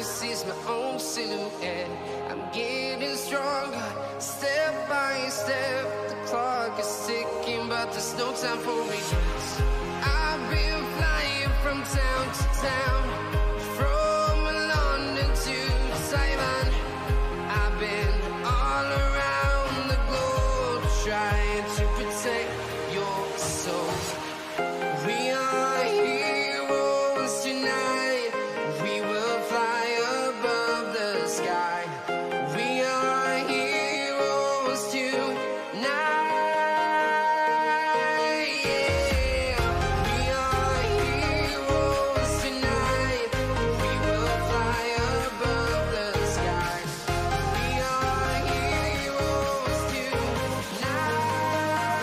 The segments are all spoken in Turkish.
can see is my own silhouette. I'm getting stronger, step by step. The clock is ticking, but there's no time for me. I've been flying from town to town, from London to Taiwan. I've been all around the globe, trying to protect your soul. We are heroes tonight. We will fly above the sky. We are heroes tonight. Yeah. We are heroes tonight. We will fly above the sky. We are heroes tonight.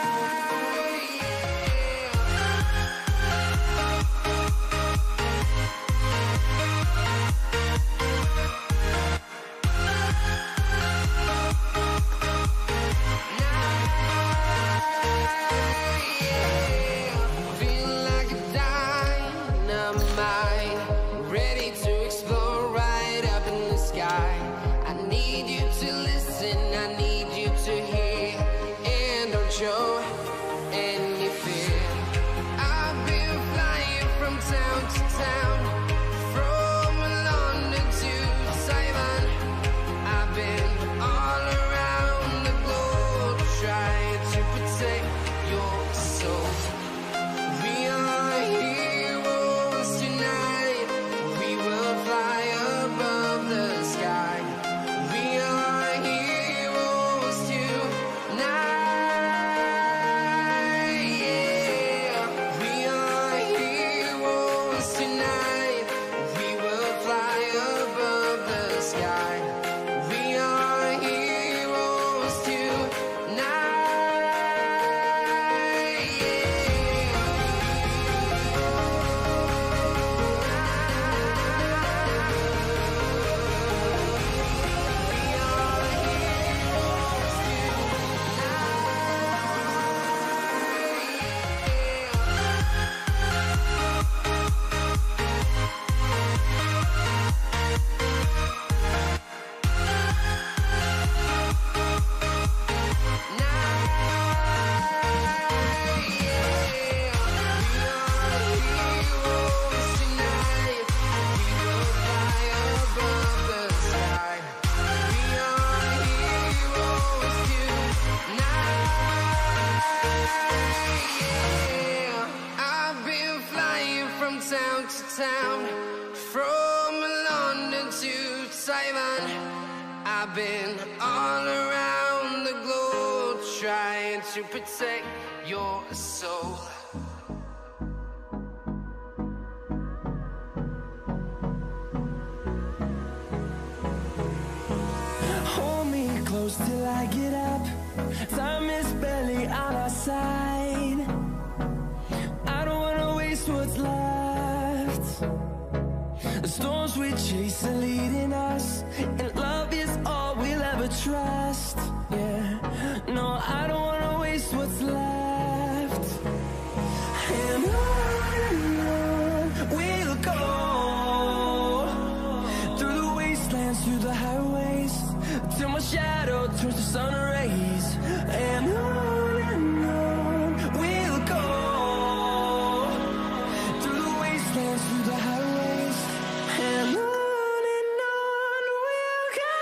Feel like a dynamite, ready to explode right up in the sky. I need you to listen, I need you to hear, and don't show any fear. I've been flying from town to town, from London to Taiwan. I've been all around the globe, trying to protect your soul. We are heroes tonight. We will fly above the sky. We are heroes tonight. Yeah. We are heroes tonight. We will fly above the sky. We are heroes tonight. I've been flying from town to town, from London to Taiwan. I've been all around the globe, trying to protect your soul. Hold me close till I get up. Time is barely on our side. I don't wanna waste what's left. The storms we chase are leading us, and love is all we'll ever trust. Yeah, no, I don't wanna waste what's left. And on we'll go, through the wastelands, through the highways, till my shadow turns to sun rays. And on we'll go, through the wastelands, through the highways, and on we'll go.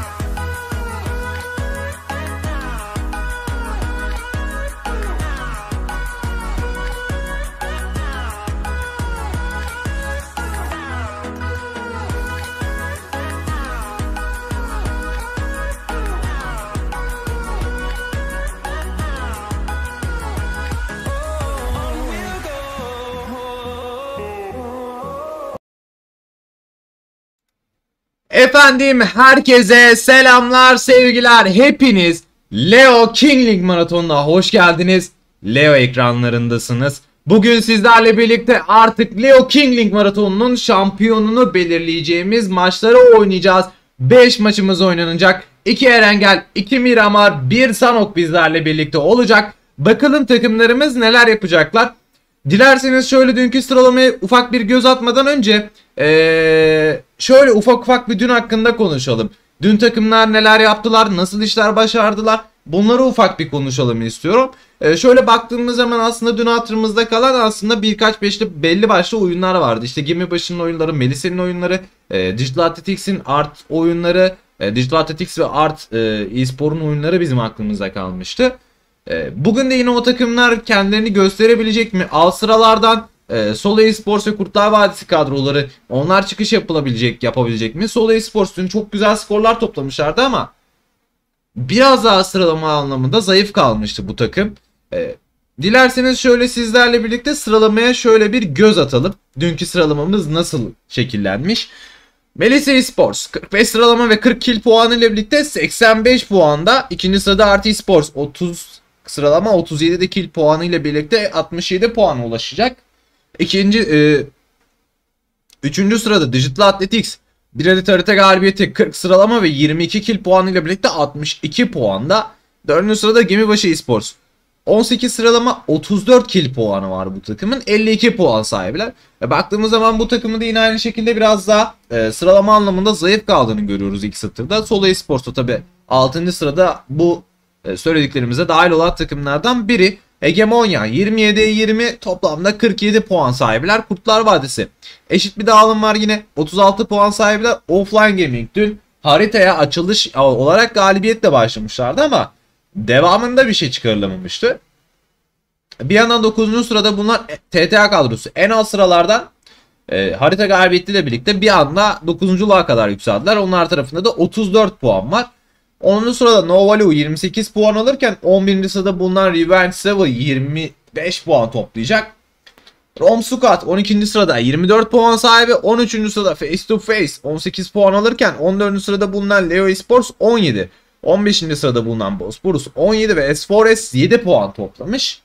Efendim herkese selamlar, sevgiler. Hepiniz Leo King League Maratonu'na hoş geldiniz. Leo ekranlarındasınız. Bugün sizlerle birlikte artık Leo King League Maratonu'nun şampiyonunu belirleyeceğimiz maçları oynayacağız. 5 maçımız oynanacak. 2 Erengel, 2 Miramar, 1 Sanok bizlerle birlikte olacak. Bakalım takımlarımız neler yapacaklar. Dilerseniz şöyle dünkü sıralamaya ufak bir göz atmadan önce şöyle ufak ufak bir dün hakkında konuşalım. Dün takımlar neler yaptılar, nasıl işler başardılar, bunları ufak bir konuşalım istiyorum. Şöyle baktığımız zaman aslında dün hatırımızda kalan aslında birkaç belli başlı oyunlar vardı. İşte Gemibaşı'nın oyunları, Melisa'nın oyunları, Digital Athletics'in Art oyunları, Digital Athletics ve Art eSpor'un oyunları bizim aklımızda kalmıştı. Bugün de yine o takımlar kendilerini gösterebilecek mi? Alt sıralardan Solo Esports ve Kurtlar Vadisi kadroları, onlar çıkış yapabilecek mi? Solo Esports dün çok güzel skorlar toplamışlardı ama biraz daha sıralama anlamında zayıf kalmıştı bu takım. Dilerseniz şöyle sizlerle birlikte sıralamaya şöyle bir göz atalım. Dünkü sıralamamız nasıl şekillenmiş? Melisa Esports 45 sıralama ve 40 kill puanı ile birlikte 85 puanda. İkinci sırada Art Esports 30 sıralama, 37 de kill puanı ile birlikte 67 puana ulaşacak. Üçüncü sırada Digital Athletics 1 adet harita galibiyeti, 40 sıralama ve 22 kill puanı ile birlikte 62 puanda. Dördüncü sırada Gemibaşı Esports 18 sıralama, 34 kill puanı var bu takımın, 52 puan sahibiler. Baktığımız zaman bu takımın da yine aynı şekilde biraz daha sıralama anlamında zayıf kaldığını görüyoruz ilk satırda. Solo Esports'ta tabi 6. sırada bu söylediklerimize dahil olan takımlardan biri. Hegemonya 27'ye 20, toplamda 47 puan sahibiler. Kurtlar Vadisi eşit bir dağılım var yine, 36 puan sahibiler. Offline Gaming dün haritaya açılış olarak galibiyetle başlamışlardı ama devamında bir şey çıkarılamamıştı. Bir yandan 9. sırada bulunan TTA kadrosu en alt sıralardan harita galibiyetiyle birlikte bir anda 9.luğa kadar yükseldiler. Onlar tarafında da 34 puan var. 10. sırada Novalu 28 puan alırken 11. sırada bulunan Revenge Seven 25 puan toplayacak. Rom Squad 12. sırada 24 puan sahibi. 13. sırada Face to Face 18 puan alırken 14. sırada bulunan Leo Esports 17. 15. sırada bulunan Bosporus 17 ve S4S 7 puan toplamış.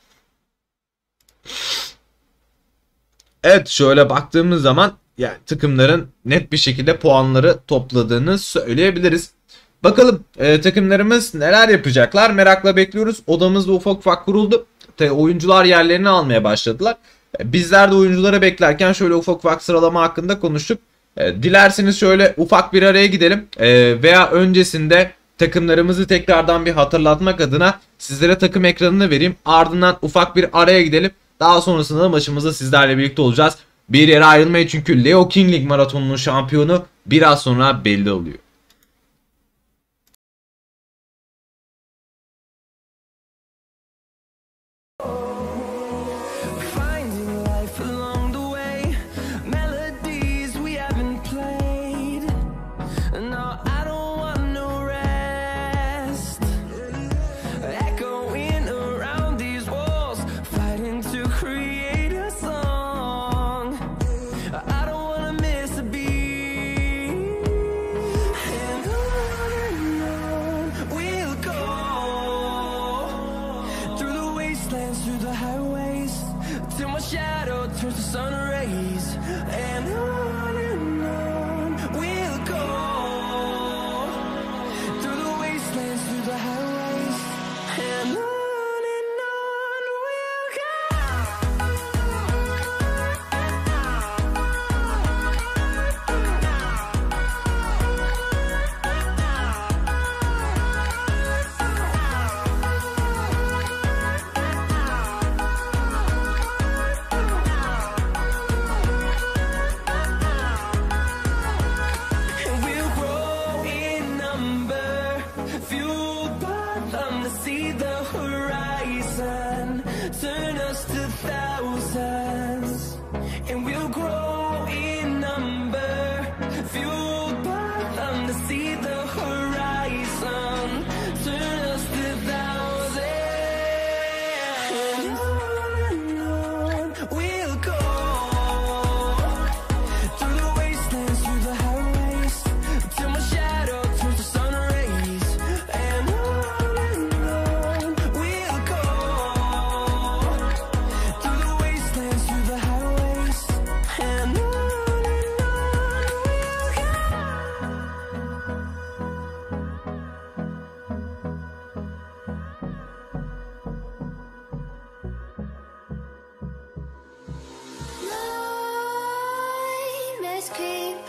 Evet, şöyle baktığımız zaman yani takımların net bir şekilde puanları topladığını söyleyebiliriz. Bakalım takımlarımız neler yapacaklar, merakla bekliyoruz. Odamız da ufak ufak kuruldu. Oyuncular yerlerini almaya başladılar. Bizler de oyuncuları beklerken şöyle ufak ufak sıralama hakkında konuştuk. Dilerseniz şöyle ufak bir araya gidelim veya öncesinde takımlarımızı tekrardan bir hatırlatmak adına sizlere takım ekranını vereyim. Ardından ufak bir araya gidelim. Daha sonrasında maçımızda sizlerle birlikte olacağız. Bir yere ayrılmayın çünkü Leo King League maratonunun şampiyonu biraz sonra belli oluyor.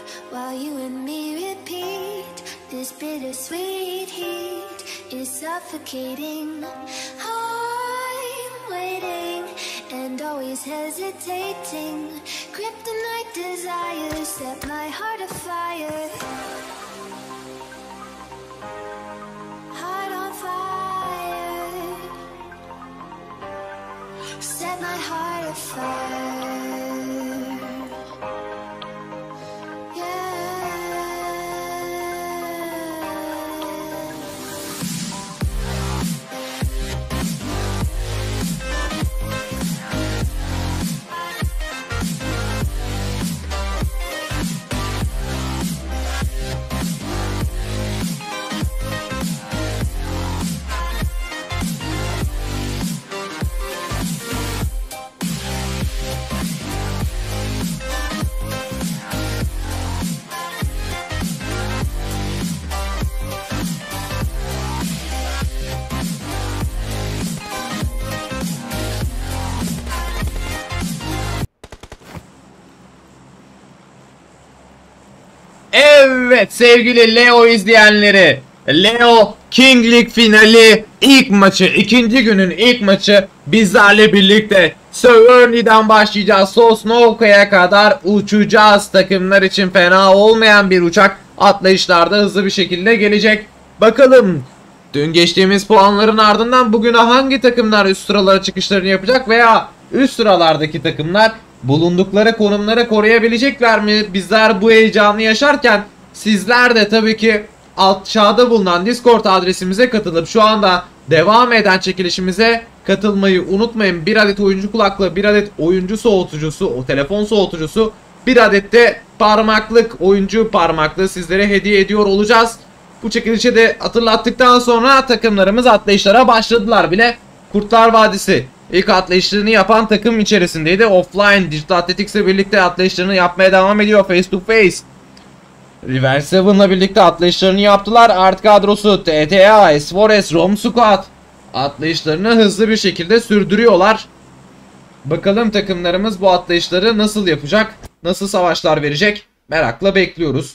while you and me repeat. This bittersweet heat is suffocating. I'm waiting and always hesitating. Kryptonite desires set my heart afire. Heart on fire. Set my heart afire. Evet sevgili Leo izleyenleri, Leo King League finali ilk maçı, ikinci günün ilk maçı bizlerle birlikte Severny'den başlayacağız. Sosnovka'ya kadar uçacağız. Takımlar için fena olmayan bir uçak, atlayışlarda hızlı bir şekilde gelecek. Bakalım dün geçtiğimiz puanların ardından bugüne hangi takımlar üst sıralara çıkışlarını yapacak veya üst sıralardaki takımlar bulundukları konumları koruyabilecekler mi? Bizler bu heyecanı yaşarken sizler de tabii ki aşağıda bulunan Discord adresimize katılıp şu anda devam eden çekilişimize katılmayı unutmayın. Bir adet oyuncu kulaklığı, bir adet oyuncu soğutucusu, o telefon soğutucusu, bir adet de parmaklık, oyuncu parmaklığı sizlere hediye ediyor olacağız. Bu çekilişi de hatırlattıktan sonra takımlarımız atlayışlara başladılar bile. Kurtlar Vadisi İlk atlayışlarını yapan takım içerisindeydi. Offline Digital Athletics'le birlikte atlayışlarını yapmaya devam ediyor. Face to Face River 7'la birlikte atlayışlarını yaptılar. Art kadrosu TTA, Esfores, Rom Squad atlayışlarını hızlı bir şekilde sürdürüyorlar. Bakalım takımlarımız bu atlayışları nasıl yapacak? Nasıl savaşlar verecek? Merakla bekliyoruz.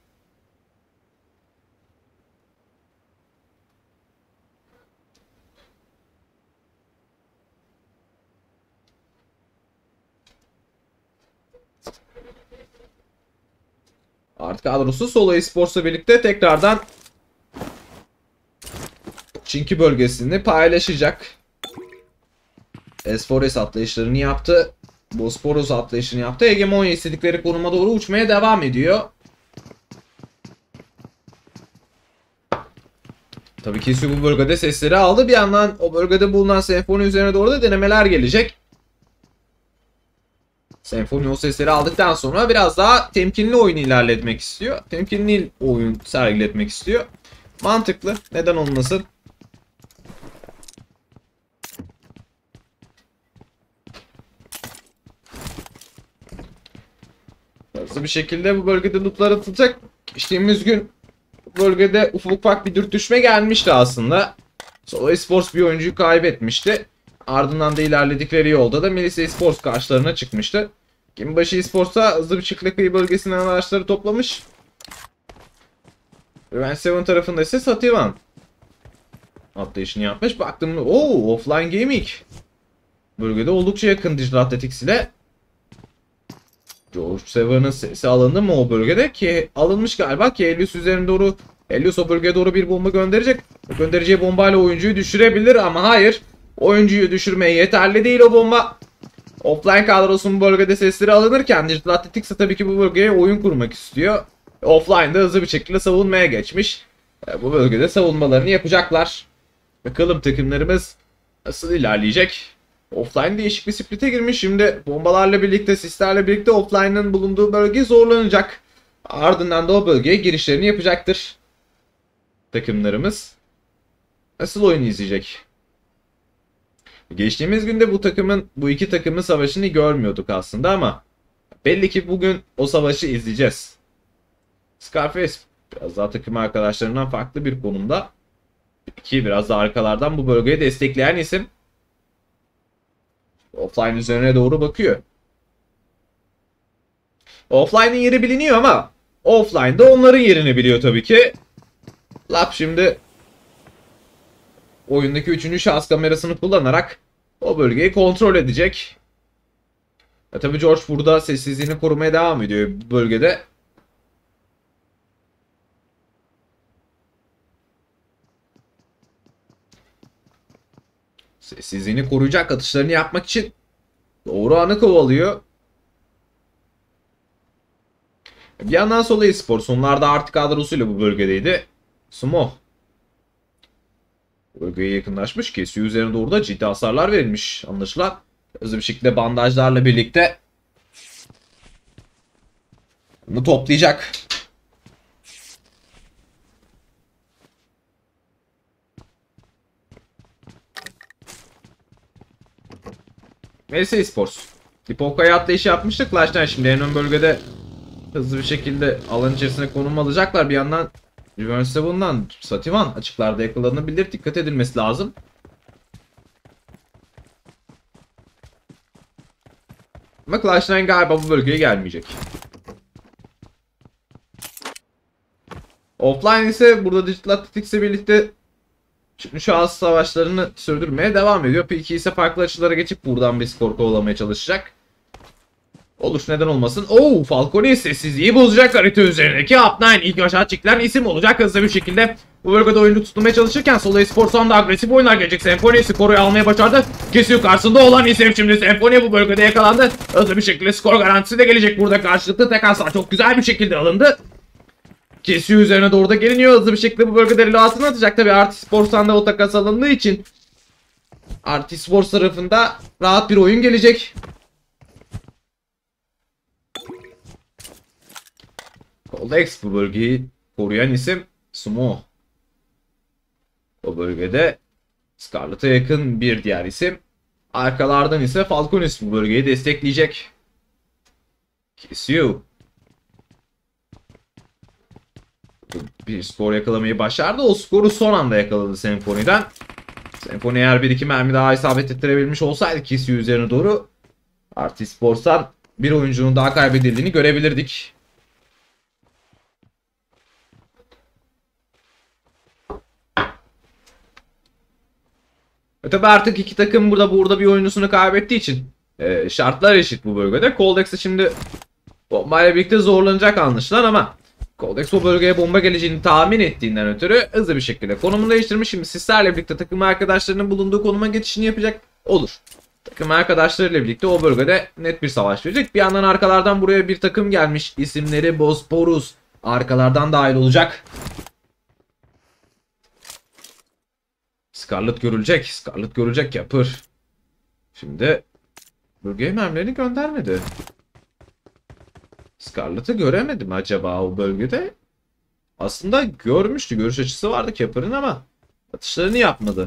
Art kadrosu Solo Esports'la birlikte tekrardan Çinki bölgesini paylaşacak. Esfores atlayışlarını yaptı. Bosporus atlayışını yaptı. Hegemonya istedikleri konuma doğru uçmaya devam ediyor. Tabii ki bu bölgede sesleri aldı. Bir yandan o bölgede bulunan senfoni üzerine doğru da denemeler gelecek. Senfoni o sesleri aldıktan sonra biraz daha temkinli oyun ilerletmek istiyor. Temkinli oyun sergiletmek istiyor. Mantıklı. Neden olmasın? Hızlı bir şekilde bu bölgede lootlar atılacak. Geçtiğimiz gün bu bölgede ufak bir dürtüşme gelmişti aslında. Solo Esports bir oyuncuyu kaybetmişti. Ardından da ilerledikleri yolda da Melisa Esports karşılarına çıkmıştı. Gemibaşı Esports'a hızlı bir şekilde kıyı bölgesinden araçları toplamış. Riven 7 tarafında ise Sativan atlayışını yapmış. Baktım, Offline Gaming bölgede oldukça yakın Digital Athletics ile. George Seven'ın sesi alındı mı o bölgede? Ki alınmış galiba ki Helios üzerine doğru, Helios o bölgeye doğru bir bomba gönderecek. Göndereceği bombayla oyuncuyu düşürebilir ama hayır. Oyuncuyu düşürmeye yeterli değil o bomba. Offline kadrosunun bölgede sesleri alınırken Digital Athletics tabii ki bu bölgeye oyun kurmak istiyor. Offline'da hızlı bir şekilde savunmaya geçmiş. Bu bölgede savunmalarını yapacaklar. Bakalım takımlarımız nasıl ilerleyecek. Offline değişik bir split'e girmiş. Şimdi bombalarla birlikte, sislerle birlikte offline'ın bulunduğu bölge zorlanacak. Ardından da o bölgeye girişlerini yapacaktır. Takımlarımız nasıl oyun izleyecek? Geçtiğimiz günde bu iki takımın savaşını görmüyorduk aslında ama belli ki bugün o savaşı izleyeceğiz. Scarface biraz daha takım arkadaşlarından farklı bir konumda. Ki biraz da arkalardan bu bölgeyi destekleyen isim. Offline üzerine doğru bakıyor. Offline'in yeri biliniyor ama Offline'da onların yerini biliyor tabii ki. Lap şimdi oyundaki 3. şahıs kamerasını kullanarak o bölgeyi kontrol edecek. Tabii George burada sessizliğini korumaya devam ediyor bu bölgede. Sessizliğini koruyacak atışlarını yapmak için doğru anı kovalıyor. Bir yandan Solo Esports sonlarda artık kadrosuyla bu bölgedeydi. Sumo bölgeye yakınlaşmış ki suyu üzerine doğru da ciddi hasarlar verilmiş anlaşılan. Hızlı bir şekilde bandajlarla birlikte bunu toplayacak. VS Esports. Dipoka'ya atlayışı yapmıştık. Clash'tan şimdi en ön bölgede hızlı bir şekilde alan içerisine konum alacaklar. Bir yandan Reverse 7'dan Sativan açıklarda yakalanabilir. Dikkat edilmesi lazım. Ama Clash9 galiba bu bölgeye gelmeyecek. Offline ise burada Digital Athletics'le birlikte şahıs savaşlarını sürdürmeye devam ediyor. P2 ise farklı açılara geçip buradan bir skor kovalamaya çalışacak. Olur, neden olmasın. Oo, Falcone sessizliği bozacak harita üzerindeki Up9 ilk aşağı çekilen isim olacak hızlı bir şekilde. Bu bölgede oyunu tutmaya çalışırken Solo Esports'tan da agresif oyunlar gelecek. Symphony skoru almaya başardı. Kesiyor karşısında olan isim şimdi Symphony bu bölgede yakalandı. Hızlı bir şekilde skor garantisi de gelecek. Burada karşılıklı tek hasar çok güzel bir şekilde alındı. Kesiyor üzerine doğru da geliniyor. Hızlı bir şekilde bu bölgede reload'ını atacak. Tabi Artisports'tan da o takas alındığı için Artisports tarafında rahat bir oyun gelecek. Codex bu bölgeyi koruyan isim Sumo. O bölgede Scarlet'a yakın bir diğer isim. Arkalardan ise Falconis bu bölgeyi destekleyecek. Kesiyor. Bir skor yakalamayı başardı. O skoru son anda yakaladı Symphony'den. Symphony eğer 1-2 mermi daha isabet ettirebilmiş olsaydı Kesiyor üzerine doğru Artisports'tan bir oyuncunun daha kaybedildiğini görebilirdik. Tabi artık iki takım burada bir oyuncusunu kaybettiği için şartlar eşit bu bölgede. Codex de şimdi bombayla birlikte zorlanacak anlaşılan ama Codex o bölgeye bomba geleceğini tahmin ettiğinden ötürü hızlı bir şekilde konumunu değiştirmiş. Şimdi sizlerle birlikte takım arkadaşlarının bulunduğu konuma geçişini yapacak olur. Takım arkadaşlarıyla birlikte o bölgede net bir savaş verecek. Bir yandan arkalardan buraya bir takım gelmiş. İsimleri Bosporus. Arkalardan dahil olacak. Scarlet görülecek. Scarlet görecek yapır. Şimdi bölgeye mermilerini göndermedi. Scarlet'ı göremedim acaba o bölgede. Aslında görmüştü. Görüş açısı vardı Kepper'ın ama atışlarını yapmadı.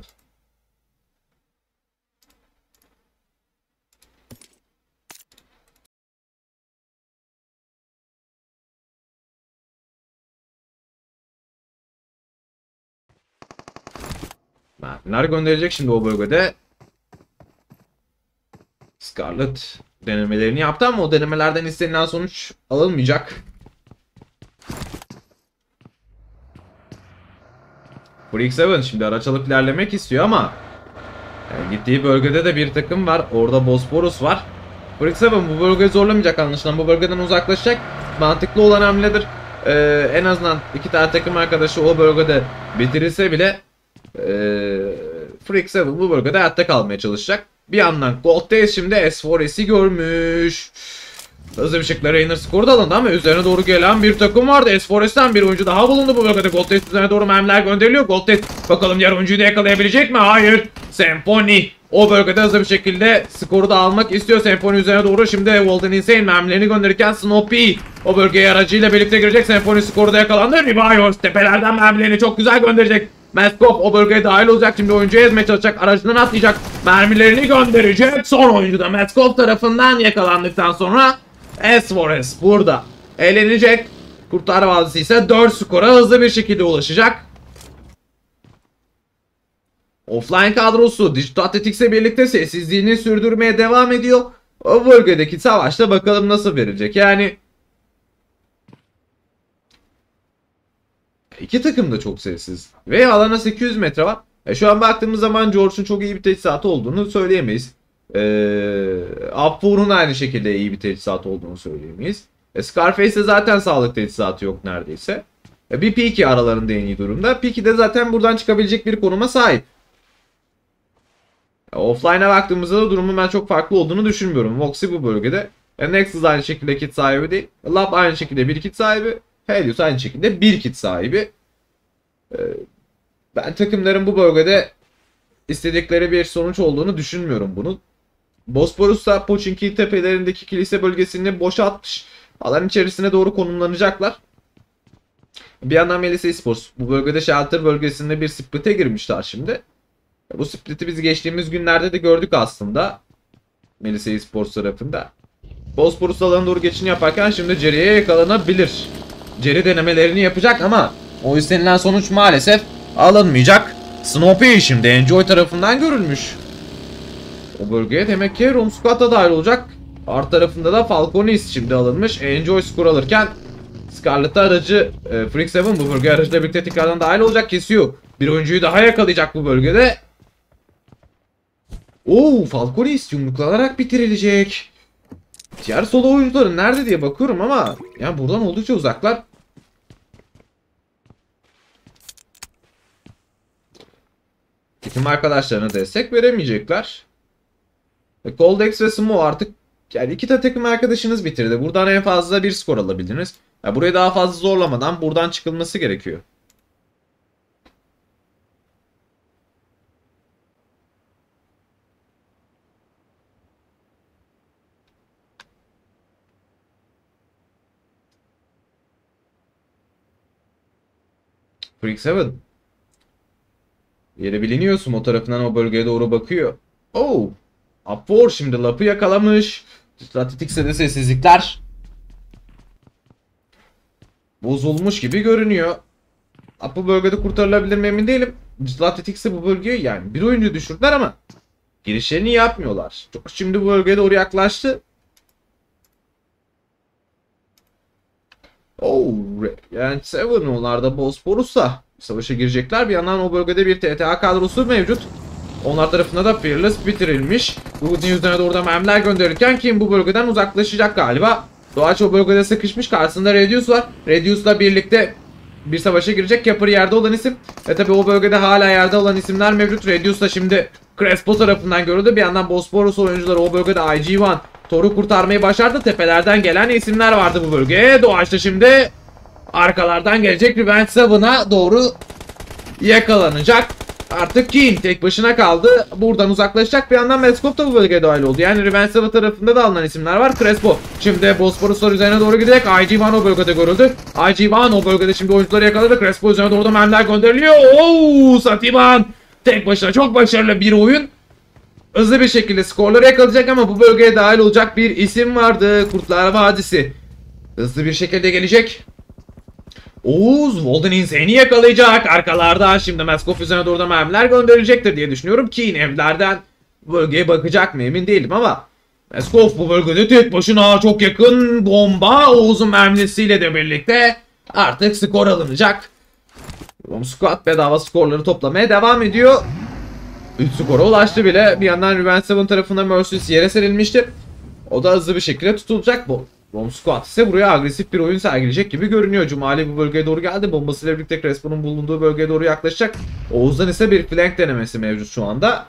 Mermiler gönderecek şimdi o bölgede. Scarlet denemelerini yaptı ama o denemelerden istenilen sonuç alınmayacak. Freak 7 şimdi araç alıp ilerlemek istiyor ama gittiği bölgede de bir takım var. Orada Bosporus var. Freak 7 bu bölgeyi zorlamayacak anlaşılan. Bu bölgeden uzaklaşacak. Mantıklı olan hamledir. En azından iki tane takım arkadaşı o bölgede bitirirse bile Freak 7 bu bölgede hayatta kalmaya çalışacak. Bir yandan Goldtails şimdi S4S'i görmüş. Hızlı bir şekilde Rainer skoru da alındı ama üzerine doğru gelen bir takım vardı. S4S'ten bir oyuncu daha bulundu bu bölgede. Goldtails üzerine doğru mermiler gönderiliyor. Goldtails bakalım diğer oyuncuyu da yakalayabilecek mi? Hayır. Symphony o bölgede hızlı bir şekilde skoru da almak istiyor. Symphony üzerine doğru şimdi Walden Insane mermilerini gönderirken Snoopy o bölgeye aracıyla birlikte girecek. Symphony skoru da yakalandı. Reviors tepelerden mermilerini çok güzel gönderecek. Maskop o bölgeye dahil olacak. Şimdi oyuncuyu ezmeye çalışacak. Aracından atlayacak. Mermilerini gönderecek. Son oyuncu da Maskop tarafından yakalandıktan sonra S4S burada eğlenecek. Kurtlar Vadisi ise 4 skora hızlı bir şekilde ulaşacak. Offline kadrosu Digital Athletics'le birlikte sessizliğini sürdürmeye devam ediyor. O bölgedeki savaşta bakalım nasıl verecek. Yani İki takım da çok sessiz. Ve alana 800 metre var. Şu an baktığımız zaman George'un çok iyi bir teçhizatı olduğunu söyleyemeyiz. Upfour'un aynı şekilde iyi bir teçhizatı olduğunu söyleyemeyiz. Scarface'de zaten sağlık teçhizatı yok neredeyse. Bir Peaky aralarında en iyi durumda. Peaky de zaten buradan çıkabilecek bir konuma sahip. Offline'a baktığımızda da durumun ben çok farklı olduğunu düşünmüyorum. Voxy bu bölgede. Nexus aynı şekilde kit sahibi değil. Lab aynı şekilde bir kit sahibi. Helios aynı şekilde bir kit sahibi. Ben takımların bu bölgede istedikleri bir sonuç olduğunu düşünmüyorum bunun. Bosporus'ta Pochinki tepelerindeki kilise bölgesini boşaltmış. Alan içerisine doğru konumlanacaklar. Bir yandan Melisa Esports bu bölgede Shelter bölgesinde bir split'e girmişler şimdi. Bu split'i biz geçtiğimiz günlerde de gördük aslında. Melisa Esports tarafında. Bosporus alanına doğru geçini yaparken şimdi Jerry'e yakalanabilir. Jerry denemelerini yapacak ama o istenilen sonuç maalesef alınmayacak. Snoopy şimdi Enjoy tarafından görülmüş. O bölgeye demek ki Rom Squad da dahil olacak. Art tarafında da Falconis şimdi alınmış. Enjoy skor alırken Scarlet'ta aracı Freak 7 bu bölge aracıyla birlikte tekrardan dahil olacak. Kesiyor. Bir oyuncuyu daha yakalayacak bu bölgede. Oo, Falconis yumruklanarak bitirilecek. Diğer solo oyuncuların nerede diye bakıyorum ama yani buradan oldukça uzaklar. Takım arkadaşlarına destek veremeyecekler. Coldex ve Smo artık yani iki takım arkadaşınız bitirdi. Buradan en fazla bir skor alabildiniz. Yani burayı daha fazla zorlamadan buradan çıkılması gerekiyor. Freak 7. Yeri biliniyorsun o tarafından o bölgeye doğru bakıyor. Oh. Upfour şimdi Lap'ı yakalamış. Stratitix'e de sessizlikler. Bozulmuş gibi görünüyor. Bu bölgede kurtarılabilir mi emin değilim. Stratitix'e bu bölgeye yani bir oyuncu düşürdüler ama girişlerini yapmıyorlar. Şimdi bu bölgeye doğru yaklaştı. Oh, yani Seven onlarda Bosporus'la savaşa girecekler. Bir yandan o bölgede bir TTA kadrosu mevcut. Onlar tarafında da Fearless bitirilmiş. Bu yüzden doğru da mermiler gönderirken kim bu bölgeden uzaklaşacak galiba. Doğaç o bölgede sıkışmış. Karşısında Redius var. Redius'la birlikte bir savaşa girecek. Yapır yerde olan isim. Tabi o bölgede hala yerde olan isimler mevcut. Redius da şimdi Crespo tarafından görüldü. Bir yandan Bosporus oyuncuları o bölgede IG1 Thor'u kurtarmayı başardı. Tepelerden gelen isimler vardı bu bölgeye. Doğaç da şimdi arkalardan gelecek Revenge 7'a doğru yakalanacak. Artık Keen tek başına kaldı. Buradan uzaklaşacak. Bir yandan Meskop da bu bölgeye dahil oldu. Yani Revenge 7 tarafında da alınan isimler var. Crespo şimdi Bosporuslar üzerine doğru gidecek. IG1 o bölgede görüldü. IG1 o bölgede şimdi oyuncuları yakaladı. Crespo üzerine doğru da mermiler gönderiliyor. Ooo, Sativan tek başına çok başarılı bir oyun. Hızlı bir şekilde skorları yakalayacak ama bu bölgeye dahil olacak bir isim vardı. Kurtlar Vadisi. Hızlı bir şekilde gelecek. Oğuz Walden Insane'i yakalayacak. Arkalardan şimdi Meskov üzerine doğru da mermiler gönderilecektir diye düşünüyorum. Keen evlerden bu bölgeye bakacak mı emin değilim ama Meskov bu bölgede tek başına çok yakın bomba Oğuz'un mermisiyle de birlikte artık skor alınacak. Rom Squad bedava skorları toplamaya devam ediyor. 3 skora ulaştı bile. Bir yandan Revenge 7 tarafında Merciless yere serilmişti. O da hızlı bir şekilde tutulacak bu. Rom Squad ise buraya agresif bir oyun sergileyecek gibi görünüyor. Cumali bu bölgeye doğru geldi. Bombasıyla birlikte Crespo'nun bulunduğu bölgeye doğru yaklaşacak. Oğuz'dan ise bir flank denemesi mevcut şu anda.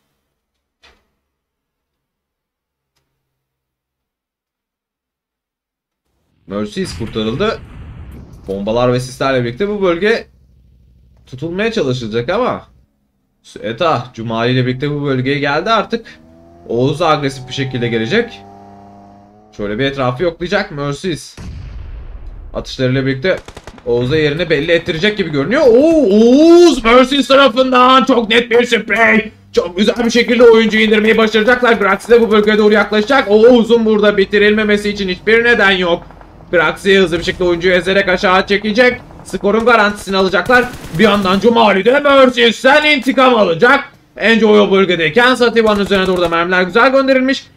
Merciless kurtarıldı. Bombalar ve sislerle birlikte bu bölge tutulmaya çalışılacak ama Eta Cumali ile birlikte bu bölgeye geldi artık. Oğuz agresif bir şekilde gelecek. Şöyle bir etrafı yoklayacak Merciless. Atışlarıyla birlikte Oğuz'a yerini belli ettirecek gibi görünüyor. Oğuz Merciless tarafından çok net bir sprey. Çok güzel bir şekilde oyuncuyu indirmeyi başaracaklar. Graxi de bu bölgeye doğru yaklaşacak. Oğuz'un burada bitirilmemesi için hiçbir neden yok. Graxi hızlı bir şekilde oyuncuyu ezerek aşağı çekecek. Skorun garantisini alacaklar. Bir yandan Cumali de Merciless'ten intikam alacak. Enjoy o bölgedeyken Sativan üzerine doğru da mermiler güzel gönderilmiş.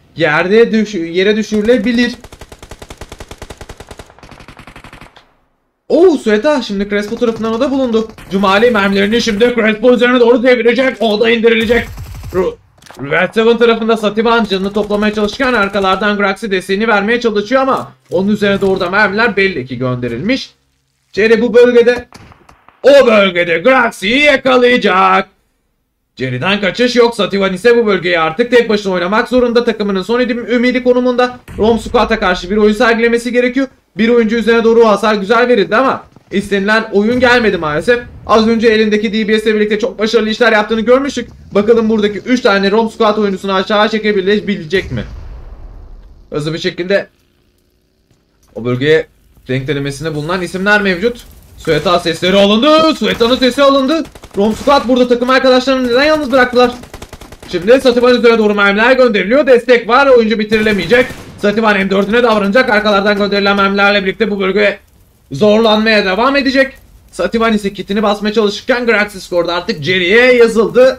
Yere düşürülebilir. Sueta şimdi Crespo tarafından o da bulundu. Cumali mermilerini şimdi Crespo üzerine doğru devirecek. O da indirilecek. Red 7 tarafında Sativan canını toplamaya çalışırken arkalardan Graxi desteğini vermeye çalışıyor ama onun üzerine doğru da mermiler belli ki gönderilmiş. Jerry bu bölgede, o bölgede Graxi'yi yakalayacak. Jerry'den kaçış yok. Sativan ise bu bölgeyi artık tek başına oynamak zorunda. Takımının son ümidi konumunda. Rom Squad'a karşı bir oyun sergilemesi gerekiyor. Bir oyuncu üzerine doğru hasar güzel verildi ama istenilen oyun gelmedi maalesef. Az önce elindeki DBS ile birlikte çok başarılı işler yaptığını görmüştük. Bakalım buradaki 3 tane Rom Squad oyuncusunu aşağı çekebilecek mi? Hızlı bir şekilde o bölgeye denklemesinde bulunan isimler mevcut. Sueta sesleri alındı. Sueta'nın sesi alındı. Rom Squad burada takım arkadaşlarını neden yalnız bıraktılar? Şimdi Sativan üzerine doğru mermiler gönderiliyor. Destek var. Oyuncu bitirilemeyecek. Sativan M4'üne davranacak. Arkalardan gönderilen mermilerle birlikte bu bölge zorlanmaya devam edecek. Sativan ise kitini basmaya çalışırken Graxi skorda artık Jerry'e yazıldı.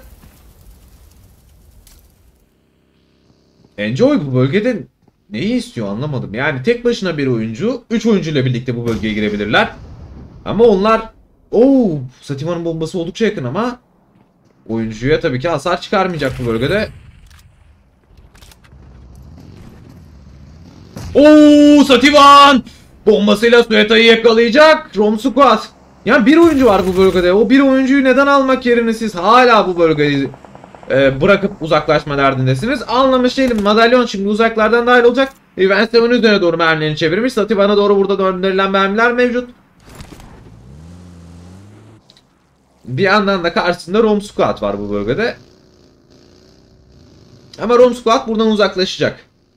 Enjoy bu bölgede neyi istiyor anlamadım. Yani tek başına bir oyuncu, 3 oyuncuyla birlikte bu bölgeye girebilirler. Ama onlar... Sativan'ın bombası oldukça yakın ama oyuncuya tabii ki hasar çıkarmayacak bu bölgede. Sativan! Bombasıyla Sueta'yı yakalayacak. Rom Squad. Yani bir oyuncu var bu bölgede. O bir oyuncuyu neden almak yerine siz hala bu bölgeyi bırakıp uzaklaşma derdindesiniz? Anlamış değilim. Madalyon şimdi uzaklardan dahil olacak. Event 7'ın üzerine doğru mermilerini çevirmiş. Sativan'a doğru burada gönderilen mermiler mevcut. Bir yandan da karşısında Rom Squad var bu bölgede. Ama Rom Squad buradan uzaklaşacak.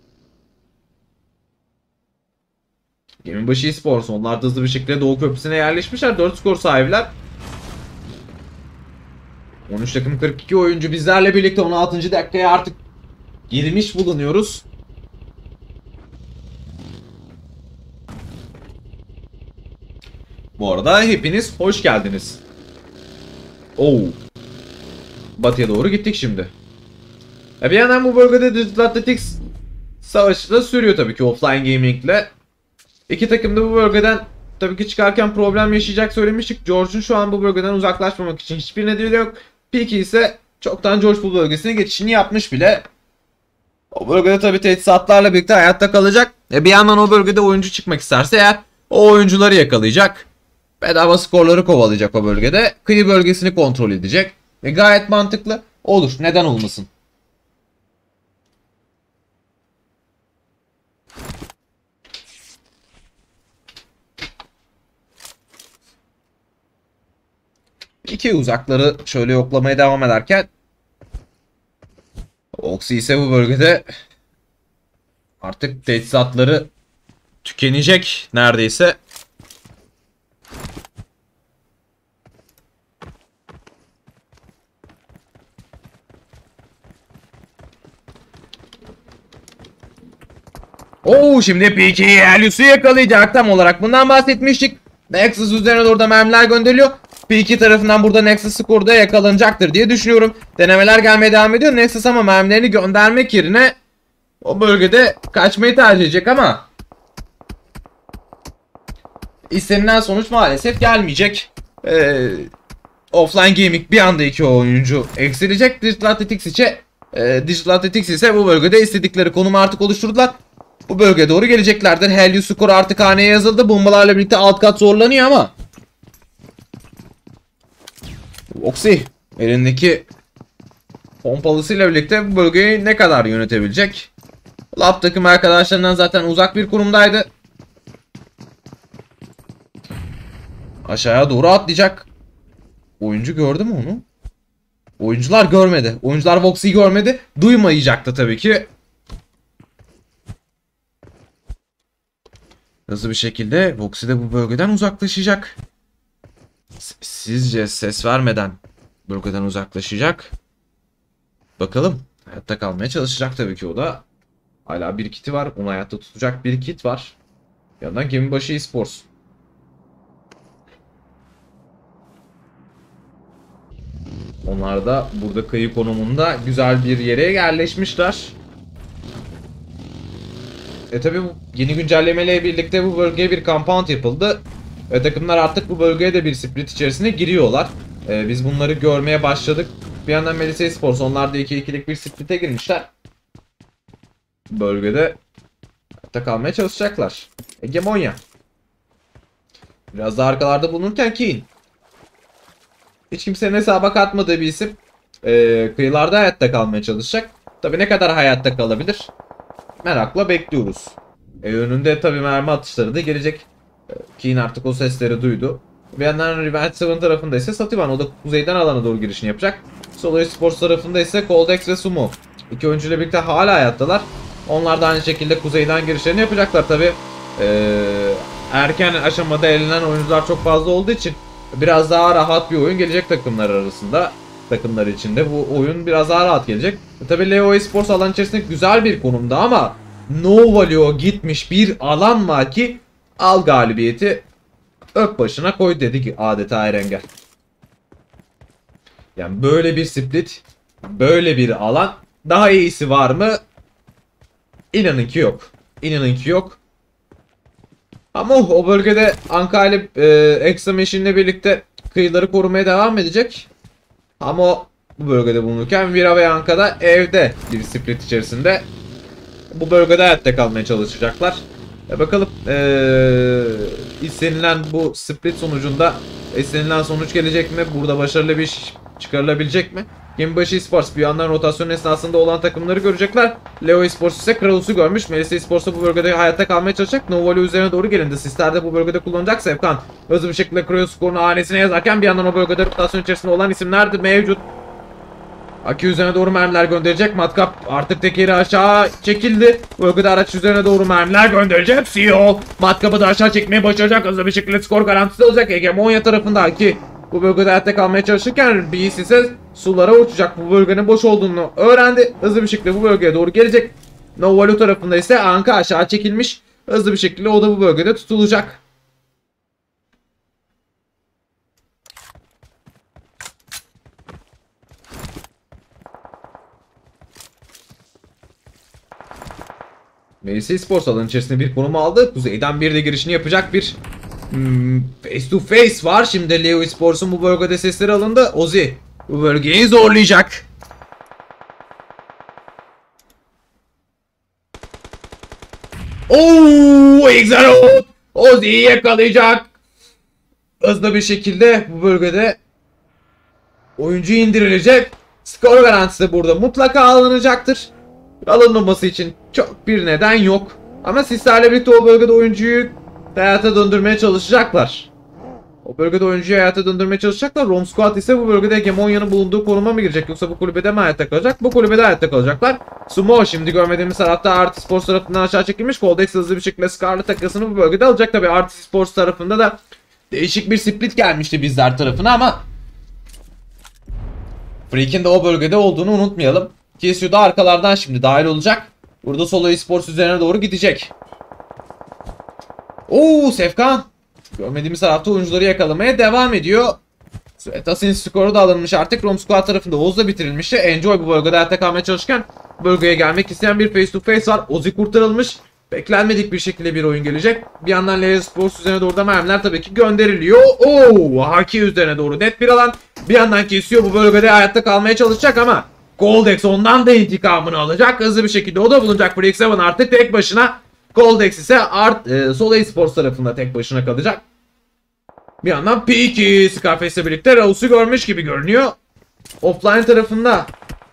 Gemibaşı Esports onlar da hızlı bir şekilde Doğu Köprüsü'ne yerleşmişler. 4 skor sahibiler. 13 takım 42 oyuncu bizlerle birlikte 16. dakikaya artık girmiş bulunuyoruz. Bu arada hepiniz hoş geldiniz. Batıya doğru gittik şimdi. Bir yandan bu bölgede Digital Athletics savaşı da sürüyor tabii ki Offline Gaming ile. İki takım da bu bölgeden tabii ki çıkarken problem yaşayacak söylemiştik. George'un şu an bu bölgeden uzaklaşmamak için hiçbir nedeni yok. Peaky ise çoktan George Pool bölgesine geçişini yapmış bile. O bölgede tabii teçhizatlarla birlikte hayatta kalacak. Bir yandan o bölgede oyuncu çıkmak isterse eğer o oyuncuları yakalayacak. Bedava skorları kovalayacak o bölgede. Kıyı bölgesini kontrol edecek. Gayet mantıklı. Olur. Neden olmasın? İki uzakları şöyle yoklamaya devam ederken Oxy ise bu bölgede artık teçhizatları tükenecek neredeyse. Şimdi Peaky'yi Helios'u yakalayacak tam olarak bundan bahsetmiştik. Nexus üzerine doğru da mermiler gönderiliyor. Peaky tarafından burada Nexus skorda yakalanacaktır diye düşünüyorum. Denemeler gelmeye devam ediyor. Nexus ama mermilerini göndermek yerine o bölgede kaçmayı tercih edecek ama istenilen sonuç maalesef gelmeyecek. Offline Gaming bir anda 2 oyuncu eksilecek. Digital Athletics ise bu bölgede istedikleri konumu artık oluşturdular. Bu bölgeye doğru geleceklerdir. Helios skoru artık haneye yazıldı. Bombalarla birlikte alt kat zorlanıyor ama Oxy elindeki pompalısıyla birlikte bu bölgeyi ne kadar yönetebilecek? Lab takım arkadaşlarından zaten uzak bir konumdaydı. Aşağıya doğru atlayacak. Oyuncu gördü mü onu? Oyuncular görmedi. Oyuncular Voxy'yi görmedi. Duymayacaktı tabii ki. Hızlı bir şekilde Voxy de bu bölgeden uzaklaşacak. Sizce ses vermeden bölgeden uzaklaşacak. Bakalım. Hayatta kalmaya çalışacak tabii ki o da. Hala bir kiti var. Onu hayatta tutacak bir kit var. Yandan Gemibaşı Esports. Onlar da burada kıyı konumunda güzel bir yere yerleşmişler. Tabi bu yeni güncellemeyle birlikte bu bölgeye bir compound yapıldı. Ve takımlar artık bu bölgeye de bir split içerisine giriyorlar. Biz bunları görmeye başladık. Bir yandan Melisa Esports, onlar da 2-2'lik bir split'e girmişler. Bölgede hatta kalmaya çalışacaklar. Hegemonya. Biraz daha arkalarda bulunurken Keen. Hiç kimsenin hesaba katmadığı bir isim. Kıyılarda hayatta kalmaya çalışacak. Tabi ne kadar hayatta kalabilir? Merakla bekliyoruz. Önünde tabi mermi atışları da gelecek. Keen artık o sesleri duydu. Bir yandan Revenge 7 tarafında ise Sativan, o da kuzeyden alana doğru girişini yapacak. Solo Sports tarafında ise Coldex ve Sumo. İki oyuncuyla birlikte hala hayattalar. Onlar da aynı şekilde kuzeyden girişlerini yapacaklar tabi. Erken aşamada elenen oyuncular çok fazla olduğu için biraz daha rahat bir oyun gelecek takımlar arasında. Takımlar içinde bu oyun biraz daha rahat gelecek. Tabi Leo Esports alan içerisinde güzel bir konumda ama No Value gitmiş bir alan var ki al galibiyeti öp başına koy dedi adeta Erenger. Yani böyle bir split, böyle bir alan, daha iyisi var mı? İnanın ki yok. İnanın ki yok. Ama o bölgede Anka ile Extra Machine'le birlikte kıyıları korumaya devam edecek. Ama bu bölgede bulunurken Vira ve Anka da evde bir split içerisinde bu bölgede hayatta kalmaya çalışacaklar. Bakalım istenilen bu split sonucunda istenilen sonuç gelecek mi? Burada başarılı bir iş çıkarılabilecek mi? Gemibaşı Esports bir yandan rotasyon esnasında olan takımları görecekler. Leo Esports ise Kralos'u görmüş. Melisa Esports bu bölgede hayatta kalmaya çalışacak. Novali üzerine doğru gelindi. Sister de bu bölgede kullanacak. Sevkan hızlı bir şekilde Kralos skorunu hanesine yazarken bir yandan o bölgede rotasyon içerisinde olan isimler de mevcut. Aki üzerine doğru mermiler gönderecek. Matkap artık tekeri aşağı çekildi. Bölgede araç üzerine doğru mermiler gönderecek. CEO Matkap'ı da aşağı çekmeyi başaracak. Hızlı bir şekilde skor garantisi olacak. Hegemonya tarafında Aki bu bölgede hayatta kalmaya çalışırken Beast ise sulara uçacak. Bu bölgenin boş olduğunu öğrendi. Hızlı bir şekilde bu bölgeye doğru gelecek. Novalu tarafında ise Anka aşağı çekilmiş. Hızlı bir şekilde o da bu bölgede tutulacak. Melisa Esports alanın içerisinde bir konum aldı. Kuzeyden bir de girişini yapacak bir face to face var. Şimdi Leo Esports'un bu bölgede sesleri alındı. Ozi bu bölgeyi zorlayacak. Ooo, Exarot Ozi'yi yakalayacak. Hızlı bir şekilde bu bölgede oyuncu indirilecek. Skor garantisi burada mutlaka alınacaktır. Alınmaması için çok bir neden yok. Ama sizlerle birlikte o bölgede oyuncuyu hayata döndürmeye çalışacaklar. O bölgede oyuncuyu hayata döndürmeye çalışacaklar. Rom Squad ise bu bölgede Hegemonya'nın bulunduğu konuma mı girecek? Yoksa bu kulübede mi hayatta kalacak? Bu kulübede hayatta kalacaklar. Sumo şimdi görmediğimiz tarafta Artis Sports tarafından aşağı çekilmiş. Coldex hızlı bir şekilde Scarlet takısını bu bölgede alacak. Tabi Artis Sports tarafında da değişik bir split gelmişti bizler tarafına ama Freak'in de o bölgede olduğunu unutmayalım. TSU da arkalardan şimdi dahil olacak. Burada Solo Esports üzerine doğru gidecek. Oo, Sefkan. Görmediğimiz tarafta oyuncuları yakalamaya devam ediyor. Sweatas'in skoru da alınmış artık. Rom Squad tarafında Oz'la bitirilmişti. Enjoy bu bölgede hayatta kalmaya çalışırken bölgeye gelmek isteyen bir face to face var. Ozi kurtarılmış. Beklenmedik bir şekilde bir oyun gelecek. Bir yandan Leo Sports üzerine doğru da mermiler tabii ki gönderiliyor. Oo, Haki üzerine doğru net bir alan. Bir yandan kesiyor, bu bölgede hayatta kalmaya çalışacak ama Coldex ondan da intikamını alacak. Hızlı bir şekilde o da bulunacak. Freak 7 artık tek başına. Coldex ise Solo Esports tarafında tek başına kalacak. Bir yandan P2 Scarface'le birlikte Raus'u görmüş gibi görünüyor. Offline tarafında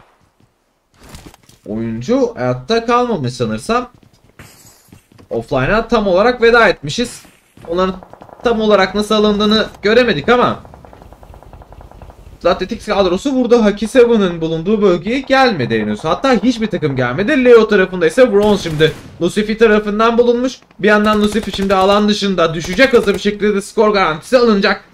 oyuncu hayatta kalmamış sanırsam. Offline'a tam olarak veda etmişiz. Onların tam olarak nasıl alındığını göremedik ama Athletics kadrosu burada Haki 7'ın bulunduğu bölgeye gelmedi henüz. Hatta hiçbir takım gelmedi. Leo tarafında ise Bronze şimdi Lucifer tarafından bulunmuş. Bir yandan Lucifer şimdi alan dışında düşecek. Hızlı bir şekilde de skor garantisi alınacak.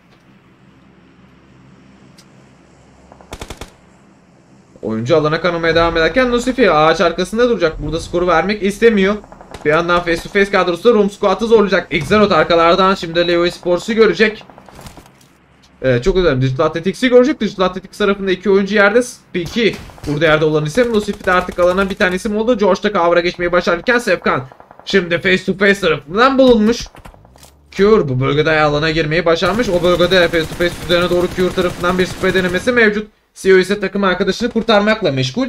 Oyuncu alana kanamaya devam ederken Lucifer ağaç arkasında duracak. Burada skoru vermek istemiyor. Bir yandan face to face kadrosu da Rom Squad'ı zorlayacak. Exarot arkalardan şimdi Leo Esports'u görecek. Çok önemli. Digital Athletics'i görecek. Digital Athletics tarafında iki oyuncu yerde. P2 burada yerde olan isim. Lucifer de artık alana bir tane isim oldu. George da kavra geçmeyi başarırken Sefkan şimdi face to face tarafından bulunmuş. Cure bu bölgede alana girmeyi başarmış. O bölgede face to face üzerine doğru Cure tarafından bir spray denemesi mevcut. CEO ise takım arkadaşını kurtarmakla meşgul.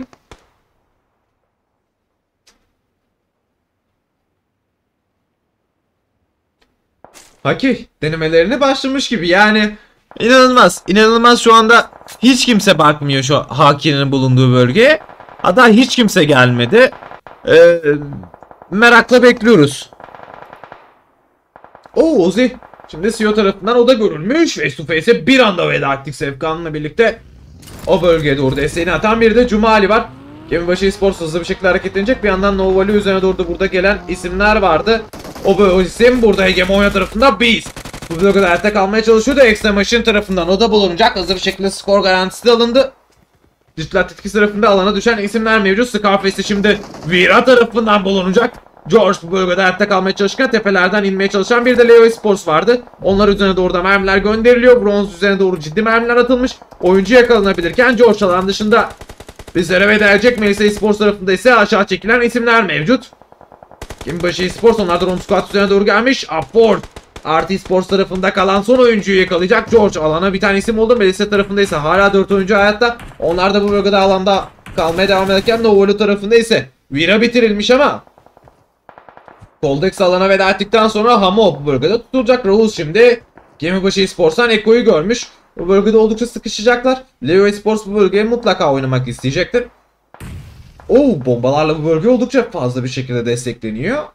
Haki denemelerine başlamış gibi yani. İnanılmaz. İnanılmaz, şu anda hiç kimse bakmıyor şu Haki'nin bulunduğu bölgeye. Hatta hiç kimse gelmedi. Merakla bekliyoruz. Ozi. Şimdi CEO tarafından o da görülmüş. Face to face'e bir anda veda ettik Sevkan'la birlikte. O bölgeye doğru desteğini atan bir de Cumali var. Gemibaşı Esports hızlı bir şekilde hareketlenecek. Bir yandan Novali üzerine doğru da burada gelen isimler vardı. O isim burada Hegemonya tarafında Beast. Bu bölgede hayatta kalmaya çalışıyordu. Extra Machine tarafından o da bulunacak. Hızlı bir şekilde skor garantisi de alındı. Dijital etkisi tarafında alana düşen isimler mevcut. Scarface'de şimdi Vira tarafından bulunacak. George bu bölgede hayatta kalmaya çalışırken tepelerden inmeye çalışan bir de Leo Esports vardı. Onlar üzerine doğru da mermiler gönderiliyor. Bronz üzerine doğru ciddi mermiler atılmış. Oyuncu yakalanabilirken George alan dışında bizlere veda edecek. Melisa Esports tarafında ise aşağı çekilen isimler mevcut. Gemibaşı Esports onlardan Rom Squad üzerine doğru gelmiş. Upward Artı Esports tarafında kalan son oyuncuyu yakalayacak. George alana bir tane isim oldu. Melisa tarafında ise hala 4 oyuncu hayatta. Onlar da bu bölgede alanda kalmaya devam ederken Novolu tarafında ise Vira bitirilmiş ama Coldex alana veda ettikten sonra Hamo bu bölgede tutulacak. Rahul şimdi Gemibaşı Esports'tan Eko'yu görmüş. Bu bölgede oldukça sıkışacaklar. Leo Esports bu bölgeye mutlaka oynamak isteyecektir. Bombalarla bu bölge oldukça fazla bir şekilde destekleniyor.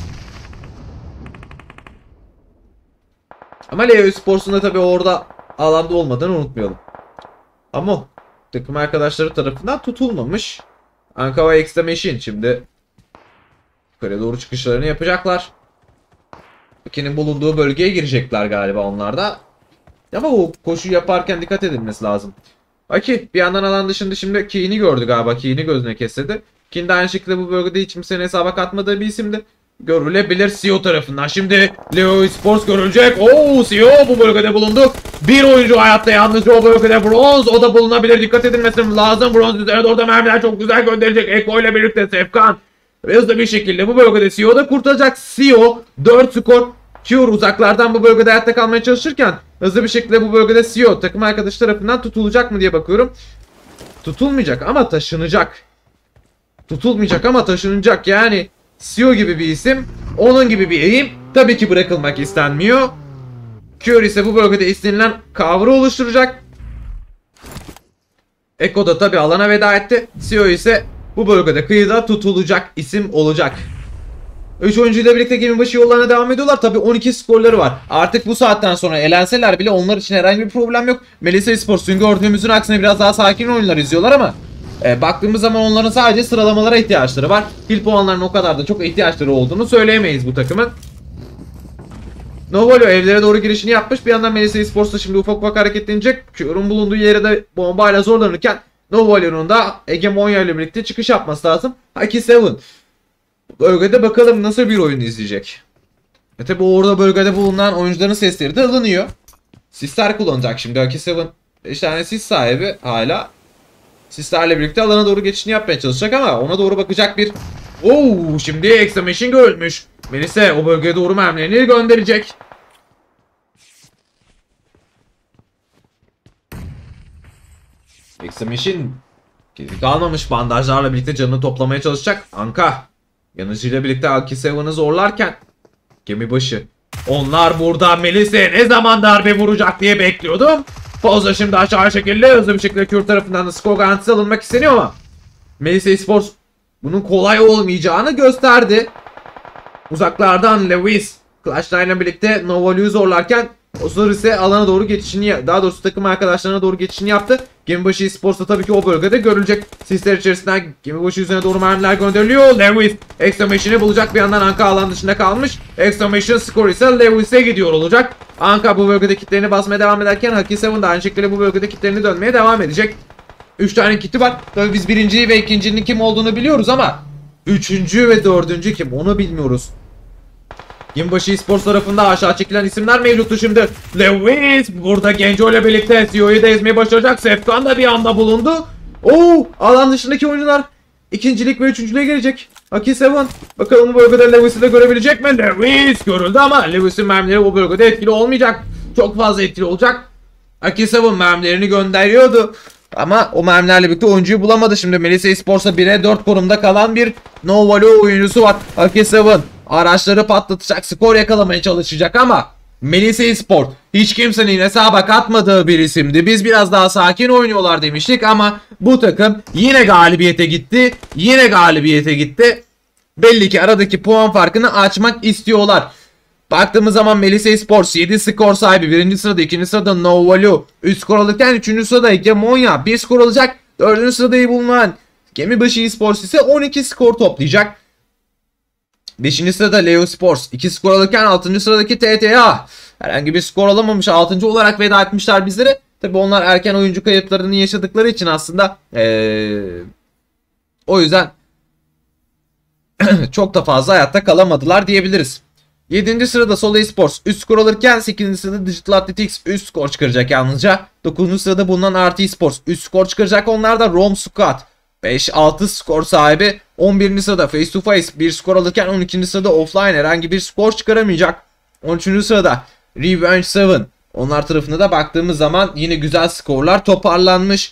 Ama Leo Esports'un da tabi orada alanda olmadığını unutmayalım. Ama takım arkadaşları tarafından tutulmamış. Anka ve Extra Machine şimdi yukarıya doğru çıkışlarını yapacaklar. Aki'nin bulunduğu bölgeye girecekler galiba onlar da. Ama o koşu yaparken dikkat edilmesi lazım. Aki bir yandan alan dışında şimdi Ki'ni gördü galiba. Ki'ni gözüne kesledi. Ki'nin de aynı şekilde bu bölgede hiç kimsenin hesaba katmadığı bir isimdi. Görülebilir CEO tarafından. Şimdi Leo Esports görülecek. CEO bu bölgede bulundu. Bir oyuncu hayatta yalnızca o bölgede Bronz. O da bulunabilir. Dikkat edilmesi lazım. Bronz üzerine doğru da mermiler çok güzel gönderecek. Eko ile birlikte Sefkan. Ve hızlı bir şekilde bu bölgede CEO da kurtaracak. CEO 4 skor. Cure uzaklardan bu bölgede hayatta kalmaya çalışırken hızlı bir şekilde bu bölgede CEO takım arkadaşı tarafından tutulacak mı diye bakıyorum. Tutulmayacak ama taşınacak. Tutulmayacak ama taşınacak. Yani CEO gibi bir isim, onun gibi bir eğim tabii ki bırakılmak istenmiyor. Cure ise bu bölgede istenilen cover'ı oluşturacak. Eko da tabii alana veda etti. CEO ise bu bölgede kıyıda tutulacak isim olacak. 3 oyuncuyla birlikte gemibaşı yollarına devam ediyorlar. Tabii 12 skorları var. Artık bu saatten sonra elenseler bile onlar için herhangi bir problem yok. Melisa Esports'un gördüğümüzün aksine biraz daha sakin oyunlar izliyorlar ama baktığımız zaman onların sadece sıralamalara ihtiyaçları var. Kill puanlarının o kadar da çok ihtiyaçları olduğunu söyleyemeyiz bu takımın. Novolo evlere doğru girişini yapmış. Bir yandan Melisa Esports da şimdi ufak ufak hareketlenecek. Cure'un bulunduğu yere de bombayla zorlanırken Novolo'nun da Hegemonya ile birlikte çıkış yapması lazım. Haki 7 bölgede bakalım nasıl bir oyun izleyecek. Tabi orada bölgede bulunan oyuncuların sesleri de alınıyor. Sisler kullanacak şimdi. Haki 7 5 tane sis sahibi hala. Sislerle birlikte alana doğru geçişini yapmaya çalışacak ama ona doğru bakacak bir... Şimdi Extra Machine görülmüş. Melisa o bölgeye doğru mermilerini gönderecek. Extra Machine geri kalmamış, bandajlarla birlikte canını toplamaya çalışacak. Anka yanıcıyla birlikte Haki 7'ı zorlarken gemibaşı. Onlar burada Melisa'ya ne zaman darbe vuracak diye bekliyordum. Fazla şimdi aşağı şekilde hızlı bir şekilde Cure tarafından da skor garantisi alınmak isteniyor ama Melisa Esports bunun kolay olmayacağını gösterdi. Uzaklardan Lewis Clash9 ile birlikte Novolu'yu zorlarken Osur ise alana doğru geçişini, daha doğrusu takım arkadaşlarına doğru geçişini yaptı. Gemibaşı Esports da tabii ki o bölgede görülecek. Sisler içerisinden gemibaşı üzerine doğru mermiler gönderiliyor. Lewis Extra Machine'i bulacak. Bir yandan Anka alan dışında kalmış. Extra Machine skor ise Lewis'e gidiyor olacak. Anka bu bölgede kitlerini basmaya devam ederken Haki 7 de aynı şekilde bu bölgede kitlerini dönmeye devam edecek. 3 tane kiti var. Tabii biz birinciyi ve ikincinin kim olduğunu biliyoruz ama üçüncü ve dördüncü kim onu bilmiyoruz. Gemibaşı Esports tarafında aşağı çekilen isimler mevcuttu şimdi. Lewis burada Genco ile birlikte CEO'yu da ezmeyi başaracak. Sefkan da bir anda bulundu. Alan dışındaki oyuncular ikincilik ve üçüncülüğe gelecek. Aki Seven. Bakalım bu bölgede Lewis'i de görebilecek mi? Lewis görüldü ama Lewis'in mermileri bu bölgede etkili olmayacak. Çok fazla etkili olacak. Aki Seven mermilerini gönderiyordu. Ama o mermilerle birlikte oyuncuyu bulamadı. Şimdi Melisa Esports'a 1'e 4 konumda kalan bir No Value oyuncusu var. Aki Seven araçları patlatacak, skor yakalamaya çalışacak ama Melisa Esport hiç kimsenin hesaba katmadığı bir isimdi. Biz biraz daha sakin oynuyorlar demiştik ama bu takım yine galibiyete gitti. Yine galibiyete gitti. Belli ki aradaki puan farkını açmak istiyorlar. Baktığımız zaman Melisa Esports 7 skor sahibi. 1. sırada, 2. sırada No Value 3 skor alırken 3. sırada Hegemonya 1 skor alacak. 4. sırada bulunan Gemibaşı Esports ise 12 skor toplayacak. 5. sırada Leo Sports 2 skor alırken 6. sıradaki TTA herhangi bir skor alamamış. 6. olarak veda etmişler bizlere. Tabi onlar erken oyuncu kayıplarını yaşadıkları için aslında o yüzden çok da fazla hayatta kalamadılar diyebiliriz. 7. sırada Solo Esports 3 skor alırken 8. sırada Digital Athletics 3 skor çıkaracak yalnızca. 9. sırada bulunan RT Esports 3 skor çıkaracak. Onlar da Rome Squad 5-6 skor sahibi. 11. sırada Face to Face 1 skor alırken 12. sırada Offline herhangi bir skor çıkaramayacak. 13. sırada Revenge 7. Onlar tarafına da baktığımız zaman yine güzel skorlar toparlanmış.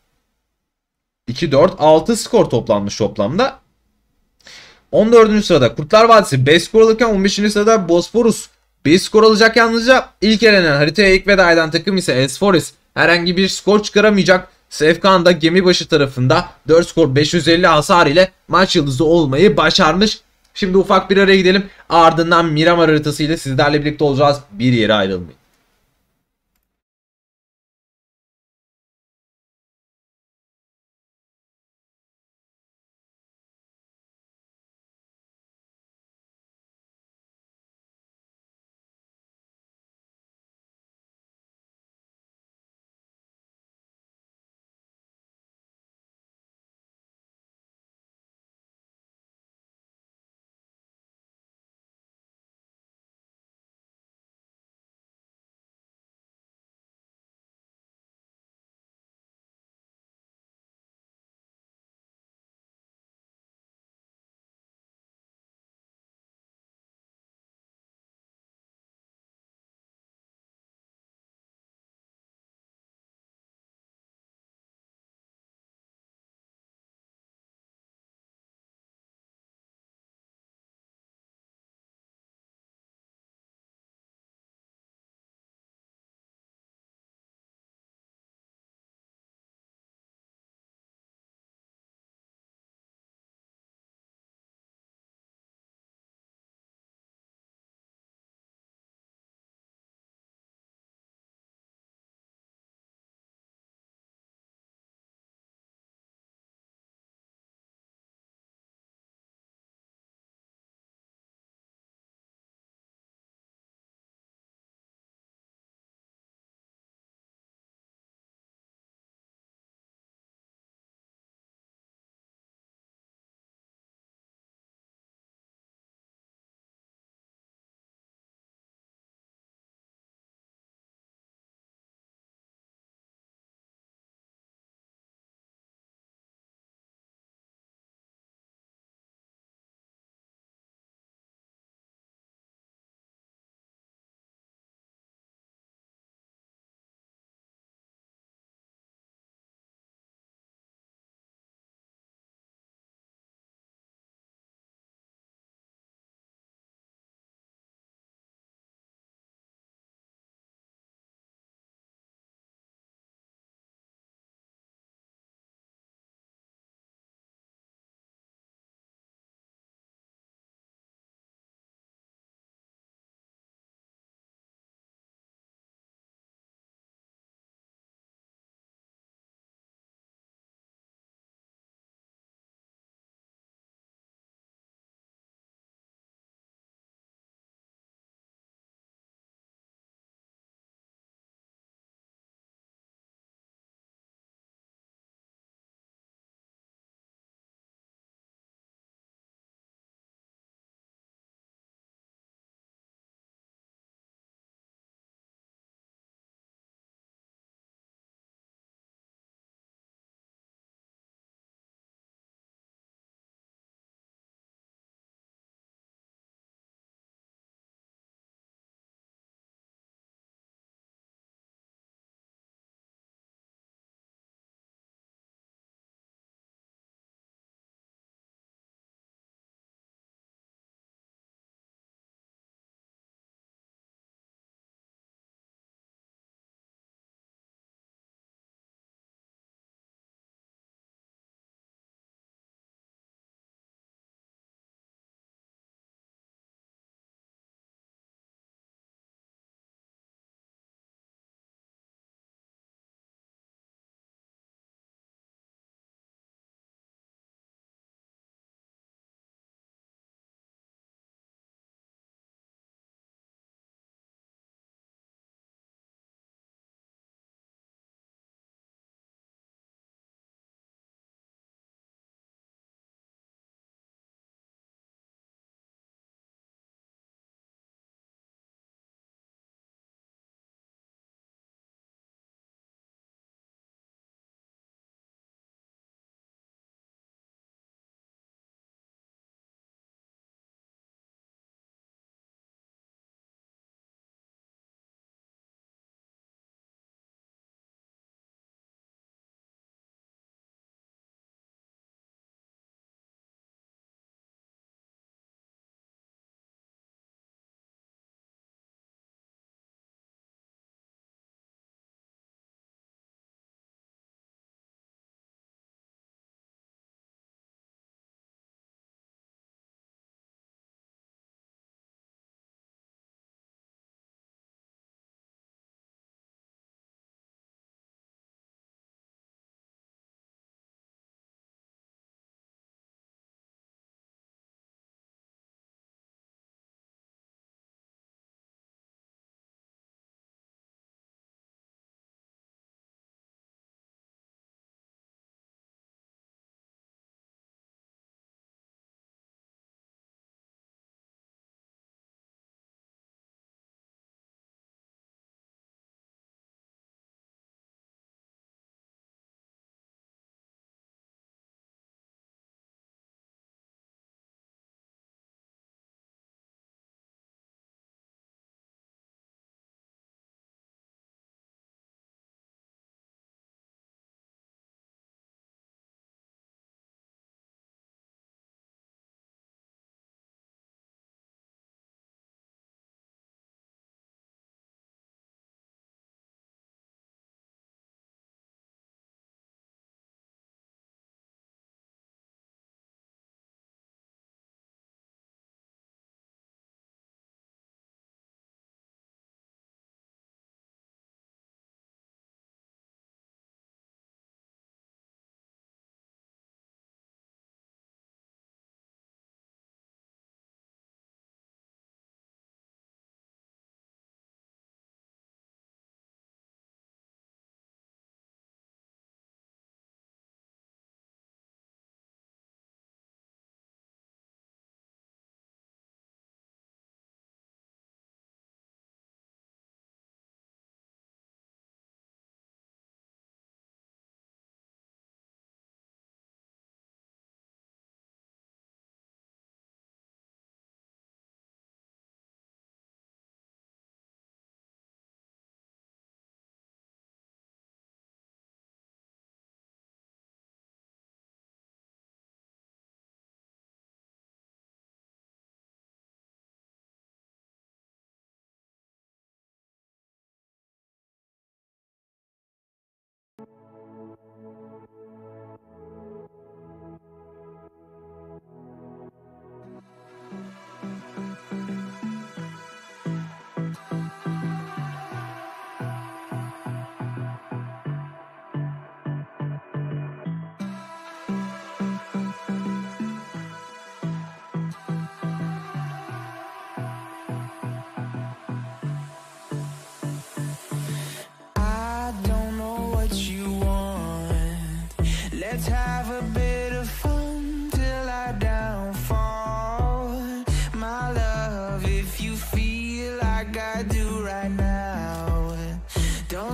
2-4-6 skor toplanmış toplamda. 14. sırada Kurtlar Vadisi 5 skor alırken 15. sırada Bosporus 1 skor alacak yalnızca. İlk elenen haritaya ilk veda eden takım ise Esforis herhangi bir skor çıkaramayacak. Sefkan da Gemibaşı tarafında 4 skor 550 hasar ile maç yıldızı olmayı başarmış. Şimdi ufak bir araya gidelim. Ardından Miramar haritası ile sizlerle birlikte olacağız. Bir yere ayrılmayın.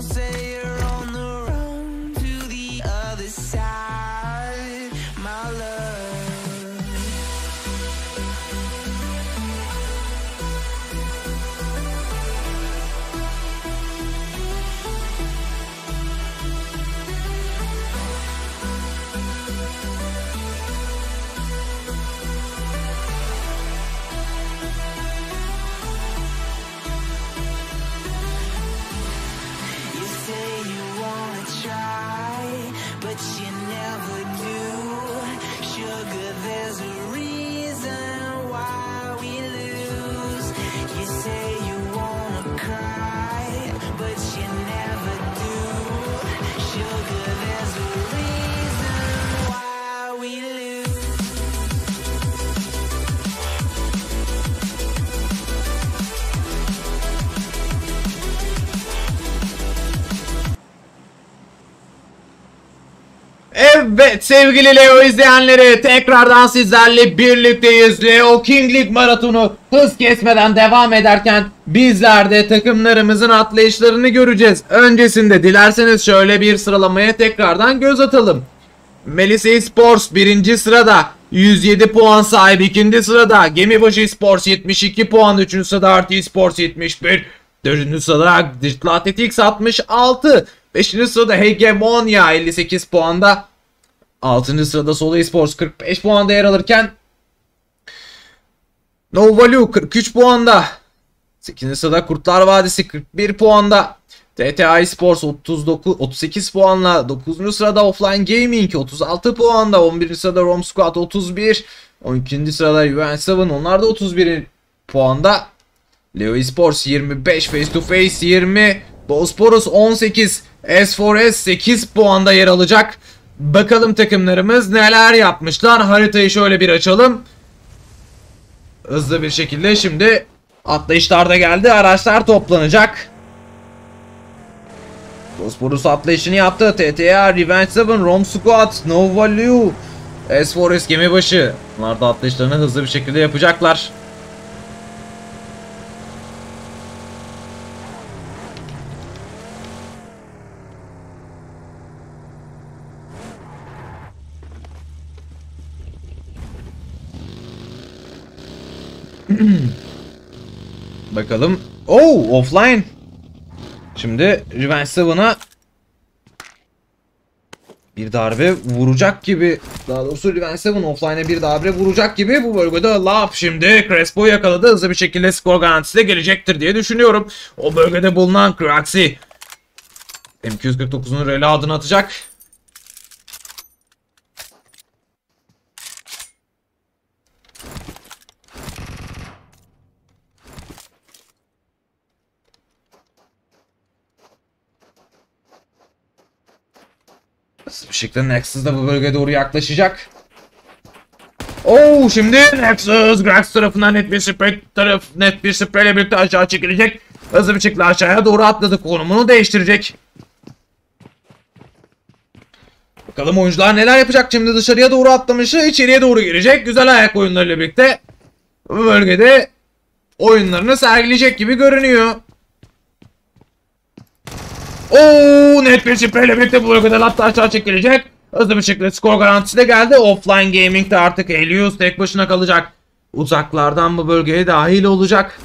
say you're on the run to the other side, my love. You say you wanna try, but you never do. Sugar, there's a reason why we lose. You say you wanna cry, but you never do. Sugar, there's a reason why we lose. Evet sevgili Leo izleyenleri, tekrardan sizlerle birlikteyiz. Leo King League maratonu hız kesmeden devam ederken bizler de takımlarımızın atlayışlarını göreceğiz. Öncesinde dilerseniz şöyle bir sıralamaya tekrardan göz atalım. Melisa Esports 1. sırada 107 puan sahibi, 2. sırada Gemibaşı Esports 72 puan, 3. sırada Artı Esports 71, 4. sırada Digital Athletics 66, 5. sırada Hegemonia 58 puanda, 6. sırada Solo Esports 45 puanda yer alırken No Value 43 puanda, 8. sırada Kurtlar Vadisi 41 puanda, TTA Esports 38 puanla 9. sırada Offline Gaming 36 puanda, 11. sırada Rom Squad 31, 12. sırada UN7 onlar da 31 puanda, Leo Esports 25, Face to Face 20, Bosporus 18, S4S 8 puanda yer alacak. Bakalım takımlarımız neler yapmışlar. Haritayı şöyle bir açalım. Hızlı bir şekilde şimdi atlayışlar da geldi. Araçlar toplanacak. Bosporus atlayışını yaptı. TTA, Revenge 7, Rom Squad, No Value, S4S Gemibaşı. Bunlar da atlayışlarını hızlı bir şekilde yapacaklar. Bakalım. Oh, offline. Şimdi Revenge 7'a bir darbe vuracak gibi. Daha doğrusu Revenge 7 offline'e bir darbe vuracak gibi. Bu bölgede Lap şimdi Crespo yakaladı. Hızlı bir şekilde skor garantisi de gelecektir diye düşünüyorum. O bölgede bulunan Kraxi M249'un rally adını atacak. Bir şekilde Nexus da bu bölgeye doğru yaklaşacak. Oh, şimdi Nexus Grax tarafından net bir sprey ile birlikte aşağı çekilecek. Hızlı bir şekilde aşağıya doğru atladı. Konumunu değiştirecek. Bakalım oyuncular neler yapacak. Şimdi dışarıya doğru atlamışı içeriye doğru girecek. Güzel ayak oyunlarıyla birlikte bu bölgede oyunlarını sergileyecek gibi görünüyor. Oo, net bir şifreyle birlikte bu bölgede latta aşağı çekilecek. Hızlı bir şekilde skor garantisi de geldi. Offline Gaming de artık Helios tek başına kalacak. Uzaklardan bu bölgeye dahil olacak.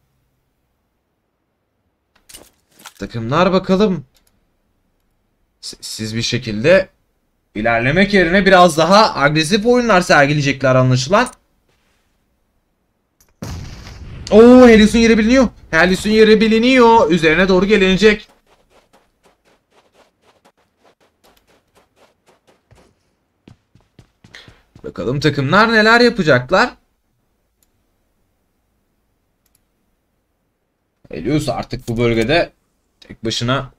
Takımlar bakalım. Sessiz bir şekilde ilerlemek yerine biraz daha agresif oyunlar sergileyecekler anlaşılan. Oo, Helios'un yeri biliniyor. Helios'un yeri biliniyor. Üzerine doğru gelinecek. Bakalım takımlar neler yapacaklar. Helios artık bu bölgede tek başına.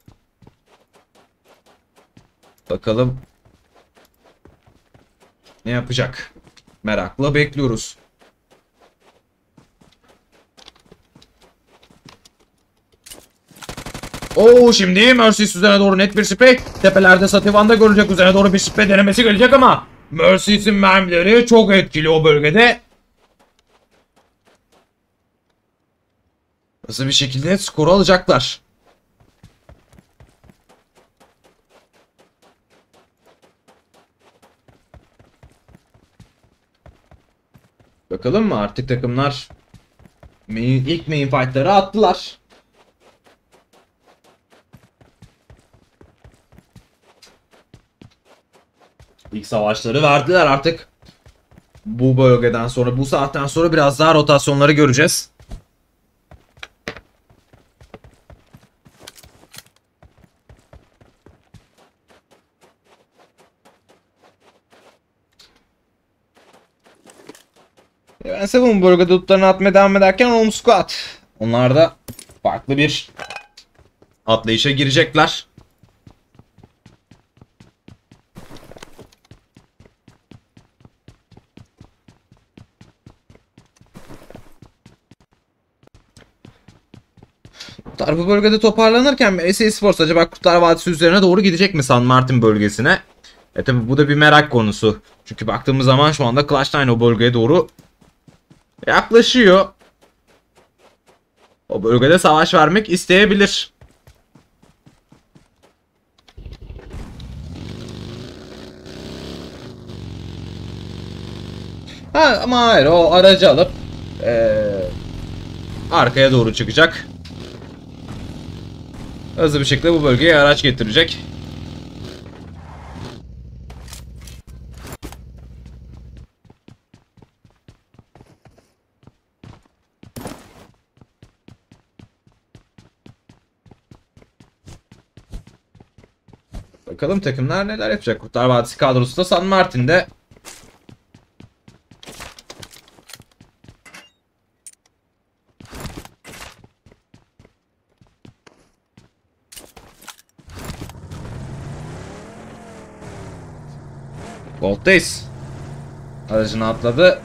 Bakalım ne yapacak? Merakla bekliyoruz. Oo, şimdi Mercy üzerine doğru net bir sprey. Tepelerde Sativan'da görecek, üzerine doğru bir sprey denemesi gelecek ama Mercy'sin mermileri çok etkili o bölgede. Nasıl bir şekilde skoru alacaklar. Bakalım mı artık takımlar ilk main fight'ları attılar. İlk savaşları verdiler artık. Bu bölgeden sonra, bu saatten sonra biraz daha rotasyonları göreceğiz. Ben ise bu bölgede lootlarını atmaya devam ederken Home Squad. Onlar da farklı bir atlayışa girecekler. Kurtlar bu bölgede toparlanırken SA Sports acaba Kurtlar Vadisi üzerine doğru gidecek mi San Martin bölgesine? Tabi bu da bir merak konusu. Çünkü baktığımız zaman şu anda Clash9 o bölgeye doğru yaklaşıyor. O bölgede savaş vermek isteyebilir. Ama hayır, o aracı alıp arkaya doğru çıkacak. Hızlı bir şekilde bu bölgeye araç getirecek. Bakalım takımlar neler yapacak. Kurtlar Vadisi kadrosu da San Martin'de. Gold'dayız. Aracını atladı.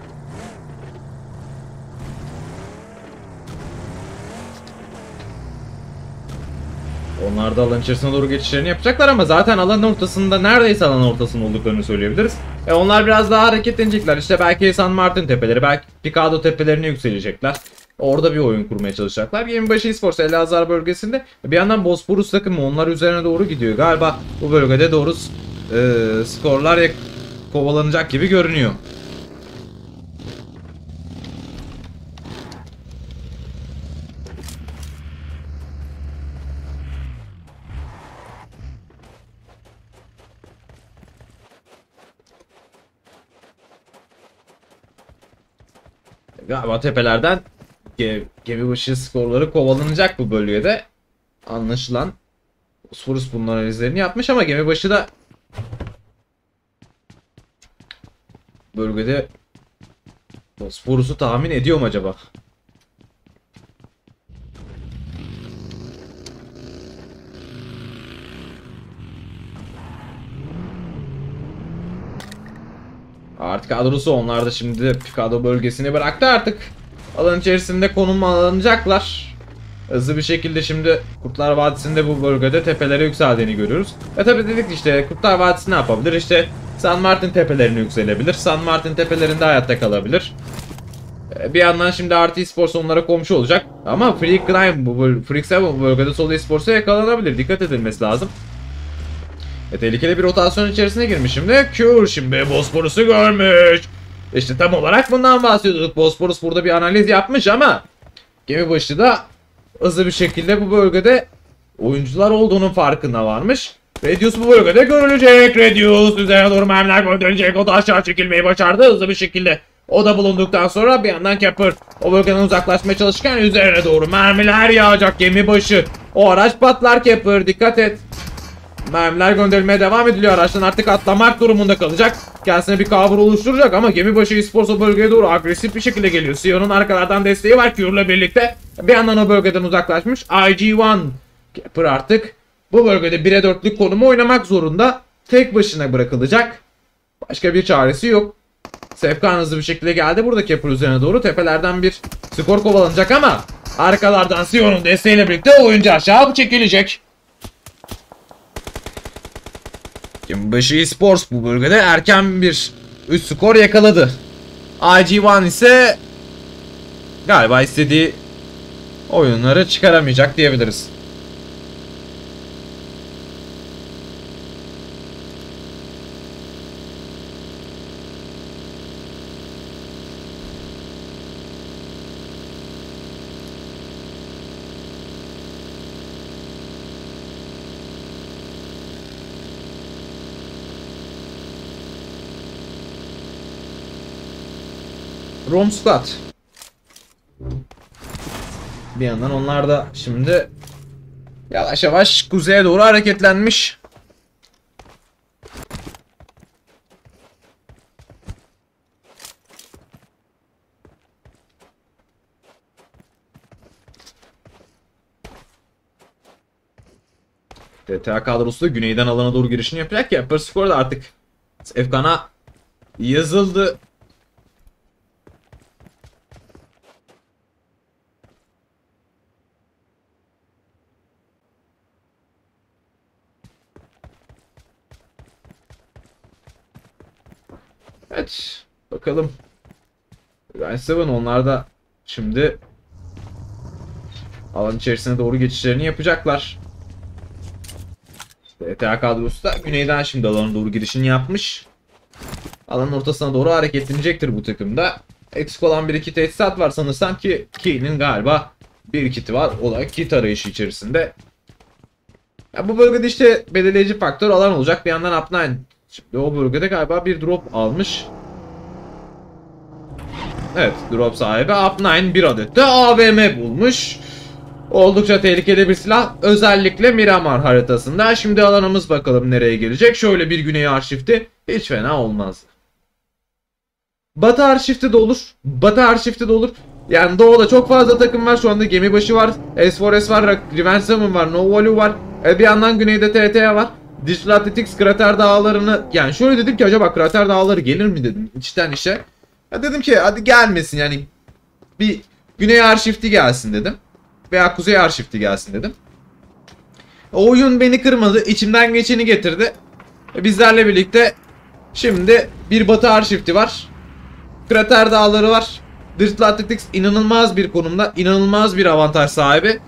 Onlar da alan içerisine doğru geçişlerini yapacaklar ama zaten alanın ortasında, neredeyse alanın ortasında olduklarını söyleyebiliriz. Onlar biraz daha hareketlenecekler. İşte belki San Martin tepeleri, belki Picado tepelerine yükselecekler. Orada bir oyun kurmaya çalışacaklar. Gemibaşı Esports Elazığ bölgesinde. Bir yandan Bosporus takımı onlar üzerine doğru gidiyor. Galiba bu bölgede doğru skorlar kovalanacak gibi görünüyor. Galiba tepelerden gemibaşı skorları kovalanacak bu bölgede. Anlaşılan Bosporus bunun analizlerini yapmış ama gemibaşı da bölgede Bosporus'u tahmin ediyor mu acaba? Artık kadrosu, onlar da şimdi Picado bölgesini bıraktı artık. Alan içerisinde konum alınacaklar. Hızlı bir şekilde şimdi Kurtlar Vadisi'nde bu bölgede tepelere yükseldiğini görüyoruz. Tabi dedik işte Kurtlar Vadisi ne yapabilir? İşte San Martin tepelerine yükselebilir. San Martin tepelerinde hayatta kalabilir. Bir yandan şimdi RT Sports onlara komşu olacak. Ama Freak Crime bu bölgede Solo Esports'a yakalanabilir. Dikkat edilmesi lazım. Tehlikeli bir rotasyon içerisine girmiş şimdi. Cure şimdi Bosporus'u görmüş. İşte tam olarak bundan bahsediyorduk. Bosporus burada bir analiz yapmış ama gemibaşı da hızlı bir şekilde bu bölgede oyuncular olduğunun farkına varmış. Radius bu bölgede görülecek. Radius üzerine doğru mermiler gönderilecek. O da aşağı çekilmeyi başardı hızlı bir şekilde. O da bulunduktan sonra bir yandan Capper o bölgeden uzaklaşmaya çalışırken üzerine doğru mermiler yağacak gemibaşı. O araç patlar Capper, dikkat et. Mermiler gönderilmeye devam ediliyor. Araçtan artık atlamak durumunda kalacak. Kendisine bir cover oluşturacak ama gemibaşı Esports o bölgeye doğru agresif bir şekilde geliyor. Sion'un arkalardan desteği var Cure'la birlikte. Bir yandan o bölgeden uzaklaşmış. IG-1 Capper artık bu bölgede 1'e 4'lük konumu oynamak zorunda. Tek başına bırakılacak. Başka bir çaresi yok. Sefkan hızlı bir şekilde geldi. Burada Capper üzerine doğru tepelerden bir skor kovalanacak ama arkalardan Sion'un desteğiyle birlikte oyuncu aşağı çekilecek. Gemibaşı Esports bu bölgede erken bir üst skor yakaladı. IG-1 ise galiba istediği oyunları çıkaramayacak diyebiliriz. Rom Squad. Bir yandan onlar da şimdi yavaş yavaş kuzeye doğru hareketlenmiş. DTA kadrosu da güneyden alana doğru girişini yapacak ya. Perskor da artık Efkan'a yazıldı. Evet. Bakalım. Ryan Seven onlar da şimdi alan içerisine doğru geçişlerini yapacaklar. DTA kadrosu da güneyden şimdi alana doğru girişini yapmış. Alanın ortasına doğru hareketlenecektir bu takımda. Eksik olan bir iki tesisat var sanırsam ki Key'nin galiba bir kiti var. O da kit arayışı içerisinde. Ya bu bölgede işte belirleyici faktör alan olacak. Bir yandan Up9 şimdi o bölgede galiba bir drop almış. Evet, drop sahibi Up9 bir adet de AVM bulmuş. Oldukça tehlikeli bir silah. Özellikle Miramar haritasında. Şimdi alanımız bakalım nereye gelecek. Şöyle bir güney arşifti. Hiç fena olmaz. Batı arşifti de olur. Batı arşifti de olur. Yani doğuda çok fazla takım var. Şu anda Gemibaşı var. S4S var. Revenge 7 var. No Value var. Bir yandan güneyde TTA var. Digital Athletics Krater Dağları'nı... Yani şöyle dedim ki acaba Krater Dağları gelir mi dedim. İçten işe. Ya dedim ki hadi gelmesin yani. Bir güney arşifti gelsin dedim. Veya kuzey arşifti gelsin dedim. O oyun beni kırmadı. İçimden geçeni getirdi. Bizlerle birlikte şimdi bir batı arşifti var. Krater Dağları var. Digital Athletics inanılmaz bir konumda. İnanılmaz bir avantaj sahibi.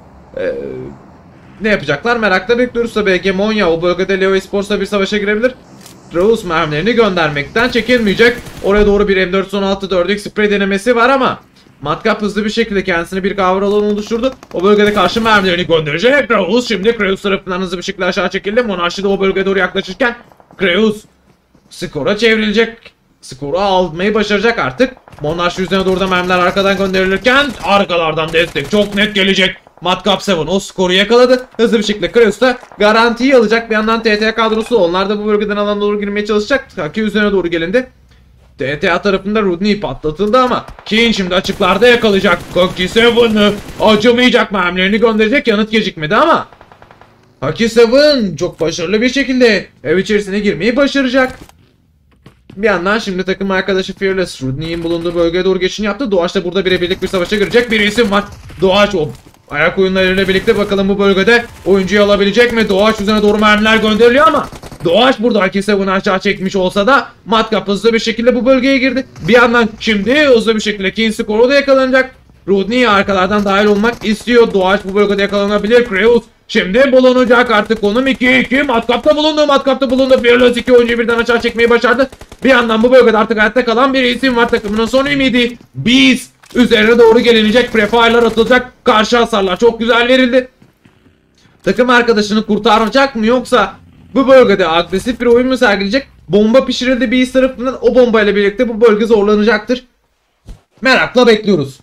Ne yapacaklar? Merakla bekliyoruz tabii. Hegemonya o bölgede Leo Esports'la bir savaşa girebilir. Raus mermilerini göndermekten çekinmeyecek. Oraya doğru bir M416 4x spray denemesi var ama Matkap hızlı bir şekilde kendisini bir cover alanı oluşturdu. O bölgede karşı mermilerini gönderecek. Raus şimdi Kreus tarafından hızlı bir şekilde aşağı çekildi. Monarşi de o bölgeye doğru yaklaşırken Kreus skora çevrilecek. Skoru almayı başaracak artık. Monarşi üzerine doğru da mermiler arkadan gönderilirken arkalardan destek çok net gelecek. Matkap 7 o skoru yakaladı. Hızlı bir şekilde Kreus da garantiyi alacak. Bir yandan TTA kadrosu onlar da bu bölgeden alana doğru girmeye çalışacak. Taki üzerine doğru gelindi. TTA tarafında Rudney patlatıldı ama Keen şimdi açıklarda yakalayacak. Kaki 7'ı acımayacak, mermilerini gönderecek, yanıt gecikmedi ama Kaki 7 çok başarılı bir şekilde ev içerisine girmeyi başaracak. Bir yandan şimdi takım arkadaşı Fearless Rudney'in bulunduğu bölgeye doğru geçişini yaptı. Doğaç da burada birebirlik bir savaşa girecek bir isim var. Doğaç o ayak oyunlarıyla birlikte bakalım bu bölgede oyuncuyu alabilecek mi? Doğaç üzerine doğru mermiler gönderiliyor ama Doğaç burada Kaki 7'ı aşağı çekmiş olsa da Matkap hızlı bir şekilde bu bölgeye girdi. Bir yandan şimdi hızlı bir şekilde Keen skoru da yakalanacak. Rudney arkalardan dahil olmak istiyor. Doğaç bu bölgede yakalanabilir. Kreus şimdi bulunacak artık konum 2-2. Matkapta bulundu. Matkapta bulundu. Fearless 2 oyuncuyu birden aşağı çekmeyi başardı. Bir yandan bu bölgede artık hayatta kalan bir isim var. Takımının son ümidi. Beast üzerine doğru gelinecek. Prefire'lar atılacak. Karşı hasarlar çok güzel verildi. Takım arkadaşını kurtaracak mı yoksa bu bölgede agresif bir oyun mu sergileyecek? Bomba pişirildi Beast tarafından. O bombayla birlikte bu bölge zorlanacaktır. Merakla bekliyoruz.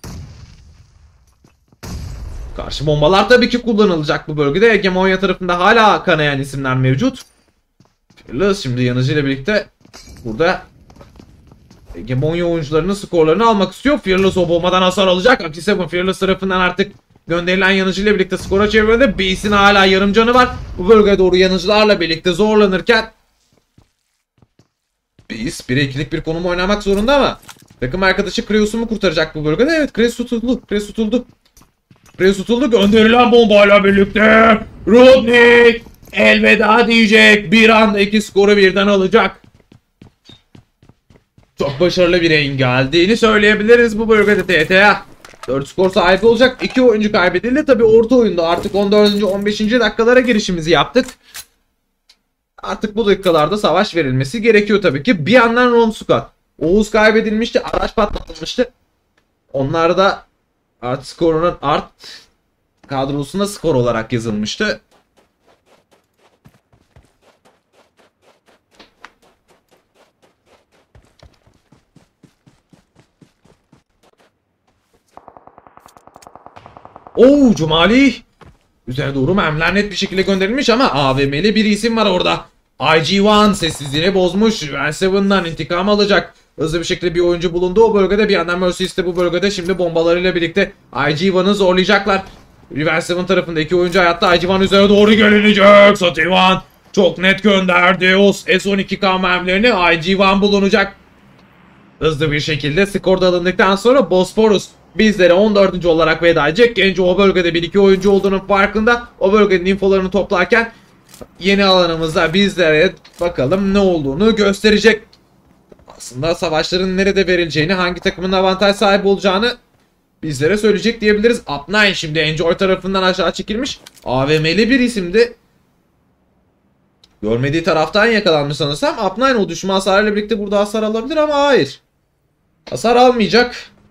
Karşı bombalar tabii ki kullanılacak bu bölgede. Hegemonya tarafında hala kanayan isimler mevcut. Fearless şimdi yanıcıyla birlikte burada Hegemonya oyuncularının skorlarını almak istiyor. Fearless o bombadan hasar alacak. Kaki 7 Fearless tarafından artık gönderilen yanıcıyla birlikte skora çevirdi. Beast'in hala yarım canı var. Bu bölgeye doğru yanıcılarla birlikte zorlanırken Beast 1'e 2'lik bir konum oynamak zorunda ama takım arkadaşı Kreus'u mu kurtaracak bu bölgede? Evet, Kreus tutuldu. Kreus tutuldu. Kreus tutuldu. Gönderilen bombayla birlikte Rudney elveda diyecek. Bir anda iki skoru birden alacak. Çok başarılı bir yayın geldiğini söyleyebiliriz bu bölgede TTA. 4 skor sahibi olacak. 2 oyuncu kaybedildi. Tabi orta oyunda artık 14. 15. dakikalara girişimizi yaptık. Artık bu dakikalarda savaş verilmesi gerekiyor tabii ki. Bir yandan Rom Squad. Oğuz kaybedilmişti. Araç patlatılmıştı. Onlar da art skorunun art kadrosuna skor olarak yazılmıştı. Oo, Cumali. Üzerine doğru mermiler net bir şekilde gönderilmiş ama AVM'li bir isim var orada. IG1 sessizliğini bozmuş. Raven7'dan intikam alacak. Hızlı bir şekilde bir oyuncu bulundu o bölgede. Bir yandan Mercedes de bu bölgede şimdi bombalarıyla birlikte IG1'ı zorlayacaklar. Raven7 tarafında iki oyuncu hayatta. IG1 üzerine doğru gelinecek. Sativan çok net gönderdi. O S12K mermilerini IG1 bulunacak. Hızlı bir şekilde skor da alındıktan sonra Bosporus bizlere 14. olarak veda edecek. Genco o bölgede 1-2 oyuncu olduğunun farkında. O bölgenin infolarını toplarken yeni alanımızda bizlere bakalım ne olduğunu gösterecek. Aslında savaşların nerede verileceğini, hangi takımın avantaj sahibi olacağını bizlere söyleyecek diyebiliriz. Up9 şimdi Enjoy tarafından aşağı çekilmiş. AVM'li bir isimdi. Görmediği taraftan yakalanmış sanırsam. Up9 o düşme hasarıyla birlikte burada hasar alabilir ama hayır. Hasar almayacak.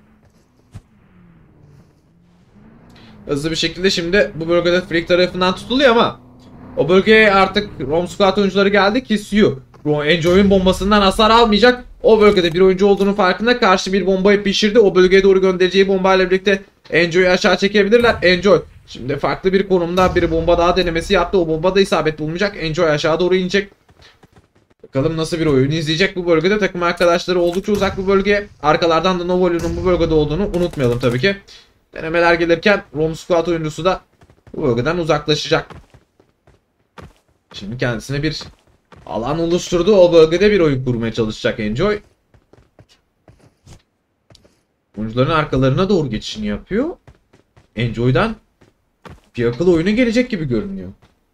Hızlı bir şekilde şimdi bu bölgede Freak tarafından tutuluyor ama o bölgeye artık Rom Squad oyuncuları geldi ki Siu Enjoy'un bombasından hasar almayacak. O bölgede bir oyuncu olduğunun farkında, karşı bir bombayı pişirdi. O bölgeye doğru göndereceği bombayla birlikte Enjoy'u aşağı çekebilirler. Enjoy şimdi farklı bir konumda bir bomba daha denemesi yaptı. O bomba da isabet bulmayacak. Enjoy aşağı doğru inecek. Bakalım nasıl bir oyun izleyecek bu bölgede. Takım arkadaşları oldukça uzak bu bölgeye. Arkalardan da Novolu'nun bu bölgede olduğunu unutmayalım tabii ki. Denemeler gelirken Rom Squad oyuncusu da bu bölgeden uzaklaşacak. Şimdi kendisine bir alan oluşturdu. O bölgede bir oyun kurmaya çalışacak Enjoy. Oyuncuların arkalarına doğru geçişini yapıyor. Enjoy'dan bir akıl oyunu gelecek gibi görünüyor.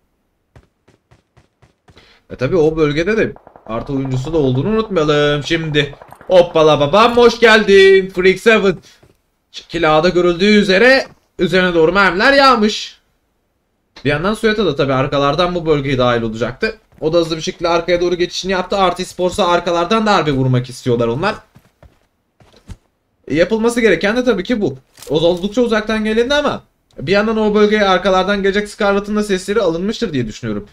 Tabi o bölgede de artı oyuncusu da olduğunu unutmayalım. Şimdi hoppala babam hoş geldin. Freak7 şekil A'da görüldüğü üzere üzerine doğru mermiler yağmış. Bir yandan Sueta da tabi arkalardan bu bölgeye dahil olacaktı. O da hızlı bir şekilde arkaya doğru geçişini yaptı. Arti Sports'a arkalardan darbe vurmak istiyorlar onlar. Yapılması gereken de tabii ki bu. O oldukça uzaktan gelindi ama bir yandan o bölgeye arkalardan gelecek Scarlett'ın da sesleri alınmıştır diye düşünüyorum.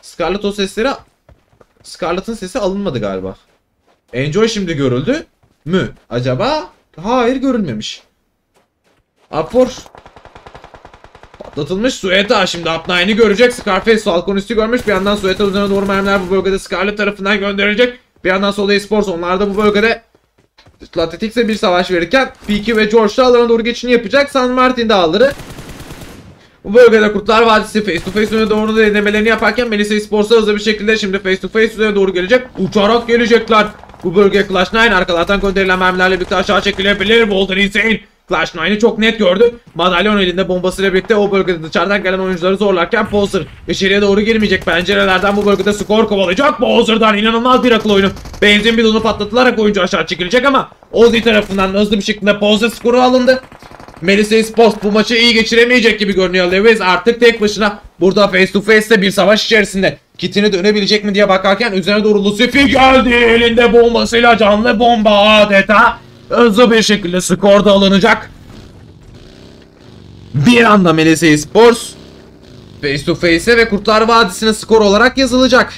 Scarlett'ın sesi alınmadı galiba. Enjoy şimdi görüldü mü acaba? Hayır, görülmemiş. Upfor patlatılmış. Sueta şimdi Up9'ı görecek. Scarface Falconist'i görmüş. Bir yandan Sueta üzerine doğru mermiler bu bölgede Scarlett tarafından gönderilecek. Bir yandan Solo Esports onlar da bu bölgede Atletix'e bir savaş verirken P2 ve George da alana doğru geçişini yapacak. San Martin dağları. Bu bölgede Kurtlar Vadisi face to face öne doğru denemelerini yaparken Melisa Esports'a hızlı bir şekilde şimdi face to face üzerine doğru gelecek. Uçarak gelecekler. Bu bölgeye Clash 9 arkalardan gönderilen mermilerle birlikte aşağı çekilebilir. Walter Insane Clash 9'ı çok net gördü. Madalyon elinde bombasıyla birlikte o bölgede dışarıdan gelen oyuncuları zorlarken Bowser içeriye doğru girmeyecek. Pencerelerden bu bölgede skor kovalayacak. Bowser'dan inanılmaz bir akıl oyunu. Benzin bidonu patlatılarak oyuncu aşağı çekilecek ama Ozzy tarafından hızlı bir şekilde Bowser skoru alındı. Melisa Sports bu maçı iyi geçiremeyecek gibi görünüyor. Lewis artık tek başına burada face to face'te bir savaş içerisinde. Kitini dönebilecek mi diye bakarken üzerine doğru Lucifer geldi. Elinde bombasıyla, canlı bomba adeta. Hızlı bir şekilde skor da alınacak. Bir anda Melisa Sports face to face'e ve Kurtlar Vadisi'ne skor olarak yazılacak.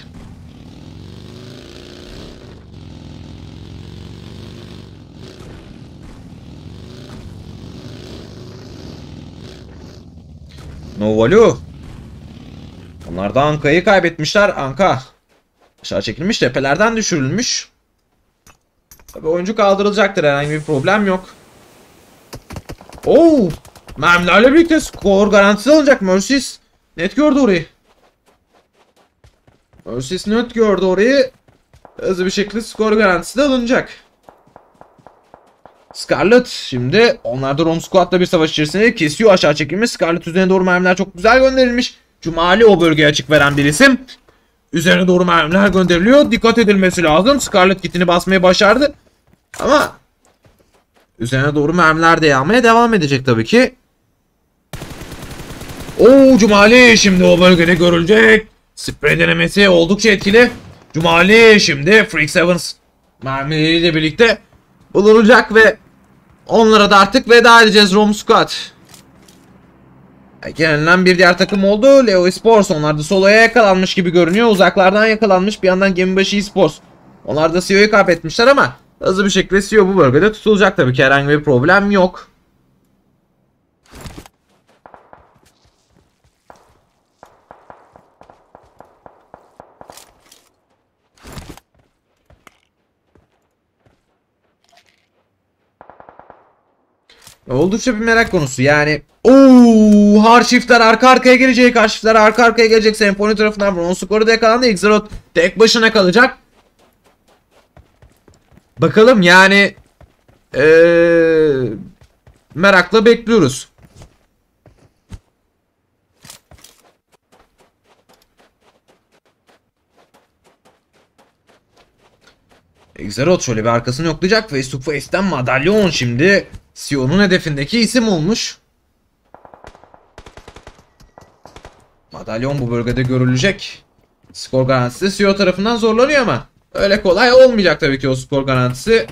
Novalu. Onlar da Anka'yı kaybetmişler. Anka aşağı çekilmiş, tepelerden düşürülmüş. Tabii oyuncu kaldırılacaktır, herhangi bir problem yok. Oo! Mermilerle birlikte skor garantisi alınacak. Mercedes net gördü orayı. Mercedes net gördü orayı. Hızlı bir şekilde skor garantisi de alınacak. Scarlett şimdi onlarda Rom Squad'la bir savaş içerisinde kesiyor, aşağı çekilmiş. Scarlett üzerine doğru mermiler çok güzel gönderilmiş. Cumali o bölgeye açık veren bir isim. Üzerine doğru mermiler gönderiliyor. Dikkat edilmesi lazım. Scarlett kitini basmayı başardı. Ama üzerine doğru mermiler de yağmaya devam edecek tabii ki. Oo, Cumali şimdi o bölgede görülecek. Sprey denemesi oldukça etkili. Cumali şimdi Freak7 mermileriyle birlikte bulunacak ve onlara da artık veda edeceğiz Rom Squad. Gelinen bir diğer takım oldu. Leo Esports. Onlar da soloya yakalanmış gibi görünüyor. Uzaklardan yakalanmış. Bir yandan Gemibaşı Esports. Onlar da CEO'yu kaybetmişler ama hızlı bir şekilde CEO bu bölgede tutulacak tabii ki. Herhangi bir problem yok. Oldukça bir merak konusu yani. Ooo, hard shiftler arka arkaya gelecek. Hard shiftler arka arkaya gelecek. Senfoni tarafından bronz skoru da yakalandı. Xerot tek başına kalacak. Bakalım yani. Merakla bekliyoruz. Xerot şöyle bir arkasını yoklayacak. Face to face'ten madalyon şimdi. Sion'un hedefindeki isim olmuş. Madalyon bu bölgede görülecek. Skor garantisi Sio tarafından zorlanıyor ama öyle kolay olmayacak tabii ki o skor garantisi.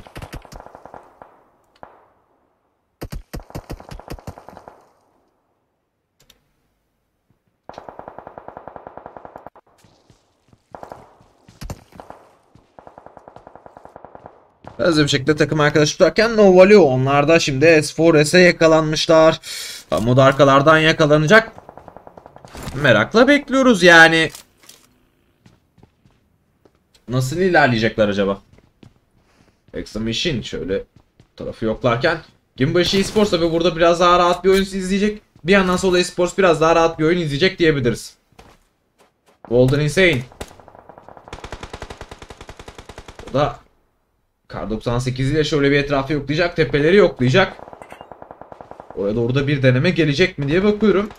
Hızlı bir şekilde takım arkadaşı tutarken Novalio, onlar da şimdi S4S'e yakalanmışlar. Ama da arkalardan yakalanacak. Merakla bekliyoruz yani. Nasıl ilerleyecekler acaba? Examission şöyle tarafı yoklarken Gimbashi Esports tabi burada biraz daha rahat bir oyun izleyecek. Bir yandan Solo Esports biraz daha rahat bir oyun izleyecek diyebiliriz. Golden Insane. O da Kar 98 ile şöyle bir etrafı yoklayacak. Tepeleri yoklayacak. Oraya doğru da bir deneme gelecek mi diye bakıyorum.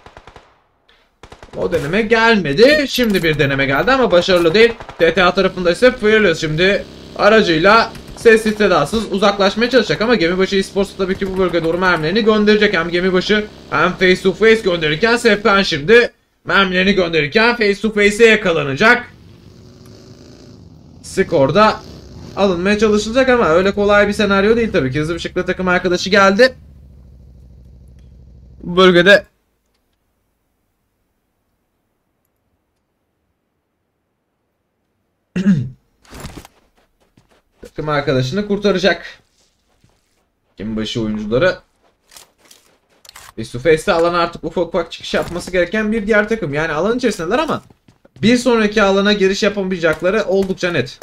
O deneme gelmedi. Şimdi bir deneme geldi ama başarılı değil. TTA tarafında ise Fearless şimdi aracıyla sessiz sedasız uzaklaşmaya çalışacak ama Gemibaşı Esports tabii ki bu bölgeye doğru mermilerini gönderecek. Hem Gemibaşı hem face to face gönderirken Sefkan şimdi mermilerini gönderirken face to face'e yakalanacak. Skorda alınmaya çalışılacak ama öyle kolay bir senaryo değil tabii ki. Hızlı bir şekilde takım arkadaşı geldi. Bu bölgede takım arkadaşını kurtaracak. Gemibaşı oyuncuları face to face'te alana artık ufak ufak çıkış yapması gereken bir diğer takım. Yani alan içerisindeler ama bir sonraki alana giriş yapamayacakları oldukça net.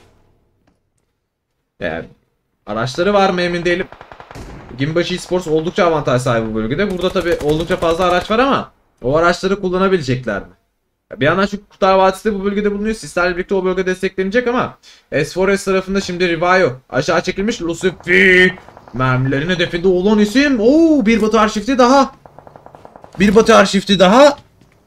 Yani araçları var mı emin değilim. Gimbashi Esports oldukça avantaj sahibi bu bölgede. Burada tabi oldukça fazla araç var ama o araçları kullanabilecekler mi? Bir yandan şu Kurtlar Vadisi de bu bölgede bulunuyor. Sislerle birlikte o bölge desteklenecek ama S4S tarafında şimdi Rivayo aşağı çekilmiş. Lucifer mermilerin hedefinde olan isim. Oo, bir batı arşifti daha. Bir batı arşifti daha.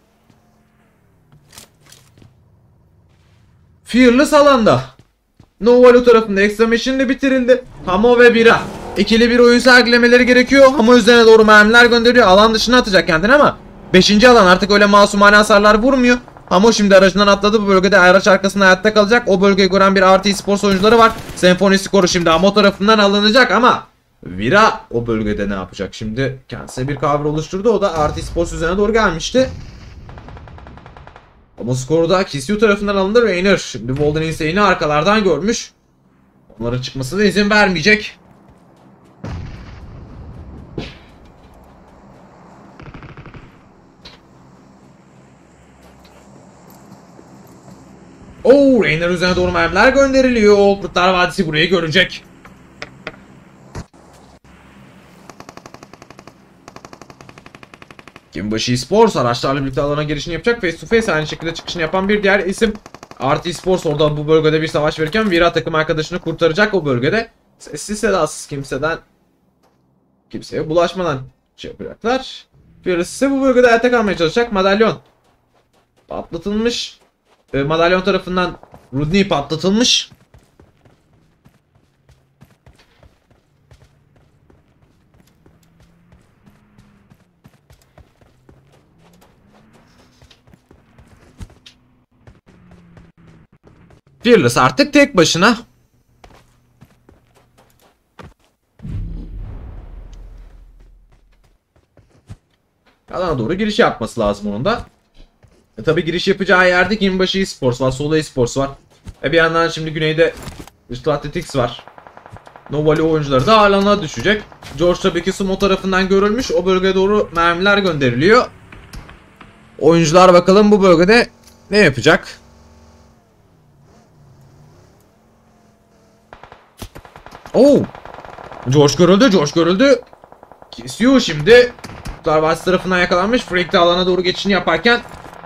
Fearless alanda. Novalu tarafında Examission de bitirildi. Hamo ve Bira İkili bir oyun sergilemeleri gerekiyor. Hamo üzerine doğru mermiler gönderiyor. Alan dışına atacak kendini ama 5. alan artık öyle masumane hasarlar vurmuyor. Hamo şimdi aracından atladı. Bu bölgede araç arkasında hayatta kalacak. O bölgeyi gören bir RT Sports oyuncuları var. Senfoni skoru şimdi Hamo tarafından alınacak ama Vira o bölgede ne yapacak? Şimdi kendisine bir cover oluşturdu. O da RT Sports üzerine doğru gelmişti. Ama skoru da Kisyu tarafından alındı. Rainer şimdi Golden Insane'i arkalardan görmüş. Onların çıkmasına izin vermeyecek. Oo, Rainer üzerine doğru mermiler gönderiliyor. Kurtlar Vadisi burayı görecek. Gimbashi Sports araçlarla birlikte alana girişini yapacak. Face to face aynı şekilde çıkışını yapan bir diğer isim RT Sports orada bu bölgede bir savaş verirken Vira takım arkadaşını kurtaracak o bölgede. Sessiz sedasız kimseye bulaşmadan şey yapacaklar. Fearless ise bu bölgede hayatta kalmaya çalışacak. Madalyon patlatılmış. Madalyon tarafından Rudney patlatılmış. Fearless artık tek başına. Alana doğru giriş yapması lazım onun da. Tabi giriş yapacağı yerde Gimbashi Esports var, Solo Esports var. Bir yandan şimdi güneyde Digital Athletics var. Novali oyuncuları da alana düşecek. George tabii ki Sumo tarafından görülmüş. O bölgeye doğru mermiler gönderiliyor. Oyuncular bakalım bu bölgede ne yapacak? Oo! George görüldü. Kesiyor şimdi. Kurtlar Vadisi tarafından yakalanmış. Frank de alana doğru geçişini yaparken.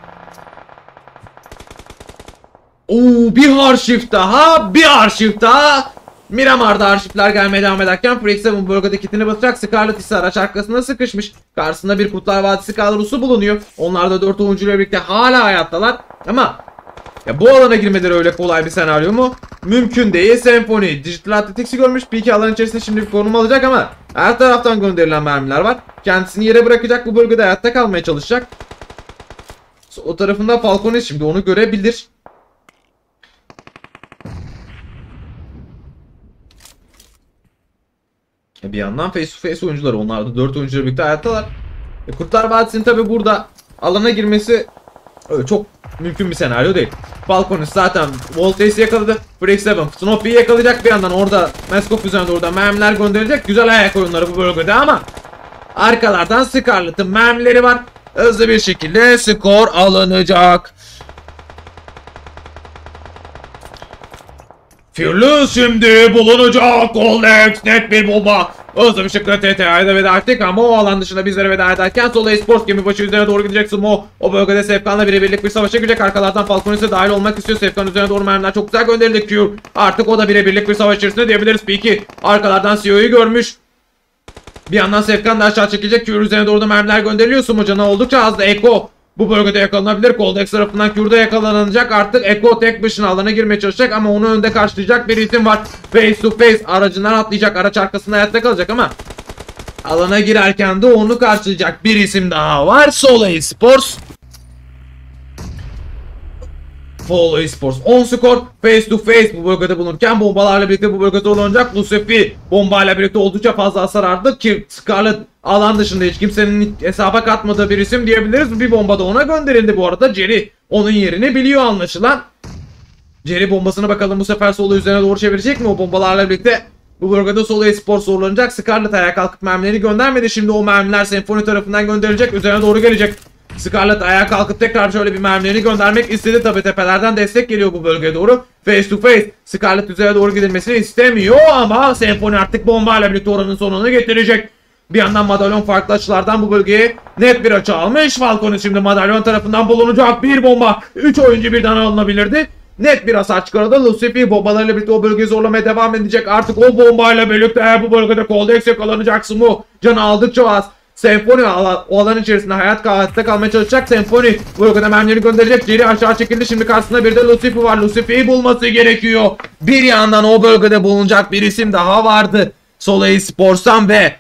Bir arşiv daha. Bir arşiv daha. Miramar'da arşivler gelmeye devam ederken Frank bu bölgede kitini basacak. Scarlet ise araç arkasında sıkışmış. Karşısında bir Kurtlar Vadisi kadrosu bulunuyor. Onlar da 4 oyuncuyla birlikte hala hayattalar. Ama ya bu alana girmeleri öyle kolay bir senaryo mu? Mümkün değil. Symphony Digital Athletics'i görmüş. Bir alan içerisinde şimdi bir konum alacak ama her taraftan gönderilen mermiler var. Kendisini yere bırakacak. Bu bölgede hayatta kalmaya çalışacak. O tarafında Falcones şimdi onu görebilir. Bir yandan face to face oyuncular. Onlar da 4 oyuncuyla birlikte hayattalar. Kurtlar Vadisi'nin tabi burada alana girmesi öyle çok mümkün bir senaryo değil. Falcones zaten Voltace'i yakaladı. Freak 7 Snoopy'yi yakalayacak. Bir yandan orada Meskov üzerine doğru da mermiler gönderecek. Güzel ayak oyunları bu bölgede ama arkalardan Scarlet'ın mermileri var. Hızlı bir şekilde skor alınacak. Fearless şimdi bulunacak. Goldex net bir bomba. Hızlı bir şekilde TTA'ya veda ettik ama o alan dışında bizlere veda ederken Sola Esports gemi başı üzerine doğru gidecek Sumo. O bölgede Sefkan'la birebirlik bir savaşa girecek. Arkalardan Falcones'e dahil olmak istiyor. Sefkan üzerine doğru mermiler çok güzel gönderildi. Q artık o da birebirlik bir savaş içerisinde diyebiliriz. P2 arkalardan CEO'yu görmüş. Bir yandan Sefkan da aşağı çekilecek. Q üzerine doğru da mermiler gönderiliyor. Sumo canı oldukça azdı. Eko bu bölgede yakalanabilir. Goldex tarafından Q'da yakalanacak. Artık Eko tek başına alana girmeye çalışacak ama onu önde karşılayacak bir isim var. Face to face aracından atlayacak. Araç arkasında hayatta kalacak ama alana girerken de onu karşılayacak bir isim daha var. Sola Esports. Polo Esports 10 skor. Face to face bu bölgede bulunurken bombalarla birlikte bu bölgede olacak. Lucifer bombayla birlikte oldukça fazla hasar aldı ki Scarlet alan dışında hiç kimsenin hesaba katmadığı bir isim diyebiliriz. Bir bomba da ona gönderildi bu arada. Jerry onun yerini biliyor anlaşılan. Jerry bombasını bakalım bu sefer Solo üzerine doğru çevirecek mi? O bombalarla birlikte bu bölgede Solo Esports zorlanacak. Scarlet ayağa kalkıp mermileri göndermedi. Şimdi o mermiler Symphony tarafından gönderilecek. Üzerine doğru gelecek. Scarlet ayağa kalkıp tekrar şöyle bir mermilerini göndermek istedi. Tabi tepelerden destek geliyor bu bölgeye doğru. Face to face Scarlet üzerine doğru gidilmesini istemiyor ama Symphony artık bombayla birlikte oranın sonunu getirecek. Bir yandan Madalyon farklı açılardan bu bölgeye net bir açı almış. Falcon'un şimdi Madalyon tarafından bulunacak bir bomba. 3 oyuncu birden alınabilirdi. Net bir hasar çıkardı. Lucifer bombalarıyla birlikte o bölgeyi zorlamaya devam edecek. Artık o bombayla birlikte bu bölgede Goldex yakalanacak. Sumo canı aldıkça az. Symphony o alan içerisinde hayatta kalmaya çalışacak. Symphony bu bölgede mermileri gönderecek. Jerry aşağı çekildi. Şimdi karşısında bir de Lucifer var. Lucifer'i bulması gerekiyor. Bir yandan o bölgede bulunacak bir isim daha vardı. Sola Esports'tan ve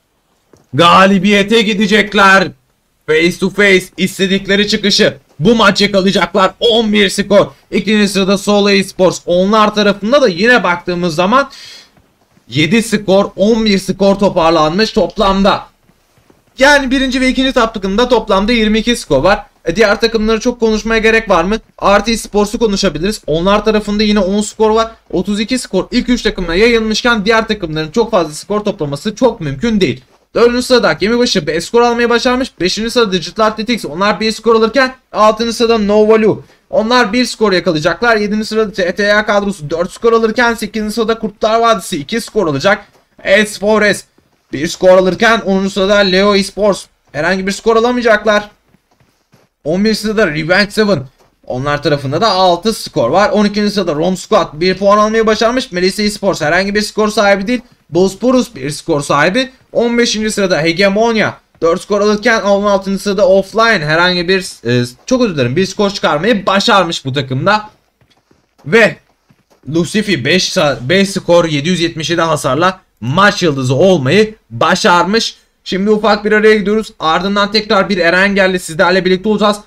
galibiyete gidecekler. Face to face istedikleri çıkışı bu maç yakalayacaklar. 11 skor. İkinci sırada Sola Esports. Onlar tarafında da yine baktığımız zaman 7 skor 11 skor toparlanmış toplamda. Yani birinci ve ikinci takımda toplamda 22 skor var. Diğer takımları çok konuşmaya gerek var mı? RT Sports'u konuşabiliriz. Onlar tarafında yine 10 skor var. 32 skor ilk 3 takımına yayılmışken diğer takımların çok fazla skor toplaması çok mümkün değil. 4. sırada Gemibaşı 5 skor almayı başarmış. 5. sırada Digital Athletics onlar 1 skor alırken 6. sırada No Value onlar 1 skor yakalayacaklar. 7. sırada TTA kadrosu 4 skor alırken 8. sırada Kurtlar Vadisi 2 skor alacak. S4S 1 skor alırken 10. sırada Leo Esports herhangi bir skor alamayacaklar. 11. sırada Revenge 7 onlar tarafında da 6 skor var. 12. sırada Rom Squad 1 puan almayı başarmış. Melisa Esports herhangi bir skor sahibi değil. Bosporus 1 skor sahibi. 15. sırada Hegemonia 4 skor alırken 16. sırada Offline herhangi bir çok özür dilerim 1 skor çıkarmayı başarmış bu takımda. Ve Lucifer 5 skor 777 hasarla maç yıldızı olmayı başarmış. Şimdi ufak bir araya gidiyoruz. Ardından tekrar bir Erengel'le sizlerle birlikte olacağız.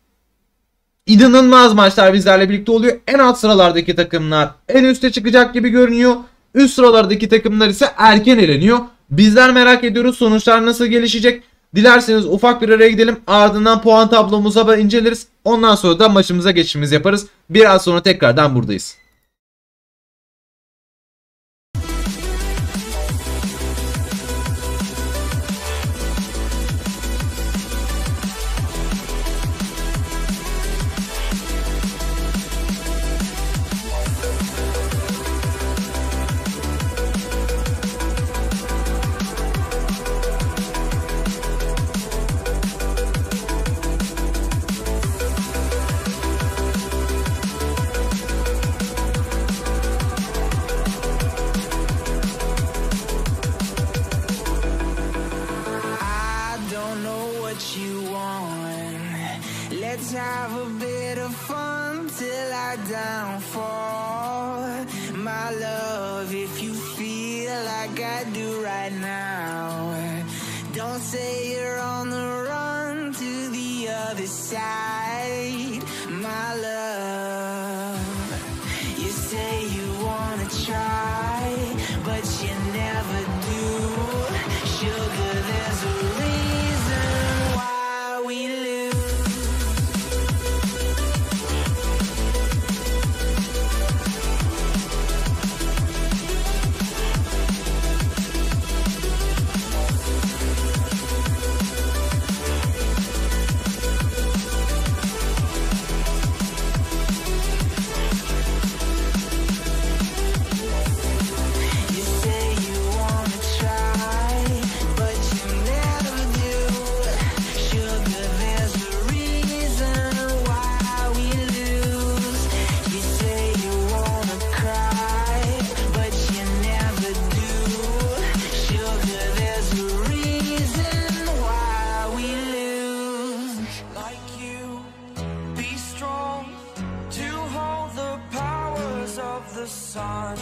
İnanılmaz maçlar bizlerle birlikte oluyor. En alt sıralardaki takımlar en üste çıkacak gibi görünüyor. Üst sıralardaki takımlar ise erken eleniyor. Bizler merak ediyoruz sonuçlar nasıl gelişecek. Dilerseniz ufak bir araya gidelim. Ardından puan tablomuza inceleriz. Ondan sonra da maçımıza geçişimizi yaparız. Biraz sonra tekrardan buradayız. a bit of fun till I downfall. My love, if you feel like I do right now, don't say you're on the run to the other side. My love, you say you wanna try, but you never do. Sugar, there's a reason why we lose. The sun,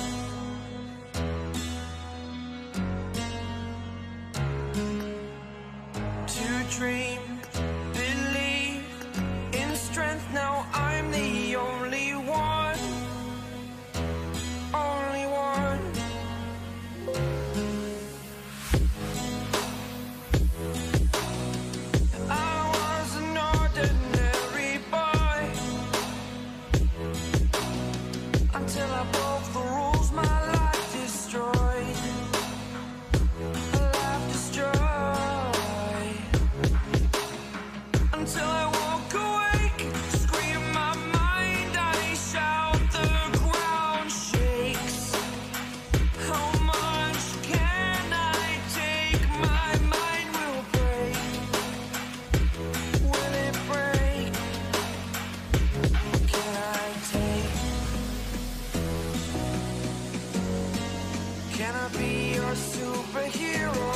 to dream, believe in strength. Now I'm the only one, only one. I was an ordinary boy until I broke the rules, my life destroyed. A life destroyed. Until I woke awake, scream my mind, I shout, the ground shakes. How much can I take? My mind will break. Will it break? Can I take? Can I be your superhero?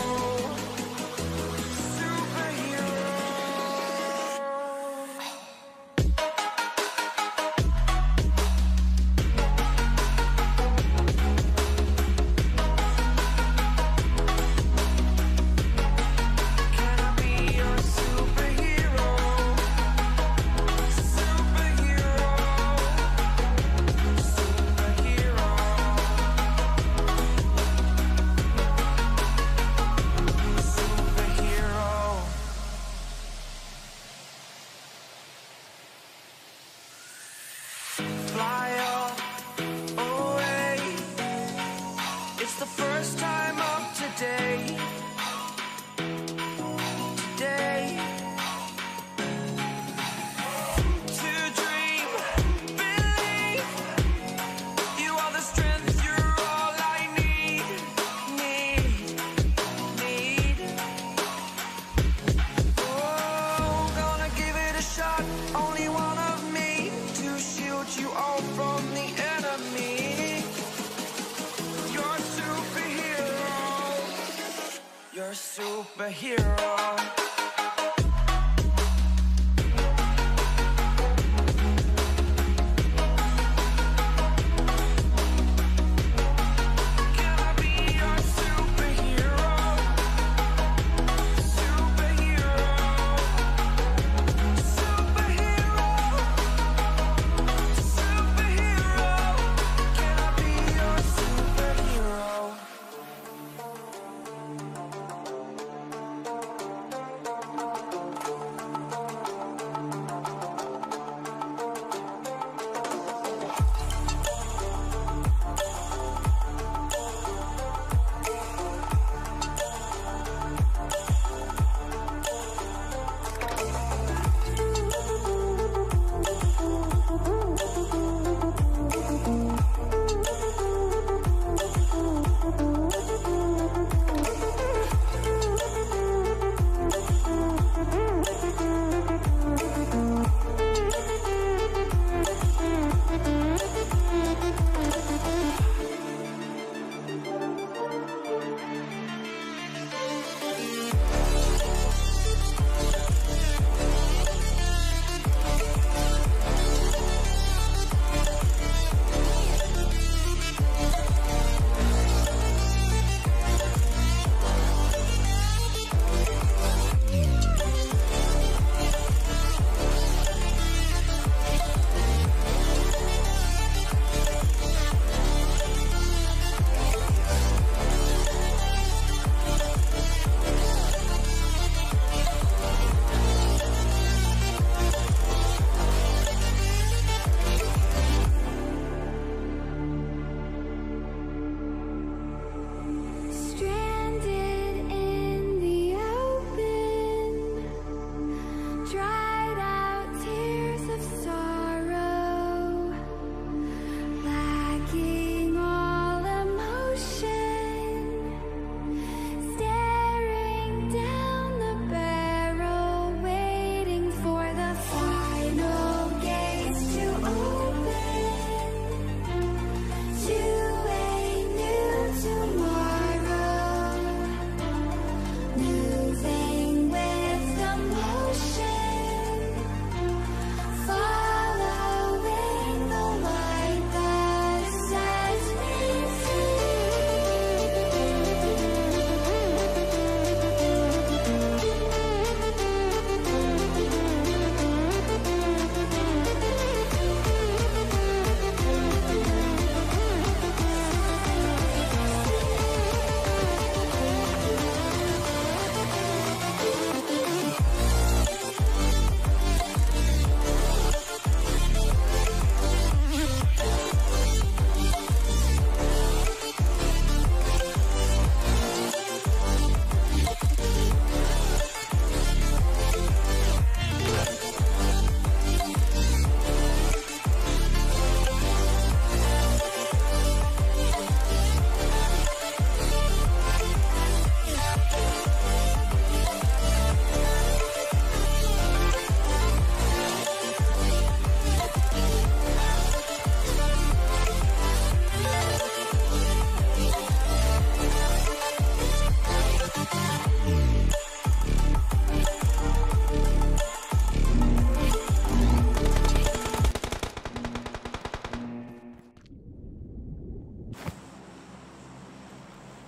Superhero. Can I be your superhero? Superhero. Superhero. Fly up away. It's the first time of today. Today. To dream, believe. You are the strength, you're all I need. Need. Oh, gonna give it a shot. Only one of me to shield you all from the enemy. You're a superhero. You're a superhero. Can I be your superhero? Superhero. Superhero. Superhero. Can I be your superhero?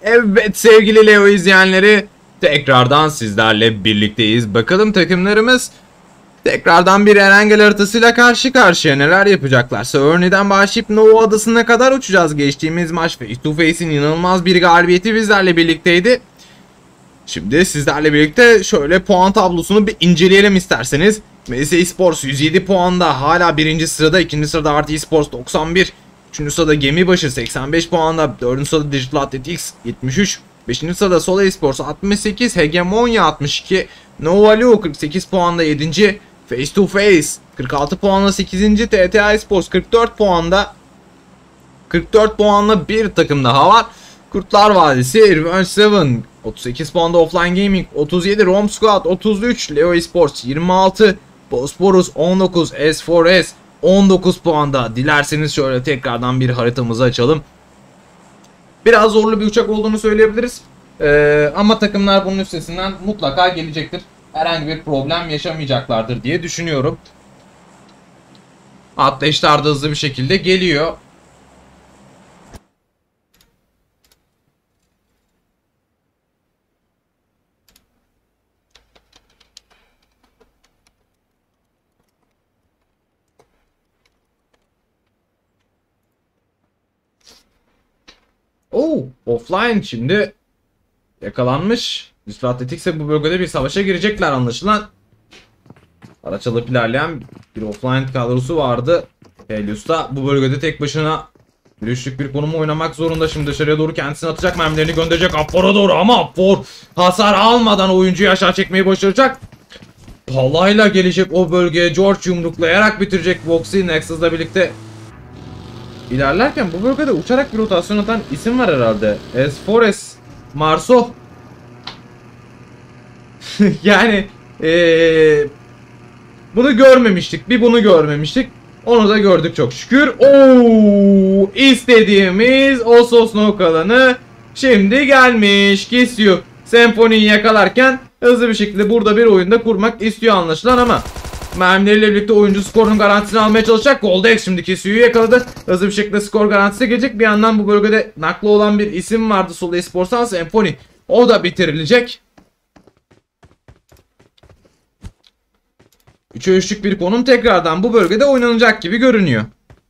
Evet sevgili Leo izleyenleri, tekrardan sizlerle birlikteyiz. Bakalım takımlarımız tekrardan bir Erengel haritasıyla karşı karşıya, neler yapacaklarsa. Örneğin başlayıp Nova adasına kadar uçacağız. Geçtiğimiz maç Face to Face'in inanılmaz bir galibiyeti bizlerle birlikteydi. Şimdi sizlerle birlikte şöyle puan tablosunu bir inceleyelim isterseniz. MS Esports 107 puanda hala birinci sırada. İkinci sırada Art Esports 91. Üçüncü sırada Gemibaşı 85 puanda. Dördüncü sırada Digital Athletics 73. Beşinci sırada Sola Esports 68. Hegemonya 62. Nova Lu 48 puanda 7. Face to Face 46 puanla 8. TTA Esports 44 puanda. 44 puanla bir takım daha var. Kurtlar Vadisi, Revenge 7 38 puanda, Offline Gaming 37, Rom Squad 33, Leo Esports 26, Bosporus 19, S4S 19 puanda. Dilerseniz şöyle tekrardan bir haritamızı açalım. Biraz zorlu bir uçak olduğunu söyleyebiliriz. Ama takımlar bunun üstesinden mutlaka gelecektir. Herhangi bir problem yaşamayacaklardır diye düşünüyorum. Atlayışlar da hızlı bir şekilde geliyor. Offline şimdi yakalanmış. Digital Athletics'e bu bölgede bir savaşa girecekler anlaşılan. Araç alıp ilerleyen bir offline kadrosu vardı. Helios'ta bu bölgede tek başına üçlük bir konumu oynamak zorunda. Şimdi dışarıya doğru kendisini atacak, mermilerini gönderecek Appor'a doğru ama Appor hasar almadan oyuncuyu aşağı çekmeyi başaracak. Palayla gelecek o bölgeye, George yumruklayarak bitirecek Voxy Nexus'la birlikte. İlerlerken bu bölgede uçarak bir rotasyon atan isim var herhalde. S4S Marso. Yani bunu görmemiştik. Bir bunu görmemiştik. Onu da gördük çok şükür. İstediğimiz o Sosno alanı şimdi gelmiş. Kesiyor. Senfoni'yi yakalarken hızlı bir şekilde burada bir oyunda kurmak istiyor anlaşılan ama mermileriyle birlikte oyuncu skorunun garantisini almaya çalışacak. Goldex şimdi Kesiyor'u yakaladı. Hızlı bir şekilde skor garantisi gelecek. Bir yandan bu bölgede nakli olan bir isim vardı Sola Esports'tan, Senfoni. O da bitirilecek. 3'e 3'lük bir konum tekrardan bu bölgede oynanacak gibi görünüyor.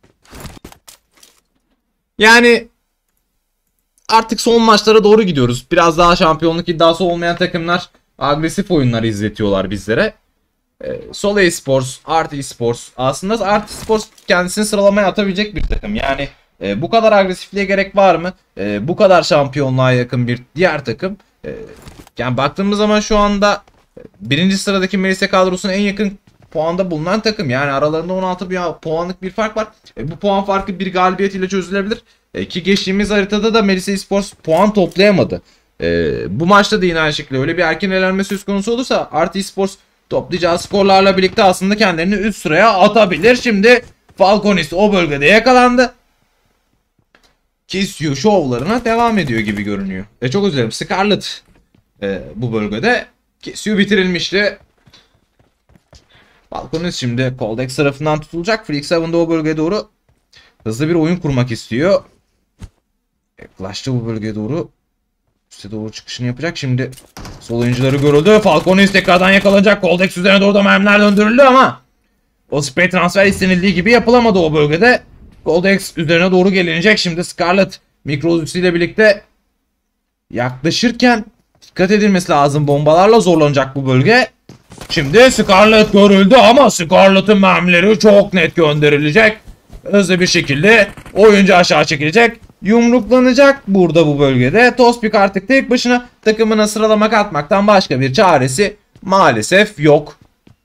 Yani artık son maçlara doğru gidiyoruz. Biraz daha şampiyonluk iddiası olmayan takımlar agresif oyunlar izletiyorlar bizlere. Sola Esports, Art Esports. Aslında Art Esports kendisini sıralamaya atabilecek bir takım. Yani bu kadar agresifliğe gerek var mı? Bu kadar şampiyonluğa yakın bir diğer takım. Yani baktığımız zaman şu anda birinci sıradaki Melisa kadrosuna en yakın puanda bulunan takım. Yani aralarında 16 puanlık bir fark var. Bu puan farkı bir galibiyet ile çözülebilir. Ki geçtiğimiz haritada da Melisa Esports puan toplayamadı. Bu maçta da yine aynı şekilde öyle bir erken elenme söz konusu olursa Art Esports toplayacağı skorlarla birlikte aslında kendilerini üst sıraya atabilir. Şimdi Falconis o bölgede yakalandı. Kesiyor şovlarına devam ediyor gibi görünüyor. Çok özür dilerim. Scarlet bu bölgede Kesiyor bitirilmişti. Falconis şimdi Coldex tarafından tutulacak. Freak 7 de o bölgeye doğru hızlı bir oyun kurmak istiyor. Yaklaştı bu bölgeye doğru. Üste doğru çıkışını yapacak. Şimdi sol oyuncuları görüldü. Falconis tekrardan yakalanacak. Coldex üzerine doğru da mermiler döndürüldü ama o spray transfer istenildiği gibi yapılamadı o bölgede. Coldex üzerine doğru gelinecek. Şimdi Scarlet Mikrozüsü ile birlikte yaklaşırken dikkat edilmesi lazım. Bombalarla zorlanacak bu bölge. Şimdi Scarlet görüldü ama Scarlet'ın mermileri çok net gönderilecek. Hızlı bir şekilde oyuncu aşağı çekilecek. Yumruklanacak burada bu bölgede. Tospik artık tek başına takımına sıralama katmaktan başka bir çaresi maalesef yok.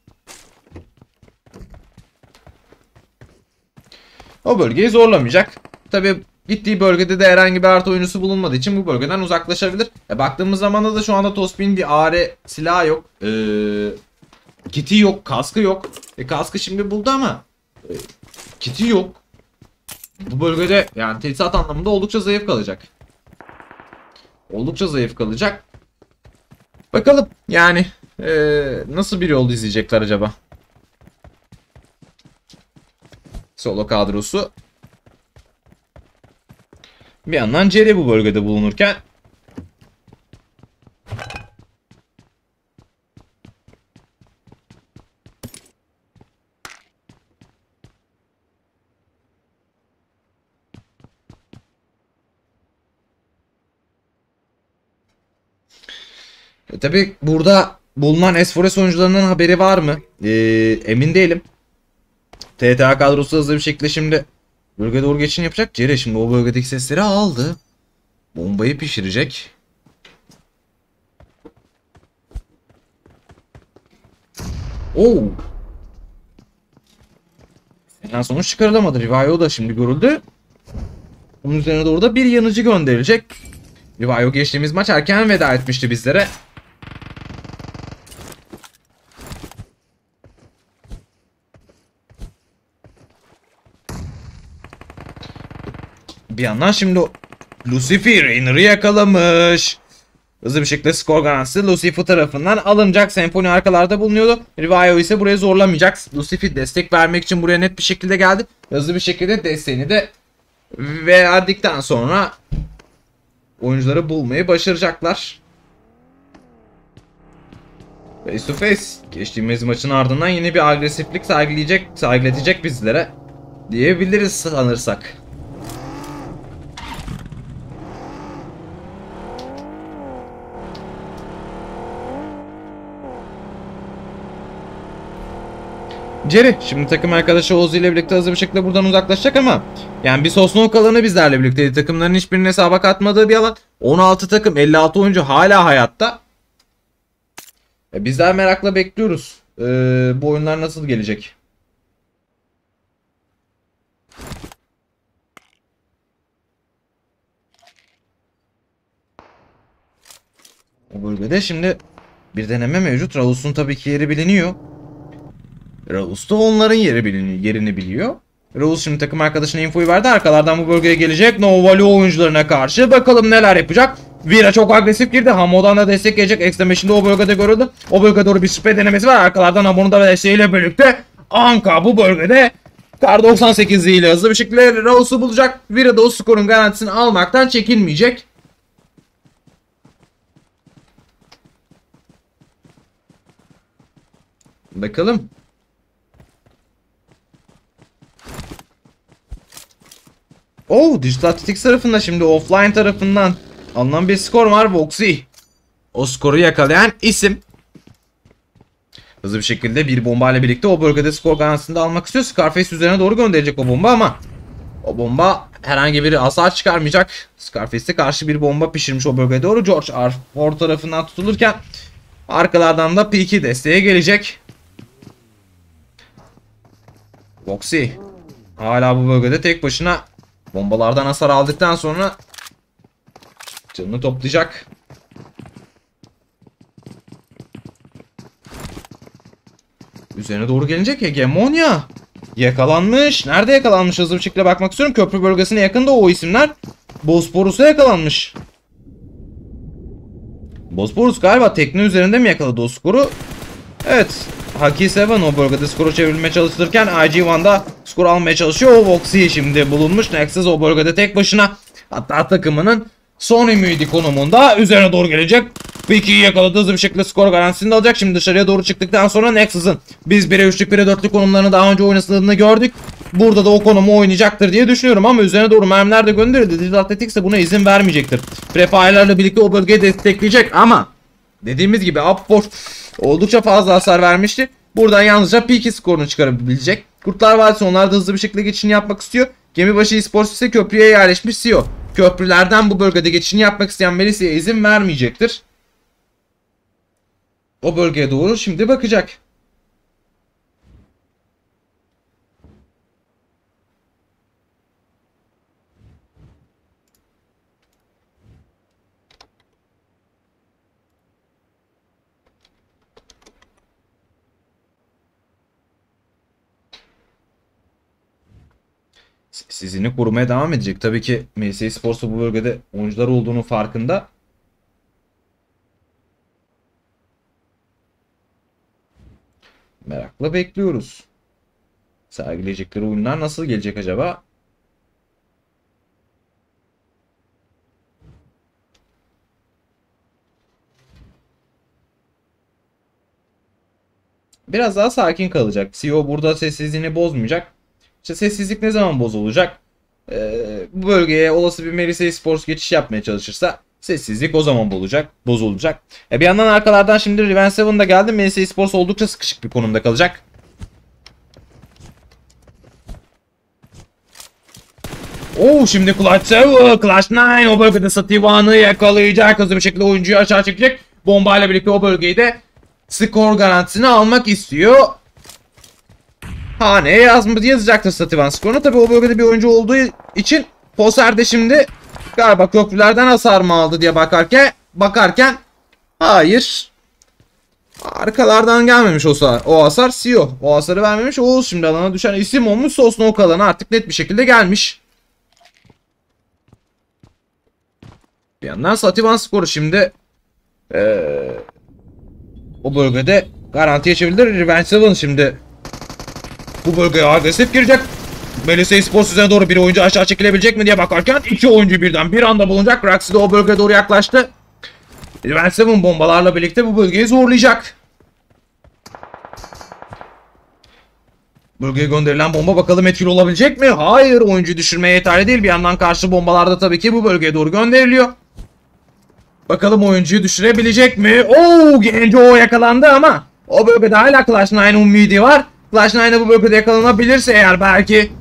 O bölgeyi zorlamayacak. Tabi gittiği bölgede de herhangi bir artı oyuncusu bulunmadığı için bu bölgeden uzaklaşabilir. Baktığımız zaman da şu anda Tospik'in bir AR silahı yok. Kiti yok, kaskı yok. Kaskı şimdi buldu ama kiti yok. Bu bölgede yani teçhizat anlamında oldukça zayıf kalacak. Oldukça zayıf kalacak. Bakalım yani nasıl bir yol izleyecekler acaba? Solo kadrosu. Bir yandan Jerry bu bölgede bulunurken Tabi burada bulunan S4S oyuncularının haberi var mı? Emin değilim. TTA kadrosu hızlı bir şekilde şimdi bölgeye doğru geçin yapacak. Cere şimdi o bölgedeki sesleri aldı. Bombayı pişirecek. Oo. Yani sonuç çıkarılamadı. Rivayo da şimdi görüldü. Onun üzerine doğru da bir yanıcı gönderilecek. Rivayo geçtiğimiz maç erken veda etmişti bizlere. Bir yandan şimdi Lucifer Rainer'ı yakalamış. Hızlı bir şekilde skor garantisi Lucifer tarafından alınacak. Senfoni arkalarda bulunuyordu. Rivayo ise buraya zorlamayacak. Lucifer destek vermek için buraya net bir şekilde geldi. Hızlı bir şekilde desteğini de verdikten sonra oyuncuları bulmayı başaracaklar. Face to face. Geçtiğimiz maçın ardından yine bir agresiflik sergileyecek bizlere diyebiliriz sanırsak. Jerry şimdi takım arkadaşı Ozi ile birlikte hızlı bir şekilde buradan uzaklaşacak ama yani bir Sosnok alanı bizlerle birlikteydi. Takımların hiçbirinin hesaba katmadığı bir alan. 16 takım 56 oyuncu hala hayatta. Bizler merakla bekliyoruz. Bu oyunlar nasıl gelecek? O bölgede şimdi bir deneme mevcut. Raus'un tabii ki yeri biliniyor. Raus da onların yerini biliyor. Raus şimdi takım arkadaşına infoyu verdi. Arkalardan bu bölgeye gelecek. Novalo oyuncularına karşı bakalım neler yapacak. Vira çok agresif girdi. Hamo'dan da destek gelecek. Extreme şimdi o bölgede görüldü. O bölgede doğru bir spray denemesi var. Arkalardan Hamo'nun da desteğiyle birlikte Anka bu bölgede Kar 98 ile hızlı bir şekilde Raus'u bulacak. Vira da o skorun garantisini almaktan çekinmeyecek. Bakalım. Digital Tactics tarafında şimdi offline tarafından alınan bir skor var. Voxy. O skoru yakalayan isim. Hızlı bir şekilde bir bomba ile birlikte o bölgede skor garantisini de almak istiyor. Scarface üzerine doğru gönderecek o bomba ama o bomba herhangi bir hasar çıkarmayacak. Scarface'e karşı bir bomba pişirmiş o bölgeye doğru. George R4 tarafından tutulurken arkalardan da P2 desteğe gelecek. Voxy hala bu bölgede tek başına bombalardan hasar aldıktan sonra canını toplayacak. Üzerine doğru gelecek Hegemonya. Yakalanmış. Nerede yakalanmış? Hızlı bir şekilde bakmak istiyorum. Köprü bölgesine yakında o isimler. Bosporus'a yakalanmış. Bosporus galiba tekne üzerinde mi yakaladı o skoru? Evet. Haki Seven o bölgede skoru çevirmeye çalışırken IG1'da skor almaya çalışıyor. O Voxy şimdi bulunmuş. Nexus o bölgede tek başına. Hatta takımının son ümidi konumunda üzerine doğru gelecek. P2'yi yakaladı, hızlı bir şekilde skor garantisini de alacak. Şimdi dışarıya doğru çıktıktan sonra Nexus'ın biz 1'e 3'lük 1'e 4'lük konumlarını daha önce oynadığını gördük. Burada da o konumu oynayacaktır diye düşünüyorum ama üzerine doğru mermiler de gönderildi. Digital Tactics de buna izin vermeyecektir. Prefire'larla birlikte o bölgeyi destekleyecek ama dediğimiz gibi Upforce oldukça fazla hasar vermişti. Buradan yalnızca P2 skorunu çıkarabilecek. Kurtlar Vadisi onlar da hızlı bir şekilde geçişini yapmak istiyor. Gemibaşı Esports ise köprüye yerleşmiş CEO. Köprülerden bu bölgede geçişini yapmak isteyen Melisa'ya izin vermeyecektir. O bölgeye doğru şimdi bakacak. Sessizliğini korumaya devam edecek. Tabii ki MSI Sports'ta bu bölgede oyuncular olduğunu farkında. Merakla bekliyoruz. Sergileyecekleri oyunlar nasıl gelecek acaba? Biraz daha sakin kalacak. CEO burada sessizliğini bozmayacak. İşte sessizlik ne zaman bozulacak? Bu bölgeye olası bir Melisa'yı Sports geçiş yapmaya çalışırsa Sessizlik o zaman bozulacak. Bir yandan arkalardan şimdi Revenge 7 da geldi. MS Esports oldukça sıkışık bir konumda kalacak. Şimdi Clutch 7, Clutch 9 o bölgede Sativan'ı yakalayacak. Hızlı bir şekilde oyuncuyu aşağı çekecek. Bombayla birlikte o bölgeyi de skor garantisini almak istiyor. Haneye yazacaktır Sativan skorunu. Tabi o bölgede bir oyuncu olduğu için Poser de şimdi galiba köprülerden hasar mı aldı diye bakarken hayır. Arkalardan gelmemiş o hasar. CEO o hasarı vermemiş. Oğuz şimdi alana düşen isim olmuş. Sosnok alana artık net bir şekilde gelmiş. Bir yandan Sativan skoru şimdi o bölgede garantiye çevirdiler. Revenge 7 şimdi bu bölgeye agresif girecek. Melisa Esports üzerine doğru bir oyuncu aşağı çekilebilecek mi diye bakarken iki oyuncu birden bir anda bulunacak. Graxi de o bölgeye doğru yaklaştı. Revenge 7 bombalarla birlikte bu bölgeyi zorlayacak. Bölgeye gönderilen bomba bakalım etkili olabilecek mi? Hayır, oyuncu düşürmeye yeterli değil. Bir yandan karşı bombalar da tabii ki bu bölgeye doğru gönderiliyor. Bakalım oyuncuyu düşürebilecek mi? Genco yakalandı ama o bölgede hala Clash 9 umidi var. Clash 9'a bu bölgede yakalanabilirse eğer belki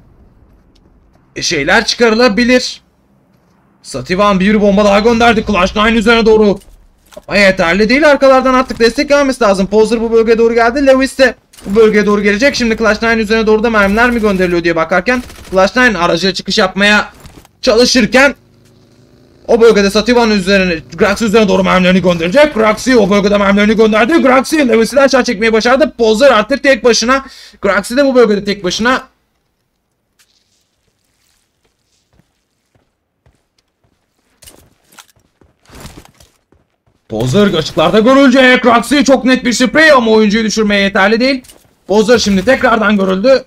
şeyler çıkarılabilir. Sativan bir bomba daha gönderdi Clash 9 üzerine doğru. Ama yeterli değil, arkalardan artık destek gelmesi lazım. Poser bu bölgeye doğru geldi. Lewis de bu bölgeye doğru gelecek. Şimdi Clash 9 üzerine doğru da mermiler mi gönderiliyor diye bakarken Clash 9 aracıya çıkış yapmaya çalışırken o bölgede Sativan Graxi üzerine doğru mermilerini gönderecek. Graxi o bölgede mermilerini gönderdi. Graxi Lewis'i de aşağı çekmeyi başardı. Pozer artık tek başına. Graxi de bu bölgede tek başına. Pozer açıklarda görülecek. Graxi çok net bir sprey ama oyuncuyu düşürmeye yeterli değil. Pozer şimdi tekrardan görüldü.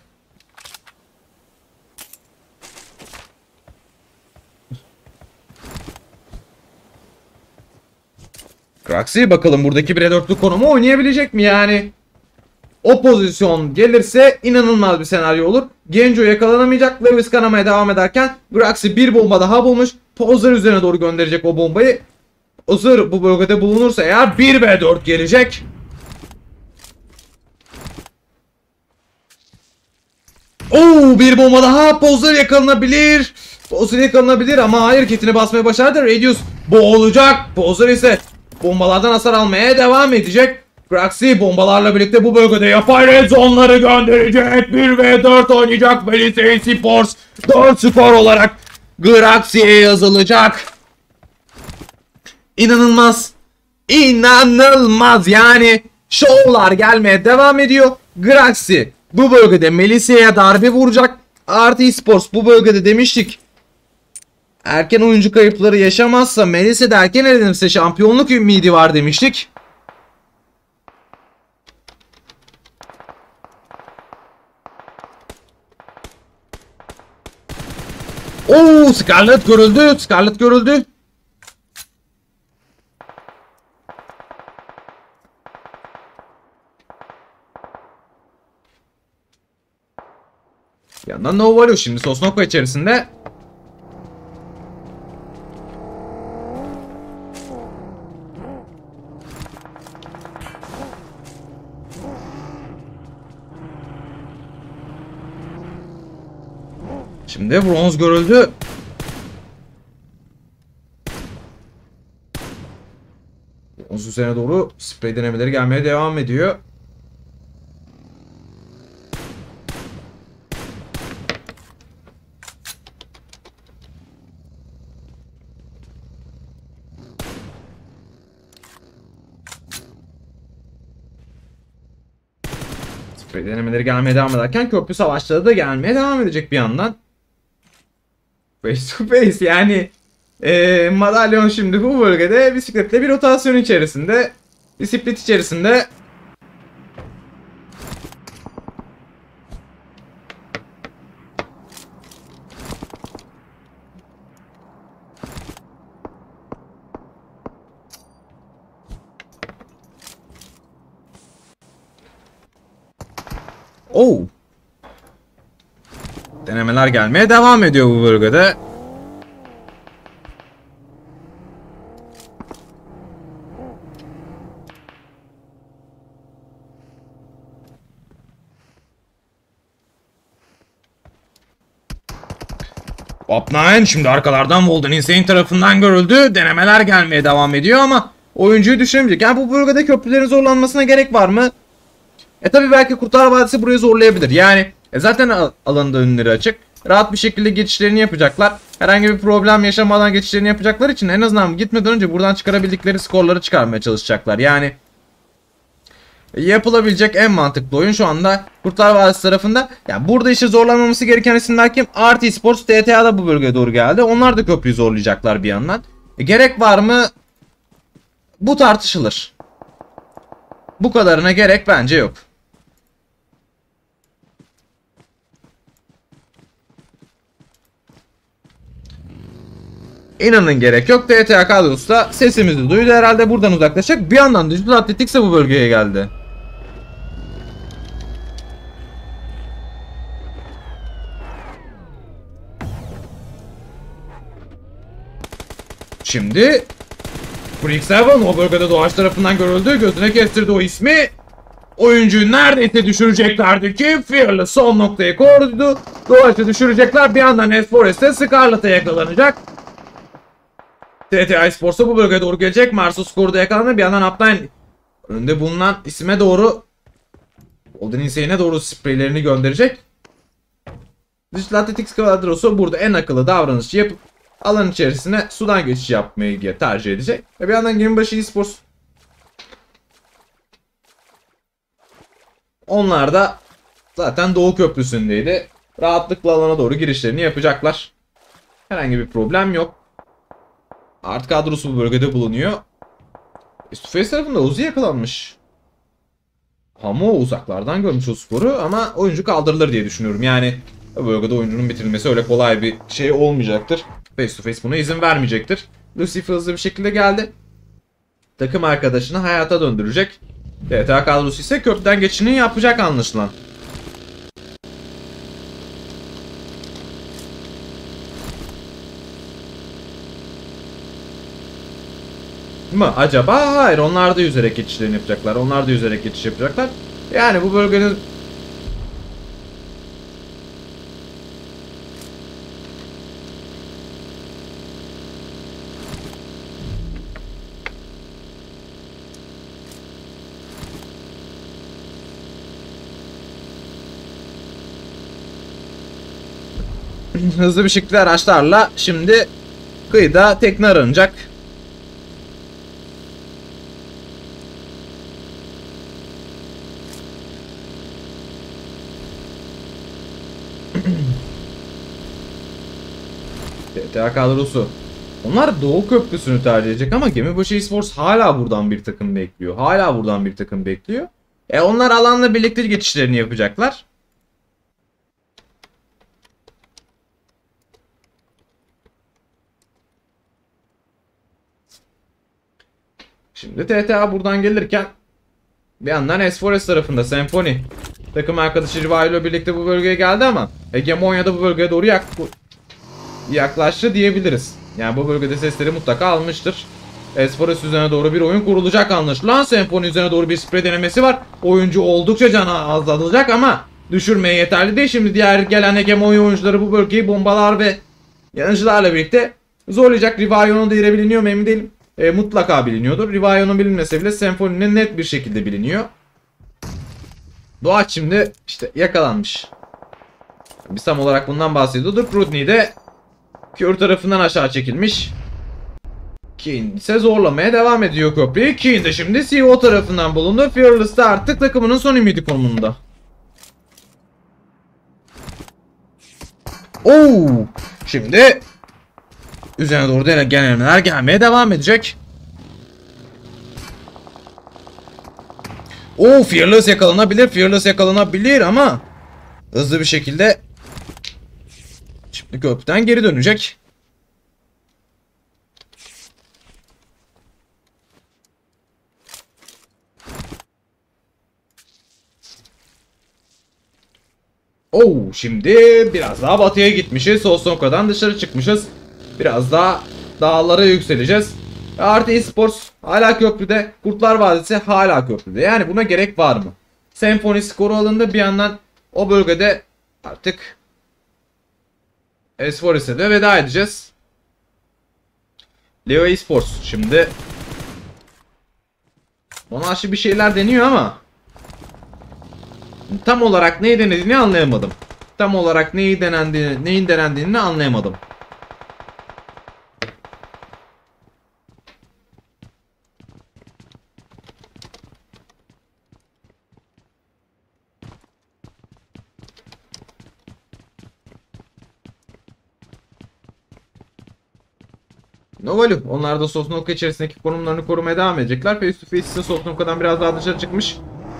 Graxi bakalım buradaki 1'e 4'lük konumu oynayabilecek mi yani? O pozisyon gelirse inanılmaz bir senaryo olur. Genco yakalanamayacak. Lewis kanamaya devam ederken Graxi bir bomba daha bulmuş. Pozer üzerine doğru gönderecek o bombayı. Pozer bu bölgede bulunursa eğer 1 ve 4 gelecek. Bir bomba daha. Pozer yakalanabilir. Pozer yakalanabilir ama hayır, kitini basmaya başardı. Radius boğulacak. Pozer ise bombalardan hasar almaya devam edecek. Graxi bombalarla birlikte bu bölgede yapay red zone'ları gönderecek. 1 ve 4 oynayacak Melisa Esports. 4 skor olarak Graxi'ye yazılacak. İnanılmaz. İnanılmaz yani. Şovlar gelmeye devam ediyor. Graxi bu bölgede Melisa'ya darbe vuracak. Artı Esports bu bölgede demiştik. Erken oyuncu kayıpları yaşamazsa Melisa de erken elenirse şampiyonluk ümidi var demiştik. Scarlet görüldü. Scarlet görüldü. Bir yandan Novalo şimdi Sosnoko içerisinde. Şimdi bronz görüldü. Bronz üzerine doğru sprey denemeleri gelmeye devam ediyor. Sprey denemeleri gelmeye devam ederken köprü savaşları da gelmeye devam edecek bir yandan. Face to face yani Madalyon şimdi bu bölgede bisikletle bir rotasyon içerisinde, bir split içerisinde. Denemeler gelmeye devam ediyor bu bölgede. Up9 şimdi arkalardan Walden Insane tarafından görüldü. Denemeler gelmeye devam ediyor ama oyuncuyu düşüremeyecek. Yani bu bölgede köprülerin zorlanmasına gerek var mı? Tabi belki Kurtlar Vadisi burayı zorlayabilir. Yani zaten alanında önleri açık. Rahat bir şekilde geçişlerini yapacaklar. Herhangi bir problem yaşamadan geçişlerini yapacaklar için en azından gitmeden önce buradan çıkarabildikleri skorları çıkarmaya çalışacaklar. Yani yapılabilecek en mantıklı oyun şu anda Kurtlar Vadisi tarafında. Yani burada işte zorlanmaması gereken isimler kim? RT Sports, TTA da bu bölgeye doğru geldi. Onlar da köprüyü zorlayacaklar bir yandan. Gerek var mı? Bu tartışılır. Bu kadarına gerek bence yok. İnanın gerek yok. TTA kadrosu da sesimizi duydu herhalde, buradan uzaklaşacak. Bir yandan Digital Athletics de bu bölgeye geldi. Şimdi Freak 7 o bölgede Doğaç tarafından görüldü. Gözüne kestirdi o ismi. Oyuncuyu neredeyse düşüreceklerdi ki Fearless son noktayı korudu. Doğaç'ı düşürecekler. Bir yandan S4S'te Scarlet'a yakalanacak. TTA Sports'a bu bölgeye doğru gelecek. Marsus Skor'da yakalandı. Bir yandan Up9 önünde bulunan isime doğru, Golden Insane'e doğru spreylerini gönderecek. Digital Athletics kadrosu burada en akıllı davranışı yapıp alan içerisine sudan geçiş yapmayı tercih edecek. Ve bir yandan Gemibaşı Esports, onlar da zaten Doğu Köprüsü'ndeydi. Rahatlıkla alana doğru girişlerini yapacaklar. Herhangi bir problem yok. Art kadrosu bu bölgede bulunuyor. Face tarafında Uzi yakalanmış. Hamo uzaklardan görmüş o skoru ama oyuncu kaldırılır diye düşünüyorum. Yani bu bölgede oyuncunun bitirilmesi öyle kolay bir şey olmayacaktır. Face to face buna izin vermeyecektir. Lucifer hızlı bir şekilde geldi. Takım arkadaşını hayata döndürecek. TTA kadrosu ise köprüden geçişini yapacak anlaşılan. Mı acaba? Hayır, onlar da yüzerek geçişlerini yapacaklar. Onlar da yüzerek geçiş yapacaklar. Yani bu bölgenin hızlı bir şekilde araçlarla şimdi kıyıda tekne aranacak. TTA kadrosu. Onlar Doğu Köprüsü'nü tercih edecek ama Gemibaşı Esports hala buradan bir takım bekliyor. Hala buradan bir takım bekliyor. Onlar alanla birlikte geçişlerini yapacaklar. Şimdi TTA buradan gelirken bir yandan S4S tarafında Symphony takım arkadaşı Riva ile birlikte bu bölgeye geldi ama Hegemonya da bu bölgeye doğru yaklaştı diyebiliriz. Yani bu bölgede sesleri mutlaka almıştır. S4S üzerine doğru bir oyun kurulacak anlaşılan. Symphony üzerine doğru bir sprey denemesi var. Oyuncu oldukça canı azalacak ama düşürmeye yeterli değil. Şimdi diğer gelen Hegemonya oyuncuları bu bölgeyi bombalar ve yanıcılarla birlikte zorlayacak. Riva'nın da yeri biliniyor mu emin değilim. Mutlaka biliniyordur. Riva'nın bilinmese bile Symphony'nin net bir şekilde biliniyor. Doğaç şimdi işte yakalanmış. Biz tam olarak bundan bahsediyorduk. Rudney de Kör tarafından aşağı çekilmiş. Keen ise zorlamaya devam ediyor köprüyü. Keen de şimdi CEO tarafından bulundu. Fearless de artık takımının son ümidi konumunda. Oo! Şimdi üzerine doğru denemeler gelmeye devam edecek. Oo, Fearless yakalanabilir. Fearless yakalanabilir ama hızlı bir şekilde şimdi köprüden geri dönecek. Oo, şimdi biraz daha batıya gitmişiz. Sosnoko'dan dışarı çıkmışız. Biraz daha dağlara yükseleceğiz. Artı Esports hala köprüde. Kurtlar Vadisi hala köprüde. Yani buna gerek var mı? Symphony skoru alındı. Bir yandan o bölgede artık S4S'e de veda edeceğiz. Leo Esports şimdi Monarşi bir şeyler deniyor ama tam olarak neyi denediğini anlayamadım. Tam olarak neyin denendiğini anlayamadım. Novalu. Onlar da Sosnovka içerisindeki konumlarını korumaya devam edecekler. Face to Face ise Sosnovka'dan biraz daha dışarı çıkmış.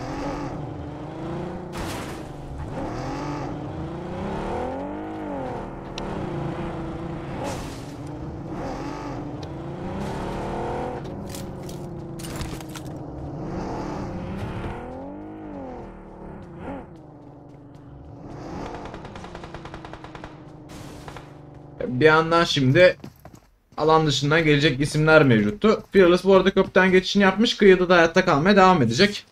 Bir yandan şimdi alan dışından gelecek isimler mevcuttu. Fearless bu arada köprüden geçişini yapmış. Kıyıda da hayatta kalmaya devam edecek.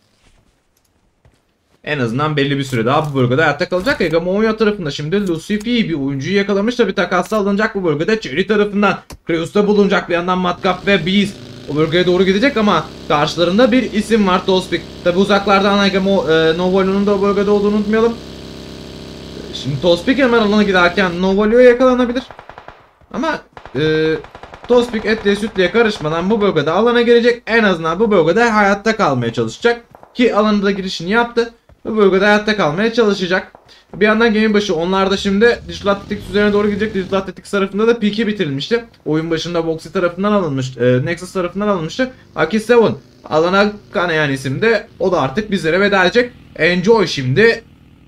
En azından belli bir süre daha bu bölgede hayatta kalacak. Hegemonya tarafında şimdi Lucifer bir oyuncuyu yakalamış. Tabi takasla alınacak bu bölgede. Cherry tarafından Kreus'ta bulunacak. Bir yandan Matkap ve Beast o bölgeye doğru gidecek ama karşılarında bir isim var, Tospik. Tabi uzaklardan Novalu'nun da o bölgede olduğunu unutmayalım. Şimdi Tospik hemen alana giderken Novalu'ya yakalanabilir. Ama Tospik etle sütle karışmadan bu bölgede alana gelecek. En azından bu bölgede hayatta kalmaya çalışacak. Ki alanında girişini yaptı. Bu bölgede hayatta kalmaya çalışacak. Bir yandan game başı onlar da şimdi Digital Athletics üzerine doğru gidecek. Digital Athletics tarafında da P2 bitirilmişti. Oyun başında Voxy tarafından alınmış, Nexus tarafından alınmıştı. Aki 7 alana kanayan isimde. O da artık bizlere veda edecek. Enjoy şimdi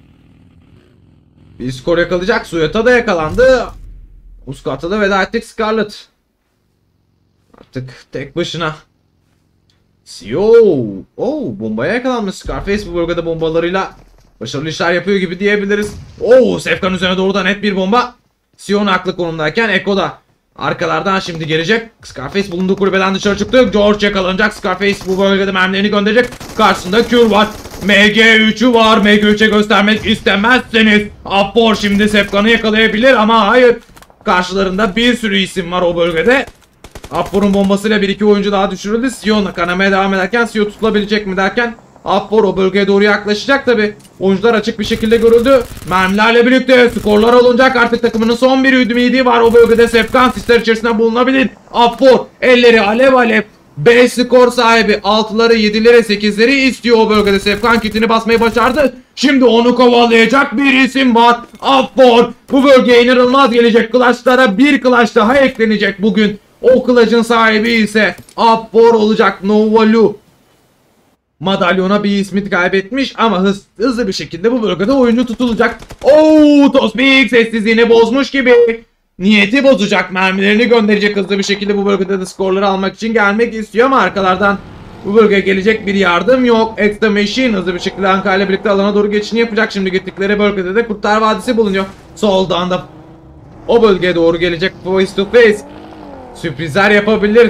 bir skor yakalayacak. Suyata da yakalandı. Uskat'a da veda ettik Scarlet. Artık tek başına. CEO. Bombaya yakalanmış Scarface bu bölgede bombalarıyla başarılı işler yapıyor gibi diyebiliriz. Sefkan üzerine doğrudan net bir bomba. Sion haklı konumdayken Eko da arkalardan şimdi gelecek. Scarface bulunduğu kulübeden dışarı çıktı. George yakalanacak. Scarface bu bölgede mermilerini gönderecek. Karşısında Kür var. MG3'ü var. MG3'e göstermek istemezseniz Appor şimdi Sefkan'ı yakalayabilir ama hayır. Karşılarında bir sürü isim var o bölgede. Appor'un bombasıyla bir iki oyuncu daha düşürüldü. Sion kanamaya devam ederken Sion tutulabilecek mi derken Appor o bölgeye doğru yaklaşacak tabi. Oyuncular açık bir şekilde görüldü. Mermilerle birlikte skorlar alınacak. Artık takımının son bir ümidi var o bölgede. Sefkan sisler içerisinde bulunabilir. Appor elleri alev alev. 5 skor sahibi 6'ları 7'leri 8'leri istiyor o bölgede. Sefkan kitini basmayı başardı. Şimdi onu kovalayacak bir isim var. Appor bu bölgeye inanılmaz gelecek. Clutch'lara bir clutch daha eklenecek bugün. O clutch'ın sahibi ise Appor olacak. Novalu madalyona bir ismi kaybetmiş ama hızlı bir şekilde bu bölgede oyuncu tutulacak. Tospik sessizliğini bozmuş gibi. Niyeti bozacak, mermilerini gönderecek hızlı bir şekilde bu bölgede de skorları almak için gelmek istiyor ama arkalardan bu bölgeye gelecek bir yardım yok. Extra Machine hızlı bir şekilde Anka ile birlikte alana doğru geçişini yapacak. Şimdi gittikleri bölgede de Kurtlar Vadisi bulunuyor. Soldan da o bölgeye doğru gelecek face to face. Sürprizler yapabilir.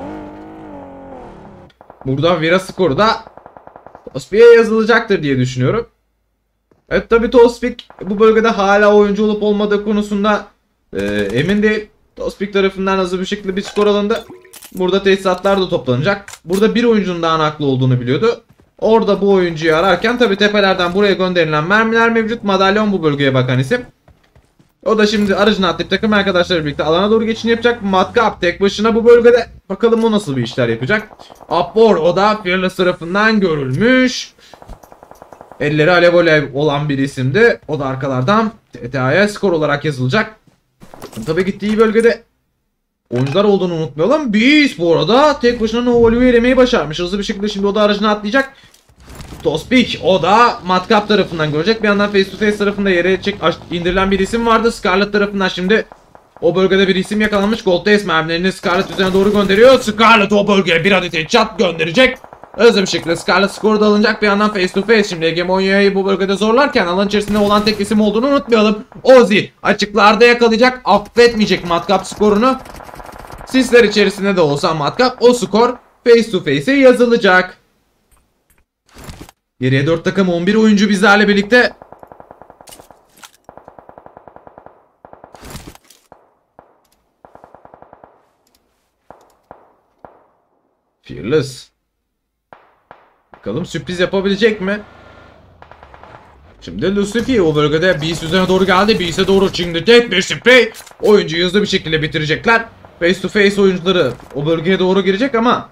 Buradan Vira skoru da Tospik'e yazılacaktır diye düşünüyorum. Evet tabi Tospik bu bölgede hala oyuncu olup olmadığı konusunda emin değil. Tospik tarafından hızlı bir şekilde bir skor alındı. Burada tesisatlar da toplanacak. Burada bir oyuncunun daha haklı olduğunu biliyordu. Orada bu oyuncuyu ararken tabi tepelerden buraya gönderilen mermiler mevcut. Madalyon bu bölgeye bakan isim. O da şimdi aracını atlayıp takım arkadaşlarıyla birlikte alana doğru geçişini yapacak. Matkap tek başına bu bölgede. Bakalım o nasıl bir işler yapacak. Appor o da Fearless tarafından görülmüş. Elleri alev alev olan bir isimdi. O da arkalardan TTA'ya skor olarak yazılacak. Tabi gittiği bölgede oyuncular olduğunu unutmayalım. Beast bu arada tek başına Novalu'yu elemeyi başarmış. Hızlı bir şekilde şimdi o da aracına atlayacak. Tospik o da Matkap tarafından görecek. Bir yandan face to face tarafında yere indirilen bir isim vardı. Scarlet tarafından şimdi o bölgede bir isim yakalanmış. Gold Ace mermilerini Scarlet üzerine doğru gönderiyor. Scarlet o bölgeye bir adet headshot gönderecek. Hızlı bir şekilde Scarlet skoru da alınacak. Bir yandan face to face şimdi Hegemonya'yı bu bölgede zorlarken alan içerisinde olan tek isim olduğunu unutmayalım. Ozzy açıklarda yakalayacak. Affetmeyecek Matkap skorunu. Sisler içerisinde de olsa Matkap o skor face to face'e yazılacak. Geriye 4 takım 11 oyuncu bizlerle birlikte. Fearless. Bakalım sürpriz yapabilecek mi? Şimdi Lucifer o bölgede Beast üzerine doğru geldi. Beast'e doğru şimdi tek bir sprey. Oyuncuyu hızlı bir şekilde bitirecekler. Face to face oyuncuları o bölgeye doğru girecek ama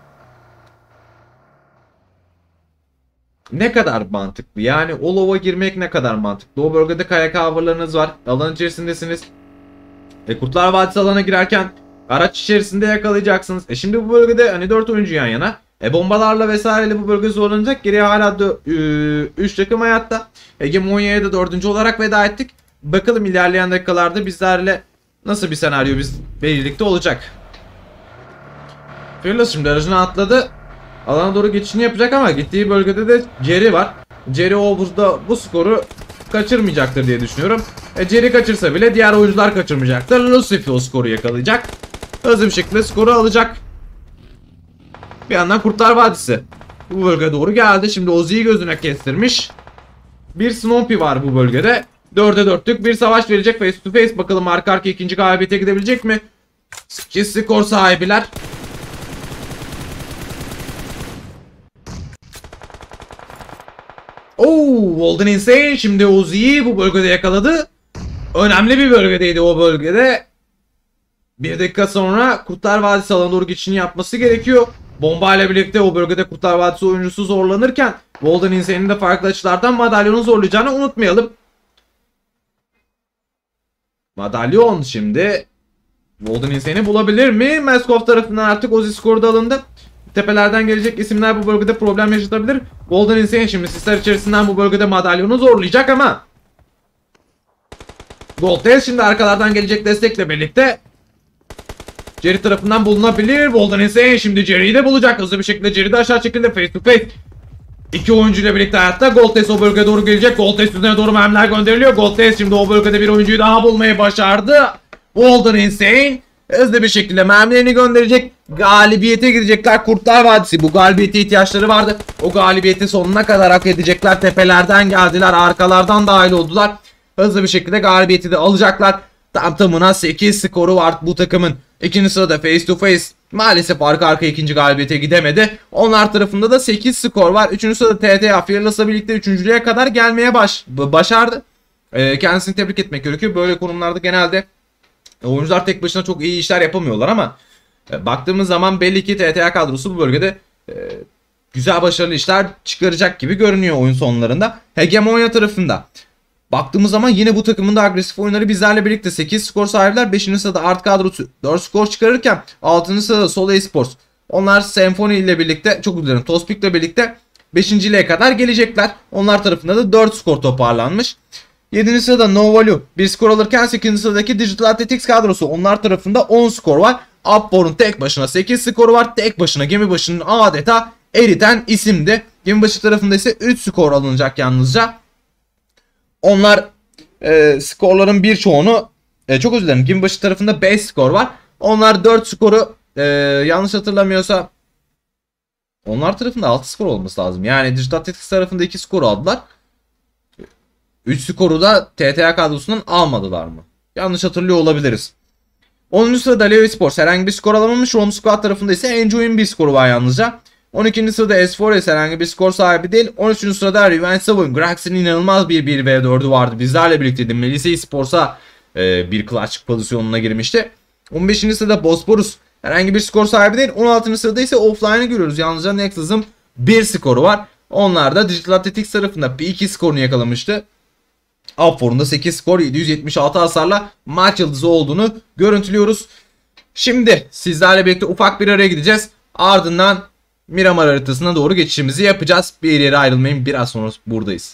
ne kadar mantıklı? Yani o lova girmek ne kadar mantıklı? O bölgede kayak coverlarınız var. Alan içerisindesiniz. Kurtlar Vadisi alana girerken araç içerisinde yakalayacaksınız. Şimdi bu bölgede hani 4 oyuncu yan yana. Bombalarla vesaireyle bu bölge zorlanacak. Geriye hala 3 takım hayatta. Hegemonya'ya da 4. olarak veda ettik. Bakalım ilerleyen dakikalarda bizlerle nasıl bir senaryo biz birlikte olacak. Fearless şimdi aracına atladı. Alana doğru geçişini yapacak ama gittiği bölgede de Jerry var. Jerry bu skoru kaçırmayacaktır diye düşünüyorum. Jerry kaçırsa bile diğer oyuncular kaçırmayacaktır. Lucifer o skoru yakalayacak. Hızlı bir şekilde skoru alacak. Bir yandan Kurtlar Vadisi bu bölgeye doğru geldi. Şimdi Ozzy'yi gözüne kestirmiş. Bir Snoopy var bu bölgede. 4'e 4'lük bir savaş verecek face to face. Bakalım arka arka ikinci galibiyete gidebilecek mi? 8 skor sahibiler. Golden Insane şimdi Ozzy'yi bu bölgede yakaladı. Önemli bir bölgedeydi o bölgede. Bir dakika sonra Kurtlar Vadisi alana doğru geçişini yapması gerekiyor. Bomba ile birlikte o bölgede Kurtlar Vadisi oyuncusu zorlanırken Golden Insane'in de farklı açılardan madalyonu zorlayacağını unutmayalım. Madalyon şimdi Golden Insane'i bulabilir mi? Meskov tarafından artık Ozzy skoru da alındı. Tepelerden gelecek isimler bu bölgede problem yaşatabilir. Golden Insane şimdi sisler içerisinden bu bölgede madalyonu zorlayacak ama Goltez şimdi arkalardan gelecek destekle birlikte Jerry tarafından bulunabilir. Golden Insane şimdi Jerry'yi de bulacak. Hızlı bir şekilde Jerry de aşağı çekildi. Face to face. İki oyuncuyla birlikte hayatta. Goltez o bölgeye doğru gelecek. Goltez üzerine doğru mermiler gönderiliyor. Goltez şimdi o bölgede bir oyuncuyu daha bulmayı başardı. Golden Insane hızlı bir şekilde mermilerini gönderecek. Galibiyete gidecekler Kurtlar Vadisi. Bu galibiyete ihtiyaçları vardı. O galibiyeti sonuna kadar hak edecekler. Tepelerden geldiler. Arkalardan dahil oldular. Hızlı bir şekilde galibiyeti de alacaklar. Tam tamına 8 skoru var bu takımın. İkinci sırada face to face. Maalesef arka arka ikinci galibiyete gidemedi. Onlar tarafında da 8 skor var. Üçüncü sırada TTA Fearless'la birlikte üçüncülüğe kadar gelmeye başardı. Kendisini tebrik etmek gerekiyor. Böyle konumlarda genelde oyuncular tek başına çok iyi işler yapamıyorlar ama baktığımız zaman belli ki TTA kadrosu bu bölgede güzel başarılı işler çıkaracak gibi görünüyor oyun sonlarında. Hegemonya tarafında baktığımız zaman yine bu takımın da agresif oyunları bizlerle birlikte 8 skor sahipler. 5. sırada Art kadrosu 4 skor çıkarırken 6. sırada Solo Esports. Onlar Symphony ile birlikte çok üzerine Tospik ile birlikte 5.liğe kadar gelecekler. Onlar tarafında da 4 skor toparlanmış. 7. sırada Novalu 1 skor alırken 8. sıradaki Digital Athletics kadrosu onlar tarafında 10 skor var. Upborn'un tek başına 8 skoru var. Tek başına gemi başının adeta eriten isimdi. Gemi başı tarafında ise 3 skor alınacak yalnızca. Onlar skorların birçoğunu çok özür dilerim. Gemi başı tarafında 5 skor var. Onlar 4 skoru yanlış hatırlamıyorsa onlar tarafında 6 skor olması lazım. Yani Digital Athletics tarafında 2 skoru aldılar. 3 skoru da TTA kadrosundan almadılar mı? Yanlış hatırlıyor olabiliriz. 10. sırada Leo Esports herhangi bir skor alamamış. Rome Squad tarafında ise Enjoy'un bir skoru var yalnızca. 12. sırada S4S herhangi bir skor sahibi değil. 13. sırada Revenge 7. Grax'in inanılmaz bir 1v4'ü vardı. Bizlerle birlikteydi. Melisa Esports'a bir clutch pozisyonuna girmişti. 15. sırada Bosporus herhangi bir skor sahibi değil. 16. sırada ise Offline'ı görüyoruz. Yalnızca Nexus'ın bir skoru var. Onlar da Digital Athletics tarafında P2 skorunu yakalamıştı. Upfor'un 8 skor 776 hasarla maç yıldızı olduğunu görüntülüyoruz. Şimdi sizlerle birlikte ufak bir araya gideceğiz. Ardından Miramar haritasına doğru geçişimizi yapacağız. Bir yere ayrılmayın, biraz sonra buradayız.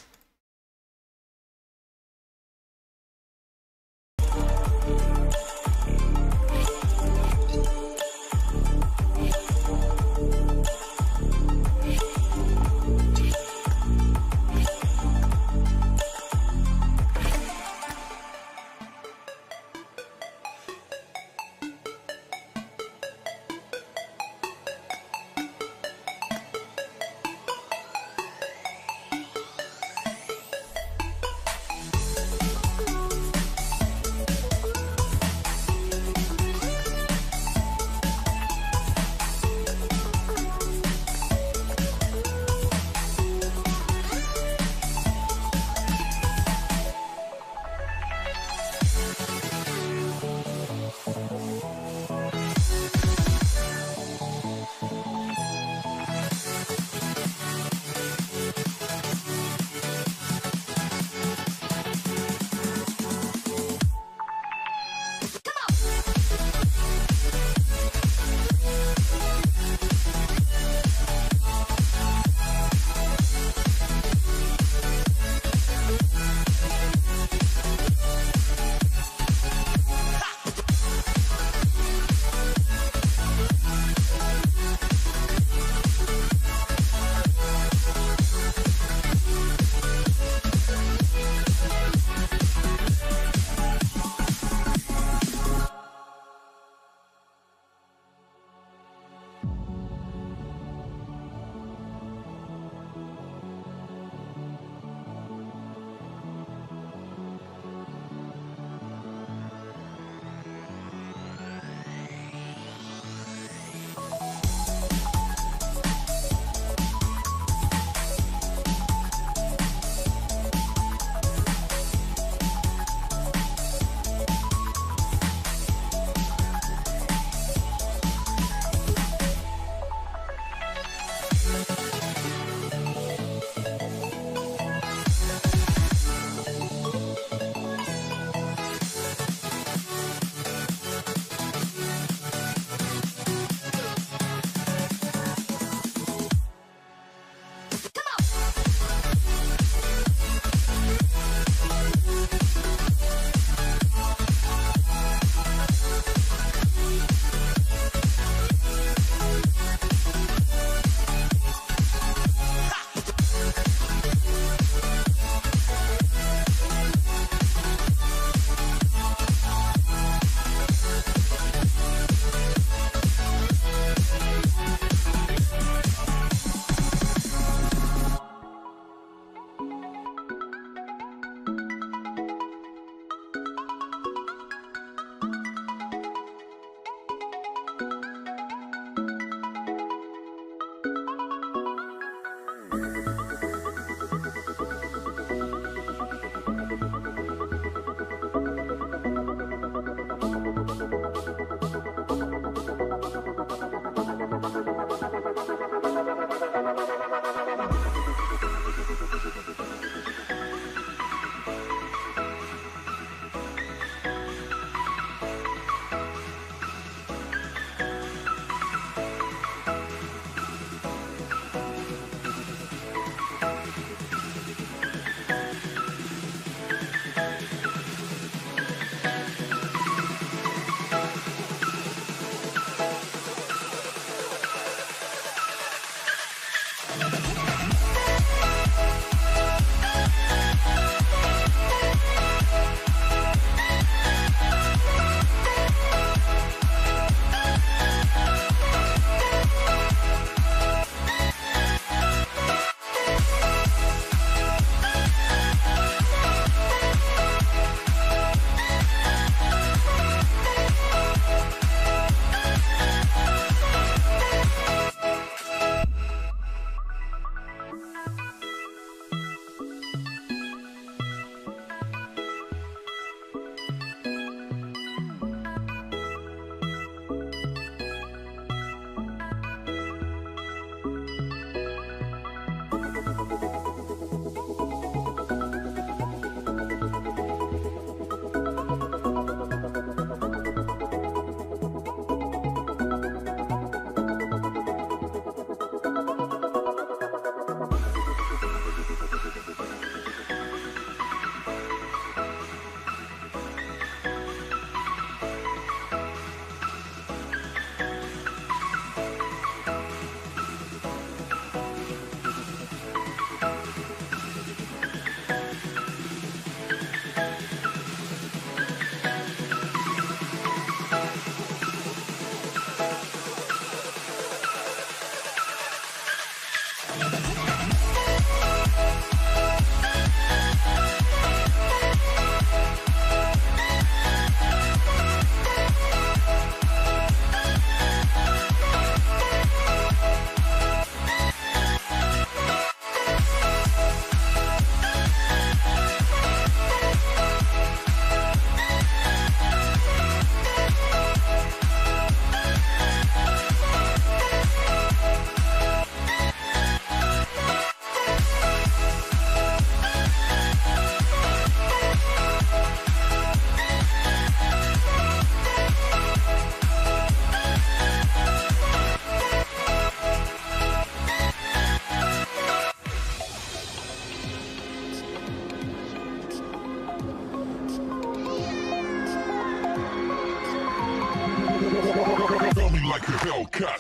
Coming like a Hellcat.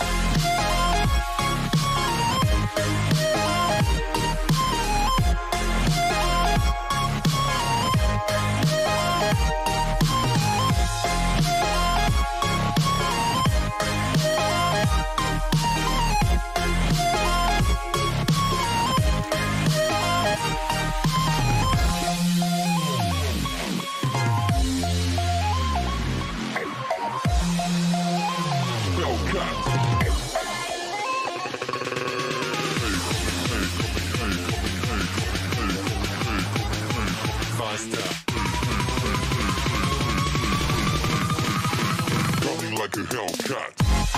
Coming like a Hellcat.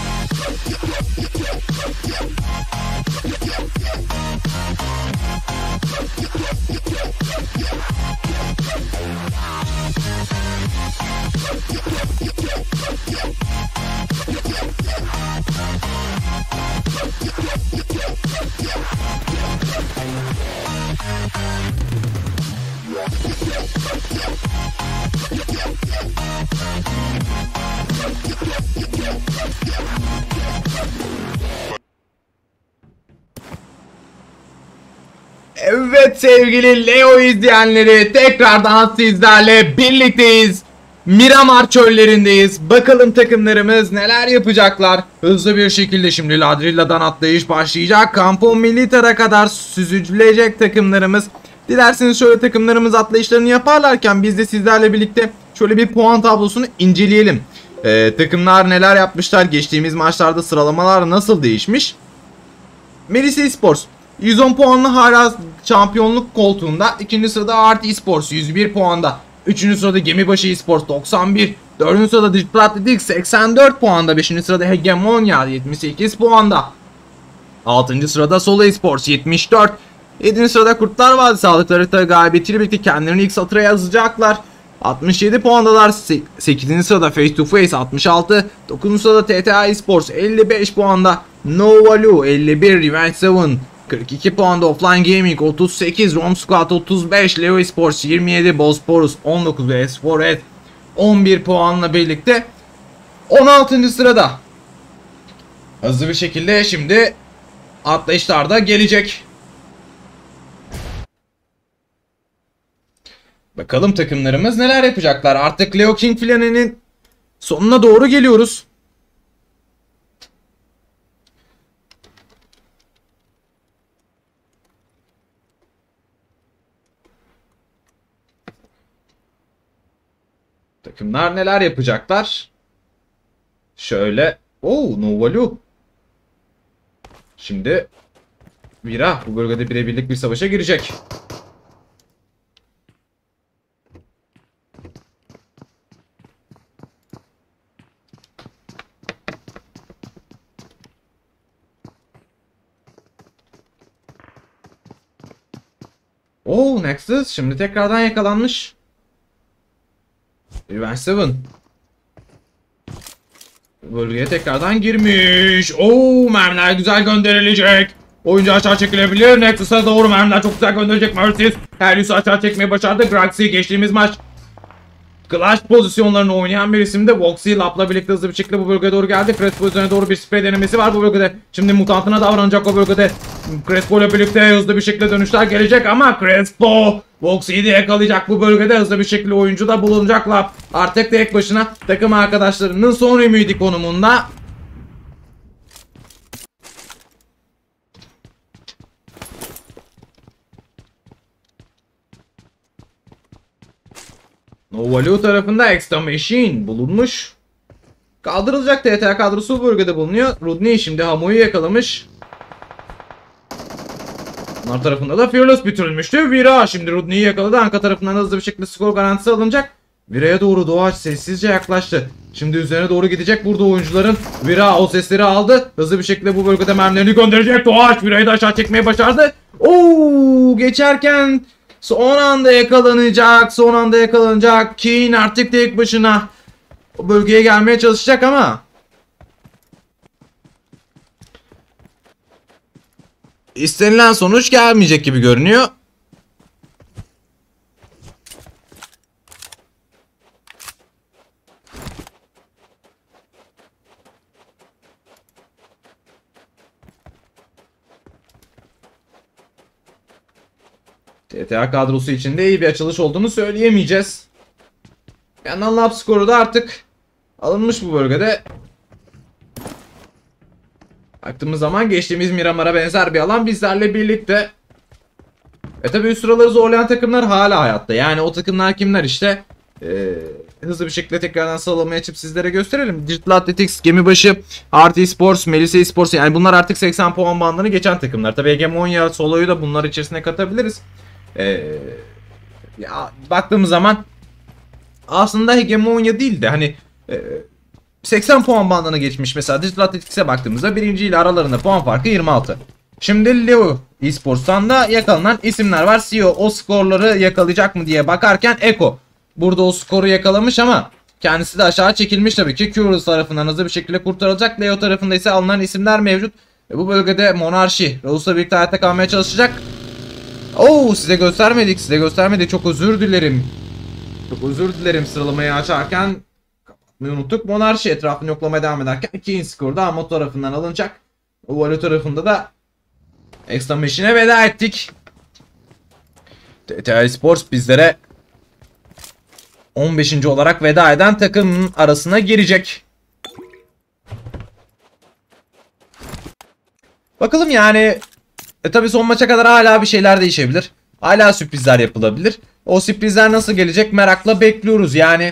Evet sevgili Leo izleyenleri, tekrardan sizlerle birlikteyiz. Miramar çöllerindeyiz. Bakalım takımlarımız neler yapacaklar. Hızlı bir şekilde şimdi Ladrilla'dan atlayış başlayacak. Campo Militar'a kadar süzülecek takımlarımız. Dilerseniz şöyle takımlarımız atlayışlarını yaparlarken biz de sizlerle birlikte şöyle bir puan tablosunu inceleyelim. Takımlar neler yapmışlar, geçtiğimiz maçlarda sıralamalar nasıl değişmiş. Melisa Esports 110 puanla hala şampiyonluk koltuğunda. İkinci sırada Art Esports 101 puanda. Üçüncü sırada Gemibaşı Esports 91. Dördüncü sırada Digital Athletics 84 puanda. Beşinci sırada Hegemonya 78 puanda. Altıncı sırada Solo Esports 74. Yedinci sırada Kurtlar Vadisi aldıkları harita galibiyetiyle birlikte kendilerini ilk satıra yazacaklar. 67 puandalar. 8. sırada Face to Face 66. 9. sırada TTA Esports 55 puanda. Novalu 51. Revenge 7 42 puanda. Offline Gaming 38. Rom Squad 35. Leo Esports 27. Bosporus 19 ve S4Ed 11 puanla birlikte 16. sırada. Hızlı bir şekilde şimdi atlayışlarda gelecek. Bakalım takımlarımız neler yapacaklar. Artık Leo King filanının sonuna doğru geliyoruz. Takımlar neler yapacaklar? Şöyle. Novalu. Şimdi Vira bu bölgede birebirlik bir savaşa girecek. Nexus şimdi tekrardan yakalanmış. Revenge 7 bölgeye tekrardan girmiş. Mermiler güzel gönderilecek. Oyuncu aşağı çekilebilir. Nexus'a doğru mermiler çok güzel gönderecek Mercedes. Helios'u aşağı çekmeyi başardı. Graxi geçtiğimiz maç Clash pozisyonlarını oynayan bir isim de Voxy Lap'la birlikte hızlı bir şekilde bu bölgeye doğru geldi. Crespo pozisyona doğru bir spray denemesi var bu bölgede. Şimdi mutantına davranacak o bölgede. Crespo ile birlikte hızlı bir şekilde dönüşler gelecek ama Crespo Voxy'yi de yakalayacak bu bölgede. Hızlı bir şekilde oyuncu da bulunacak Lap. Artık tek başına takım arkadaşlarının son ümidi konumunda. Novalu tarafında Extra Machine bulunmuş. Kaldırılacak TTA kadrosu bu bölgede bulunuyor. Rudney şimdi Hamu'yu yakalamış. Onlar tarafında da Fearless bitirilmişti. Vira şimdi Rudney'i yakaladı. Anka tarafından hızlı bir şekilde skor garantisi alınacak. Vira'ya doğru Doğaç sessizce yaklaştı. Şimdi üzerine doğru gidecek burada oyuncuların. Vira o sesleri aldı. Hızlı bir şekilde bu bölgede mermilerini gönderecek. Doğaç Vira'yı da aşağı çekmeyi başardı. Geçerken son anda yakalanacak. Son anda yakalanacak. Kane artık tek başına o bölgeye gelmeye çalışacak ama istenilen sonuç gelmeyecek gibi görünüyor. TTA kadrosu için de iyi bir açılış olduğunu söyleyemeyeceğiz. Yandan lap skoru da artık alınmış bu bölgede. Baktığımız zaman geçtiğimiz Miramar'a benzer bir alan bizlerle birlikte. Tabi üst sıraları zorlayan takımlar hala hayatta. Yani o takımlar kimler işte? Hızlı bir şekilde tekrardan sıralamayı açıp sizlere gösterelim. Digital Athletics, Gemibaşı, RT Sports, Melisa Sports, yani bunlar artık 80 puan bandını geçen takımlar. Tabi Hegemonya, Solo'yu da bunlar içerisine katabiliriz. Ya, baktığımız zaman aslında Hegemonya değil de hani 80 puan bandını geçmiş mesela Digital Athletics'e baktığımızda birinci ile aralarında puan farkı 26. Şimdi Leo Esports'tan da yakalanan isimler var. CEO o skorları yakalayacak mı diye bakarken Eko burada o skoru yakalamış ama kendisi de aşağı çekilmiş tabii ki. Curious tarafından hızlı bir şekilde kurtarılacak. Leo tarafında ise alınan isimler mevcut. Bu bölgede Monarşi Raus'la birlikte hayatta kalmaya çalışacak. Oo, size göstermedik. Çok özür dilerim sıralamayı açarken kapatmayı unuttuk. Monarşi etrafını yoklamaya devam ederken ikinci skor da Amo tarafından alınacak. Ovalo tarafında da Extra Machine'e veda ettik. TTA Sports bizlere 15. olarak veda eden takımın arasına girecek. Bakalım yani. Tabi son maça kadar hala bir şeyler değişebilir. Hala sürprizler yapılabilir. O sürprizler nasıl gelecek merakla bekliyoruz. Yani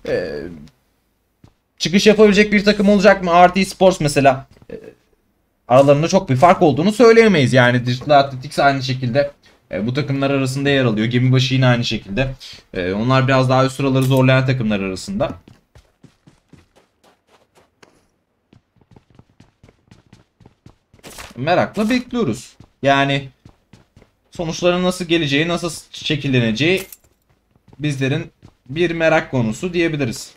çıkış yapabilecek bir takım olacak mı? RT Sports mesela. Aralarında çok bir fark olduğunu söyleyemeyiz. Yani Digital Athletics aynı şekilde bu takımlar arasında yer alıyor. Gemibaşı yine aynı şekilde. Onlar biraz daha üst sıraları zorlayan takımlar arasında. Merakla bekliyoruz. Yani sonuçların nasıl geleceği, nasıl şekilleneceği bizlerin bir merak konusu diyebiliriz.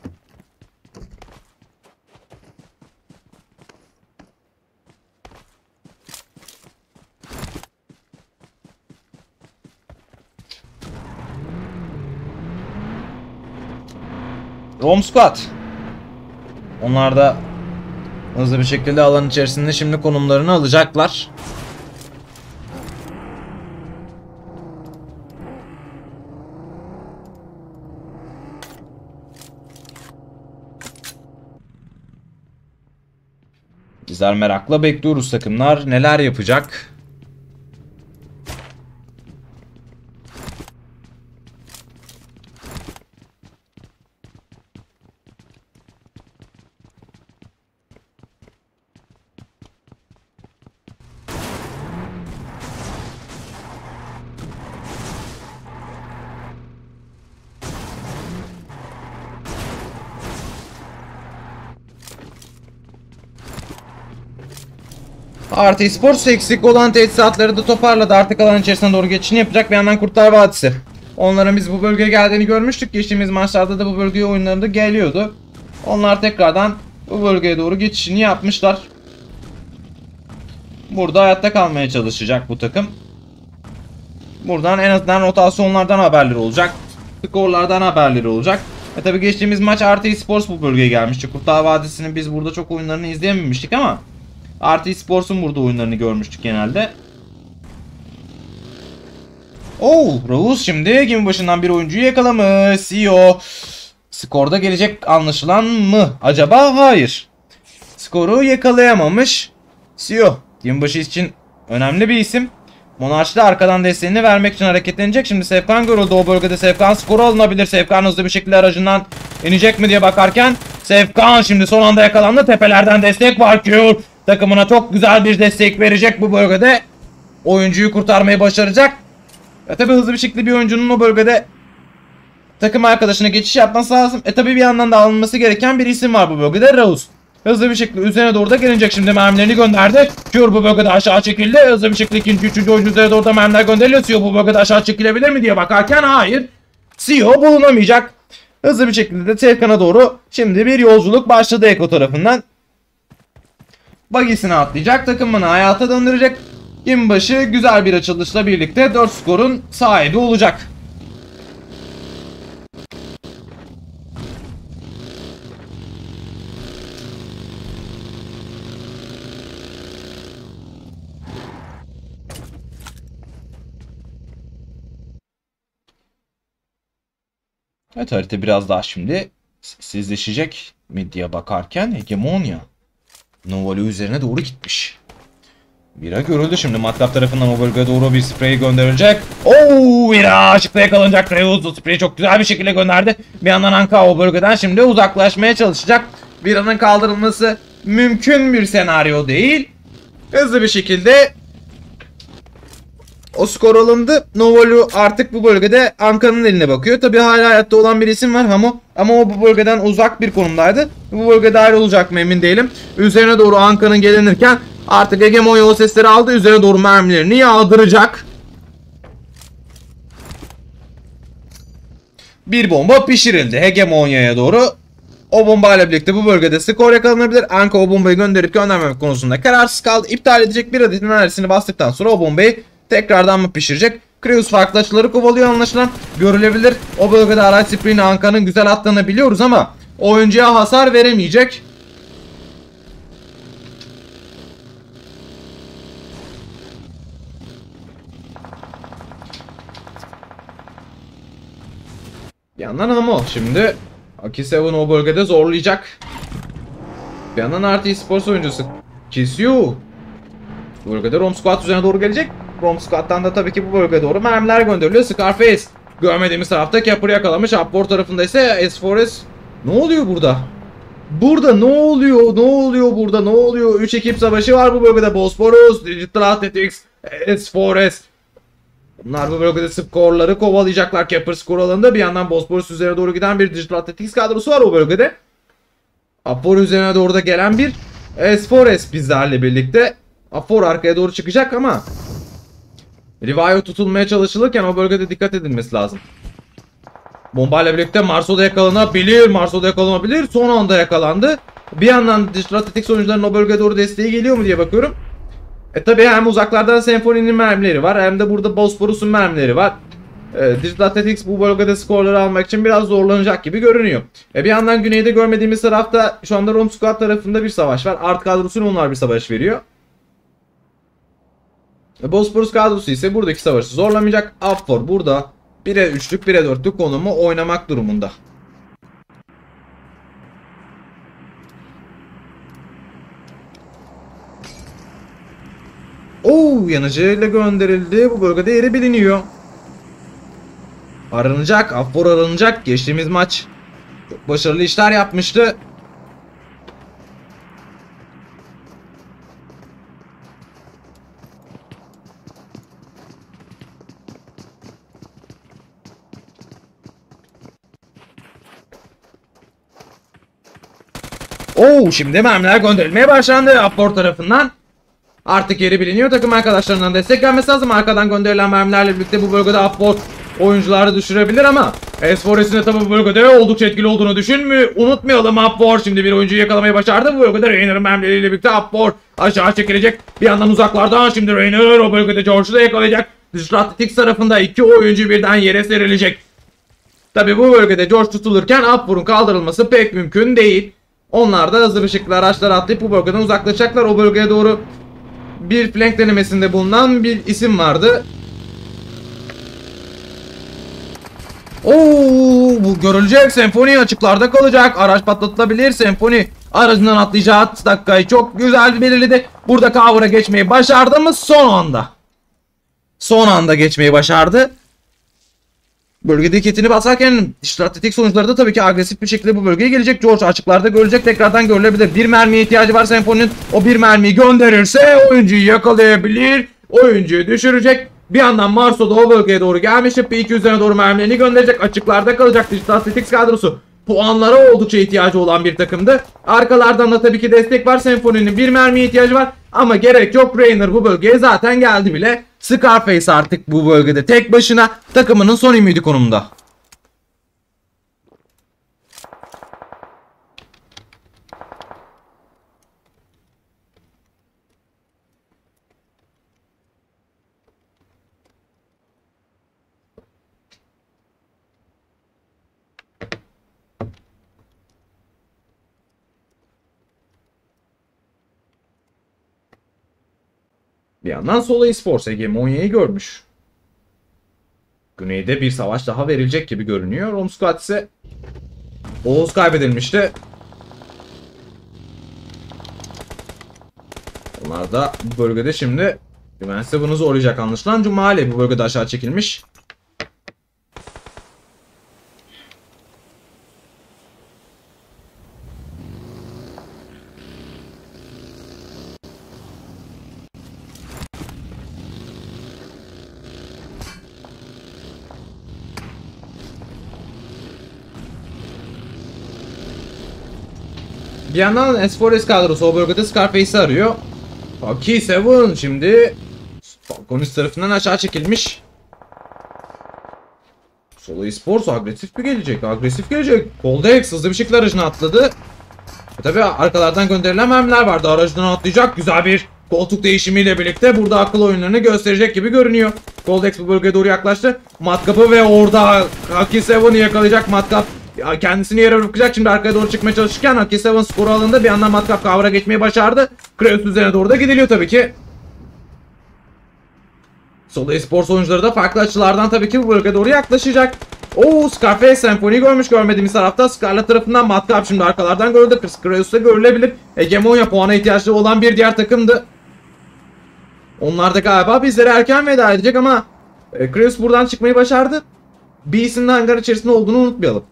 Rom Squad. Onlar da hızlı bir şekilde alan içerisinde şimdi konumlarını alacaklar. Bizler merakla bekliyoruz, takımlar neler yapacak. RT Sports eksik olan tesisatları da toparladı. Artık alan içerisine doğru geçişini yapacak. Bir yandan Kurtlar Vadisi. Onların biz bu bölgeye geldiğini görmüştük. Geçtiğimiz maçlarda da bu bölgeye oyunlarında geliyordu. Onlar tekrardan bu bölgeye doğru geçişini yapmışlar. Burada hayatta kalmaya çalışacak bu takım. Buradan en azından rotasyonlardan haberleri olacak. Skorlardan haberleri olacak. Tabi geçtiğimiz maç RT Sports bu bölgeye gelmişti. Kurtlar Vadisi'nin biz burada çok oyunlarını izleyememiştik ama RT Sports'un burada oyunlarını görmüştük genelde. Raus şimdi gemi başından bir oyuncuyu yakalamış. CEO skorda gelecek anlaşılan mı? Acaba hayır. Skoru yakalayamamış. CEO gemi başı için önemli bir isim. Monarşi de arkadan desteğini vermek için hareketlenecek. Şimdi Sevkan görüldü o bölgede. Sevkan skoru alınabilir. Sevkan hızlı bir şekilde aracından inecek mi diye bakarken Sevkan şimdi son anda yakalandı. Tepelerden destek var. Kür takımına çok güzel bir destek verecek bu bölgede. Oyuncuyu kurtarmayı başaracak. Tabi hızlı bir şekilde bir oyuncunun o bölgede takım arkadaşına geçiş yapması lazım. Tabi bir yandan da alınması gereken bir isim var bu bölgede. Raus. Hızlı bir şekilde üzerine doğru da gelecek, şimdi mermilerini gönderdi. Kür bu bölgede aşağı çekildi. Hızlı bir şekilde ikinci, üçüncü oyuncu üzerine doğru da mermiler gönderiliyor. CEO bu bölgede aşağı çekilebilir mi diye bakarken hayır. CEO bulunamayacak. Hızlı bir şekilde de Sevkan'a doğru şimdi bir yolculuk başladı Eko tarafından. Bagisine atlayacak, takımını hayata döndürecek. Gemibaşı güzel bir açılışla birlikte 4 skorun sahibi olacak. Evet, harita biraz daha şimdi sessizleşecek mi diye bakarken Hegemonya Novali üzerine doğru gitmiş. Bira görüldü şimdi. Matkap tarafından o bölgeye doğru bir sprey gönderilecek. Oo, Bira açıkta yakalanacak. Kreuz o spreyi çok güzel bir şekilde gönderdi. Bir yandan Anka o bölgeden şimdi uzaklaşmaya çalışacak. Bira'nın kaldırılması mümkün bir senaryo değil. Hızlı bir şekilde o skor alındı. Novalu artık bu bölgede Anka'nın eline bakıyor. Tabi hala hayatta olan bir isim var Hamo. Ama o bu bölgeden uzak bir konumdaydı. Bu bölgede ayrı olacak mı emin değilim. Üzerine doğru Anka'nın gelinirken artık Hegemonya o sesleri aldı. Üzerine doğru mermilerini yağdıracak. Bir bomba pişirildi Hegemonya'ya doğru. O bombayla birlikte bu bölgede skor yakalanabilir. Anka o bombayı gönderip göndermemek konusunda kararsız kaldı. İptal edecek, bir adet enerjisini bastıktan sonra o bombayı tekrardan mı pişirecek? Kreuz farklı açıları kovalıyor anlaşılan. Görülebilir. O bölgede araç spreyini Anka'nın güzel attığını biliyoruz ama oyuncuya hasar veremeyecek. Bir yandan Hamo şimdi Aki7 o bölgede zorlayacak. Bir yandan RT Sports oyuncusu Kisyu bu bölgede Rom Squad üzerine doğru gelecek. Rom Squad'dan da tabii ki bu bölgeye doğru mermiler gönderiliyor. Scarface görmediğimiz tarafta Capper'ı yakalamış. Upboard tarafında ise S4S. Ne oluyor burada? Burada ne oluyor? Ne oluyor burada? Ne oluyor? 3 ekip savaşı var bu bölgede. Bosporus, Digital Athletics, S4S. Bunlar bu bölgede skorları kovalayacaklar. Capper skor alanında bir yandan Bosporus üzerine doğru giden bir Digital Athletics kadrosu var o bölgede. Upboard üzerine doğru da gelen bir S4S bizlerle birlikte. Afor arkaya doğru çıkacak ama Rivio tutulmaya çalışılırken o bölgede dikkat edilmesi lazım. Bombayla birlikte Marso'da yakalanabilir. Marso'da yakalanabilir. Son anda yakalandı. Bir yandan Digital Athletics oyuncularının o bölgeye doğru desteği geliyor mu diye bakıyorum. Tabi hem uzaklardan Symphony'nin mermileri var hem de burada Bosporus'un mermileri var. Digital Athletics bu bölgede skorları almak için biraz zorlanacak gibi görünüyor. Bir yandan güneyde görmediğimiz tarafta şu anda Rom Squad tarafında bir savaş var. Art kadrosuyla onlar bir savaş veriyor. Bosporus kadrosu ise buradaki savaşı zorlamayacak. Upfor burada 1'e 3'lük 1'e 4'lük konumu oynamak durumunda. Oo, yanıcıyla gönderildi. Bu bölgede yeri biliniyor. Aranacak. Upfor aranacak. Geçtiğimiz maç çok başarılı işler yapmıştı. Oo, şimdi mermiler gönderilmeye başlandı Upboard tarafından. Artık yeri biliniyor. Takım arkadaşlarından destek gelmesi lazım. Arkadan gönderilen mermilerle birlikte bu bölgede Upboard oyuncuları düşürebilir ama S4S'in de tabi bu bölgede oldukça etkili olduğunu unutmayalım. Upboard şimdi bir oyuncuyu yakalamayı başardı. Bu bölgede Rainer'ın mermileriyle birlikte Upboard aşağı çekilecek. Bir yandan uzaklardan şimdi Rainer o bölgede George'u da yakalayacak. Digital Athletics tarafında iki oyuncu birden yere serilecek. Tabi bu bölgede George tutulurken Upboard'un kaldırılması pek mümkün değil. Onlar da hızlı bir şekilde araçlara atlayıp bu bölgeden uzaklaşacaklar. O bölgeye doğru bir flank denemesinde bulunan bir isim vardı. Oo, bu görülecek. Symphony açıklarda kalacak. Araç patlatılabilir. Symphony aracından atlayacağı dakikayı çok güzel belirledi. Burada cover'a geçmeyi başardı mı? Son anda. Son anda geçmeyi başardı. Bölgedeki etini basarken strateji sonuçları da tabii ki agresif bir şekilde bu bölgeye gelecek. George açıklarda görecek, tekrardan görülebilir. Bir mermiye ihtiyacı var Symphony'nin. O bir mermiyi gönderirse oyuncuyu yakalayabilir. Oyuncuyu düşürecek. Bir yandan Marso da o bölgeye doğru gelmiş. P2 üzerine doğru mermilerini gönderecek. Açıklarda kalacak Digital Athletics kadrosu. Puanlara oldukça ihtiyacı olan bir takımdı. Arkalardan da tabii ki destek var. Symphony'nin bir mermiye ihtiyacı var. Ama gerek yok. Rainer bu bölgeye zaten geldi bile. Scarface artık bu bölgede tek başına takımının son ümidi konumunda. Bir yandan Solo Esports hegemonyayı görmüş. Güneyde bir savaş daha verilecek gibi görünüyor. Rom Squad ise Oğuz kaybedilmişti. Onlar da bu bölgede şimdi Güvense bunu zorlayacak anlaşılan. Cumali bu bölgede aşağı çekilmiş. Bir yandan S4S kadrosu o bölgede Scarface'i arıyor. Aki Seven şimdi Falconis tarafından aşağı çekilmiş. Solo Esports agresif bir gelecek. Agresif gelecek. Coldex hızlı bir şekilde aracına atladı. Tabi arkalardan gönderilen mermiler vardı. Aracından atlayacak. Güzel bir koltuk değişimiyle birlikte burada akıl oyunlarını gösterecek gibi görünüyor. Coldex bu bölgeye doğru yaklaştı. Matkapı ve orada Aki Seven'ı yakalayacak. Matkap kendisini yere bırakacak. Şimdi arkaya doğru çıkmaya çalışırken Aki Seven skoru alındı. Bir yandan Matkap kavra geçmeyi başardı. Kreus üzerine doğru da gidiliyor tabii ki. Solo Esports oyuncuları da farklı açılardan tabii ki bu bölgeye doğru yaklaşacak. Oo, Scarface Symphony görmüş görmediğimiz tarafta. Scarlet tarafından Matkap şimdi arkalardan görüldü. Kreus'ta görülebilir. Hegemonya puana ihtiyaçları olan bir diğer takımdı. Onlar da galiba bizlere erken veda edecek ama Kreus buradan çıkmayı başardı. Beast'in hangar içerisinde olduğunu unutmayalım.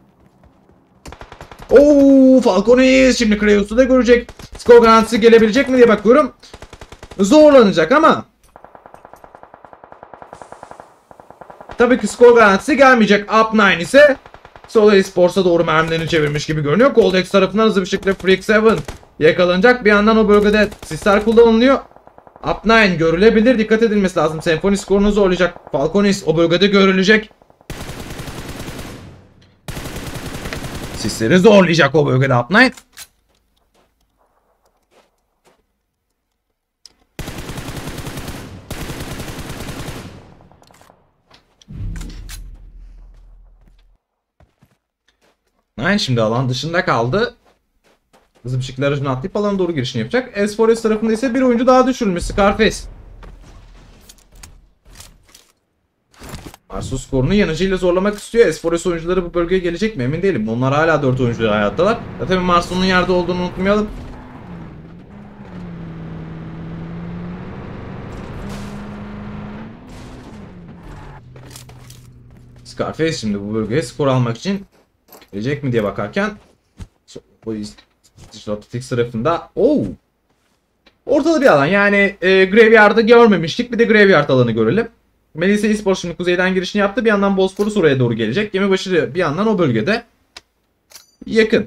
Oo, Falconis şimdi Kreus'u da görecek. Skor garantisi gelebilecek mi diye bakıyorum. Zorlanacak ama tabii ki skor garantisi gelmeyecek. Up 9 ise Solo Esports'a doğru mermilerini çevirmiş gibi görünüyor. Coldex tarafından hızlı bir şekilde Freak 7 yakalanacak. Bir yandan o bölgede sisler kullanılıyor. Up 9 görülebilir. Dikkat edilmesi lazım. Senfoni skorunu zorlayacak. Falconis o bölgede görülecek. Sisleri zorlayacak o bölgede Up 9. Aynen şimdi alan dışında kaldı. Hızlı bir şekilde aracını atlayıp alana doğru girişini yapacak. S4S tarafında ise bir oyuncu daha düşürülmüş. Scarface. Marsu skorunu yanıcıyla zorlamak istiyor. S4S oyuncuları bu bölgeye gelecek mi emin değilim. Onlar hala 4 oyuncu hayattalar. Tabii Marsu'nun yerde olduğunu unutmayalım. Scarface şimdi bu bölgeye skor almak için gelecek mi diye bakarken Digital tarafında ortada bir alan yani Graveyard'ı görmemiştik, bir de Graveyard alanı görelim. Melisa Esports şimdi kuzeyden girişini yaptı, bir yandan Bosporus oraya doğru gelecek. Gemibaşı bir yandan o bölgede yakın.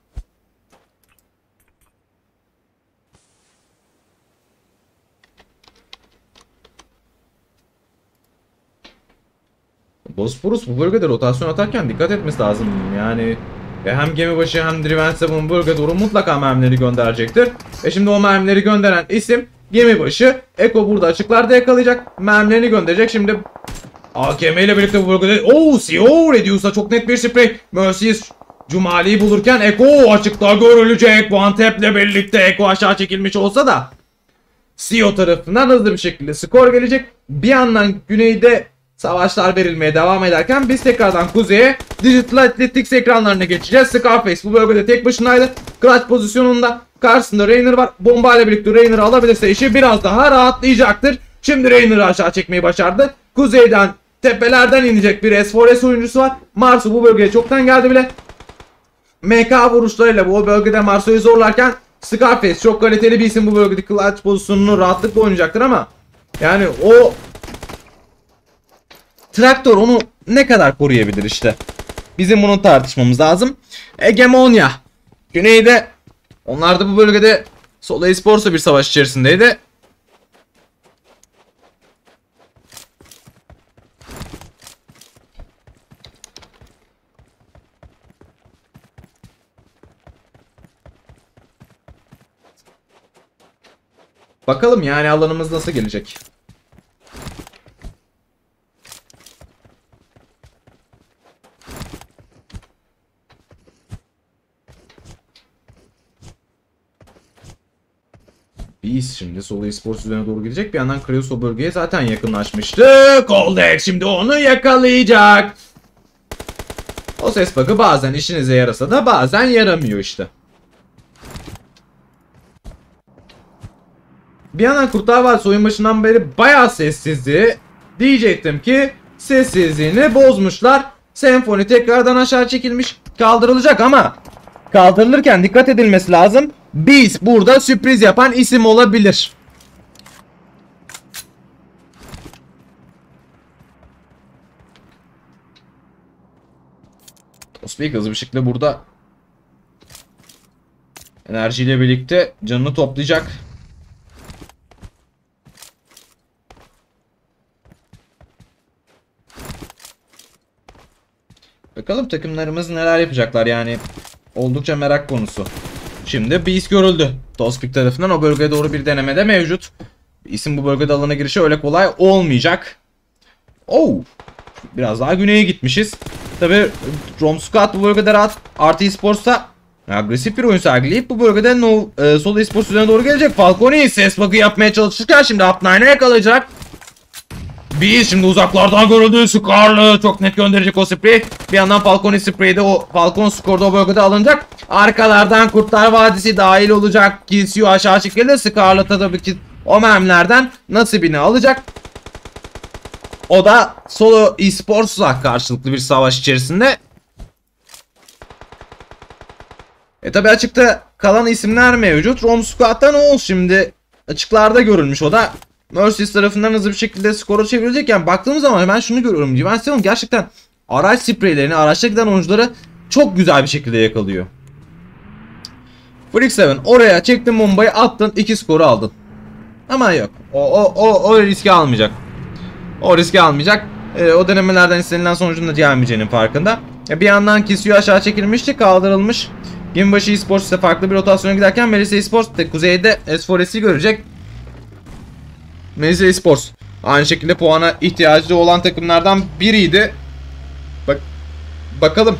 Bosporus bu bölgede rotasyon atarken dikkat etmesi lazım yani. Hem gemibaşı hem Drivense bu bölgeye doğru mutlaka mermileri gönderecektir. Şimdi o mermileri gönderen isim gemibaşı. Eko burada açıklarda yakalayacak. Mermilerini gönderecek. Şimdi AKM ile birlikte bu bölgede CO Reduce'a çok net bir sprey. Mercedes Cumali'yi bulurken Eko açıkta görülecek. One Tap'le birlikte Eko aşağı çekilmiş olsa da CO tarafından hızlı bir şekilde skor gelecek. Bir yandan güneyde savaşlar verilmeye devam ederken biz tekrardan kuzeye Digital Athletics ekranlarına geçeceğiz. Scarface bu bölgede tek başınaydı. Clutch pozisyonunda. Karşısında Rainer var. Bomba ile birlikte Rainer'ı alabilirse işi biraz daha rahatlayacaktır. Şimdi Rainer'ı aşağı çekmeyi başardı. Kuzeyden, tepelerden inecek bir S4S oyuncusu var. Marsu bu bölgeye çoktan geldi bile. MK vuruşlarıyla bu bölgede Marsu'yu zorlarken Scarface çok kaliteli bir isim, bu bölgede clutch pozisyonunu rahatlıkla oynayacaktır ama yani o traktör onu ne kadar koruyabilir işte. Bizim bunu tartışmamız lazım. Hegemonya. Güneyde onlar da bu bölgede Solo Esports'la bir savaş içerisindeydi. Bakalım yani alanımız nasıl gelecek. Biz şimdi Solo Esports üzerine doğru gidecek. Bir yandan Kreos o bölgeye zaten yakınlaşmıştı. Coldx şimdi onu yakalayacak. O ses bug'ı bazen işinize yarasa da bazen yaramıyor işte. Bir yandan Kurtlar Vadisi oyun başından beri bayağı sessizdi. Diyecektim ki sessizliğini bozmuşlar. Senfoni tekrardan aşağı çekilmiş. Kaldırılacak ama kaldırılırken dikkat edilmesi lazım. Biz burada sürpriz yapan isim olabilir. Tosbik hızlı bir şekilde burada enerjiyle birlikte canını toplayacak. Bakalım takımlarımız neler yapacaklar yani. Oldukça merak konusu. Şimdi Beast görüldü. Tospik tarafından o bölgeye doğru bir deneme de mevcut. İsim bu bölgede alana girişi öyle kolay olmayacak. Oh! Biraz daha güneye gitmişiz. Tabi Romskat bu bölgede rahat. Artı Esports'ta agresif bir oyun sergileyip bu bölgede Solo Esports üzerine doğru gelecek. Falconi ses bug'ı yapmaya çalışırken şimdi Up9'a yakalayacak. Beast şimdi uzaklardan görüldü. Scar'lı çok net gönderecek o sprey. Bir yandan Falconi spreyde o Falcon skorda o bölgede alınacak. Arkalardan Kurtlar Vadisi dahil olacak. Kilsiyo aşağı çekildi. Scar'lı tabii ki o mermilerden nasibini alacak. O da Solo Esports'la karşılıklı bir savaş içerisinde. Tabi açıkta kalan isimler mevcut. Romsquad'dan Oğuz şimdi açıklarda görülmüş o da. Mercedes tarafından hızlı bir şekilde skoru çevirecek. Yani baktığımız zaman ben şunu görüyorum. Juventus Seven gerçekten araç spreylerini, araçta giden oyuncuları çok güzel bir şekilde yakalıyor. Freak 7 oraya çektin bombayı attın, 2 skoru aldın. Ama yok. O riski almayacak. O riski almayacak. O denemelerden istenilen sonucun da gelmeyeceğinin farkında. Bir yandan Kisio aşağı çekilmişti, kaldırılmış. Gimbaşı Esports ise farklı bir rotasyona giderken Melisa Esports de kuzeyde S4S'i görecek. Melisa Esports aynı şekilde puana ihtiyacı olan takımlardan biriydi. Bakalım.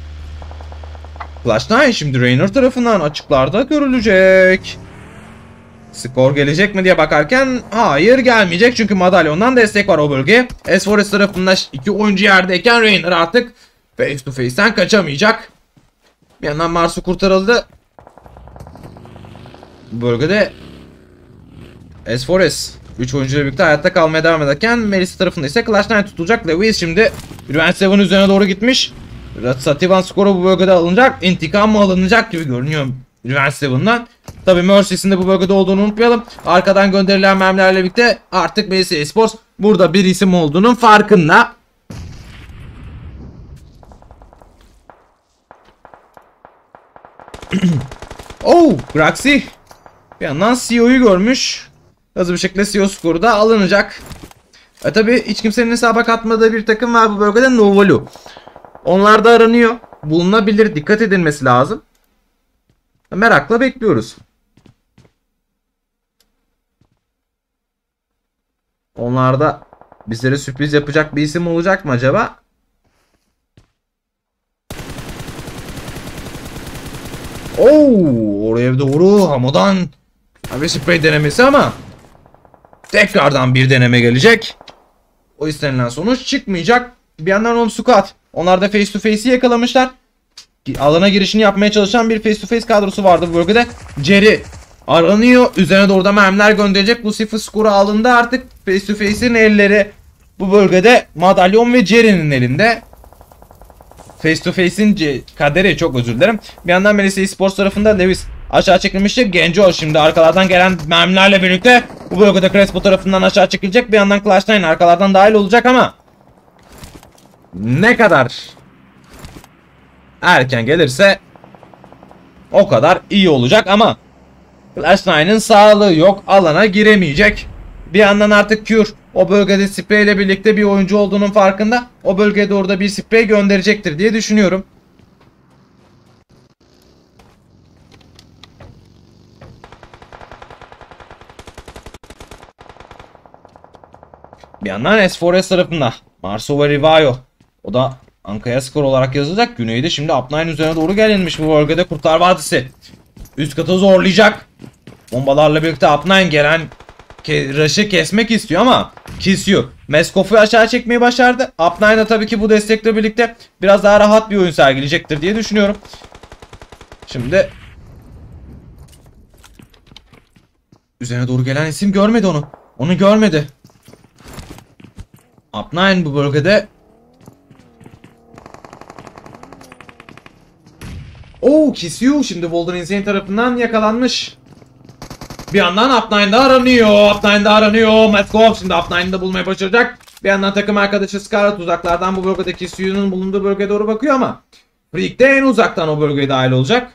Flash9 şimdi Raynor tarafından açıklarda görülecek. Skor gelecek mi diye bakarken hayır gelmeyecek çünkü madalyondan destek var o bölgeye. S4S tarafında 2 oyuncu yerdeyken Raynor artık face to face'ten kaçamayacak. Bir yandan Mars'u kurtarıldı. Bu bölgede S4S 3 oyuncuyla birlikte hayatta kalmaya devam ederken Melisa tarafında ise Clash9 tutulacak. Lewis şimdi Revenge 7 üzerine doğru gitmiş. Sativan skoru bu bölgede alınacak. İntikam mı alınacak gibi görünüyor Revenge 7'dan. Tabi Mercy's'in de bu bölgede olduğunu unutmayalım. Arkadan gönderilen mermilerle birlikte artık Melisa Esports burada bir isim olduğunun farkında. Oh, Graxi bir yandan CEO'yu görmüş. Hızlı bir şekilde CEO skoru da alınacak. Tabi hiç kimsenin hesaba katmadığı bir takım var bu bölgede, Novalu. Onlar da aranıyor. Bulunabilir. Dikkat edilmesi lazım. Merakla bekliyoruz. Onlarda bizlere sürpriz yapacak bir isim olacak mı acaba? Oo, oraya doğru Hamo'dan bir sprey denemesi ama tekrardan bir deneme gelecek. O istenilen sonuç çıkmayacak. Bir yandan Romsquad. Onlar da face to face'i yakalamışlar. Alana girişini yapmaya çalışan bir face to face kadrosu vardı bu bölgede. Jerry aranıyor. Üzerine doğru da mermiler gönderecek. Lucifer skoru alındı artık. Face to face'in elleri bu bölgede Madalyon ve Jerry'nin elinde. Face to face'in kaderi, çok özür dilerim. Bir yandan Melisa Esports tarafında Lewis aşağı çekilmişti. Genco şimdi arkalardan gelen mermilerle birlikte bu bölgede Crespo tarafından aşağı çekilecek. Bir yandan Clash9 arkalardan dahil olacak ama ne kadar erken gelirse o kadar iyi olacak ama Clash9'ın sağlığı yok, alana giremeyecek. Bir yandan artık Cure o bölgede sprey ile birlikte bir oyuncu olduğunun farkında. O bölgeye doğru da bir sprey gönderecektir diye düşünüyorum. Bir yandan S4S tarafında Marso ve Rivayo. O da Ankaya skor olarak yazılacak. Güneyde şimdi Up9 üzerine doğru gelinmiş bu bölgede Kurtlar Vadisi. Üst katı zorlayacak. Bombalarla birlikte Up9 gelen rush'ı kesmek istiyor ama kesiyor. Meskof'u aşağı çekmeyi başardı. Up9 da tabii ki bu destekle birlikte biraz daha rahat bir oyun sergileyecektir diye düşünüyorum. Şimdi üzerine doğru gelen isim görmedi onu. Onu görmedi. Up9 bu bölgede. Oo, kesiyor. Şimdi Golden Insane tarafından yakalanmış. Bir yandan Up9'da aranıyor. Up9'da aranıyor. Meskov şimdi Up9'da bulmayı başaracak. Bir yandan takım arkadaşı Scarlet uzaklardan bu bölgedeki Suyu'nun bulunduğu bölgeye doğru bakıyor ama Freak de en uzaktan o bölgeye dahil olacak.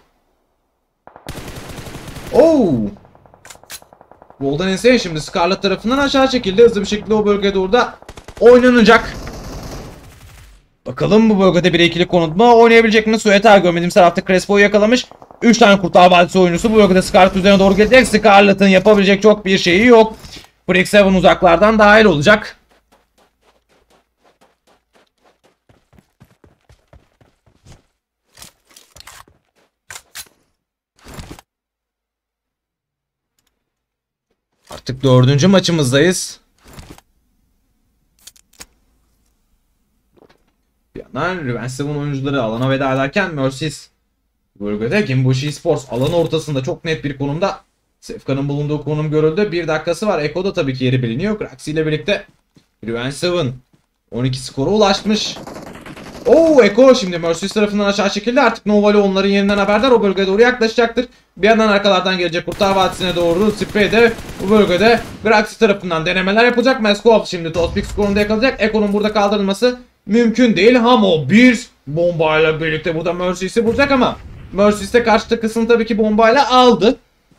Oo. Golden Insane şimdi Scarlet tarafından aşağı çekildi. Hızlı bir şekilde o bölgeye doğru da oynanacak. Bakalım bu bölgede bir ikili konut mu oynayabilecek mi? Sueta görmediğim tarafta Crespo'yu yakalamış. 3 tane Kurtlar Vadisi oyuncusu bu bölgede Scarlet üzerine doğru gelecek. Scarlet'ın yapabilecek çok bir şeyi yok. Freak 7 uzaklardan dahil olacak. Artık 4. maçımızdayız. Bir yandan Revenge 7 oyuncuları alana veda ederken Mercies bölgede Gimbushi Esports alan ortasında çok net bir konumda. Sefkan'ın bulunduğu konum görüldü. 1 dakikası var. Eko da tabii ki yeri biliniyor. Kraxi ile birlikte Revenge 7 12 skora ulaşmış. Oo, Eko şimdi Mercies tarafından aşağı çekildi. Artık Novali onların yerinden haberdar. O bölgeye doğru yaklaşacaktır. Bir yandan arkalardan gelecek Kurtlar Vadisi'ne doğru Spray'de bu bölgede Kraxi tarafından denemeler yapılacak. Meskov şimdi Tospik skorunda yakalayacak. Eko'nun burada kaldırılması mümkün değil. Hamo bir bombayla birlikte burada Mercies'i bulacak ama Mercies de karşı takısını tabii ki bombayla aldı.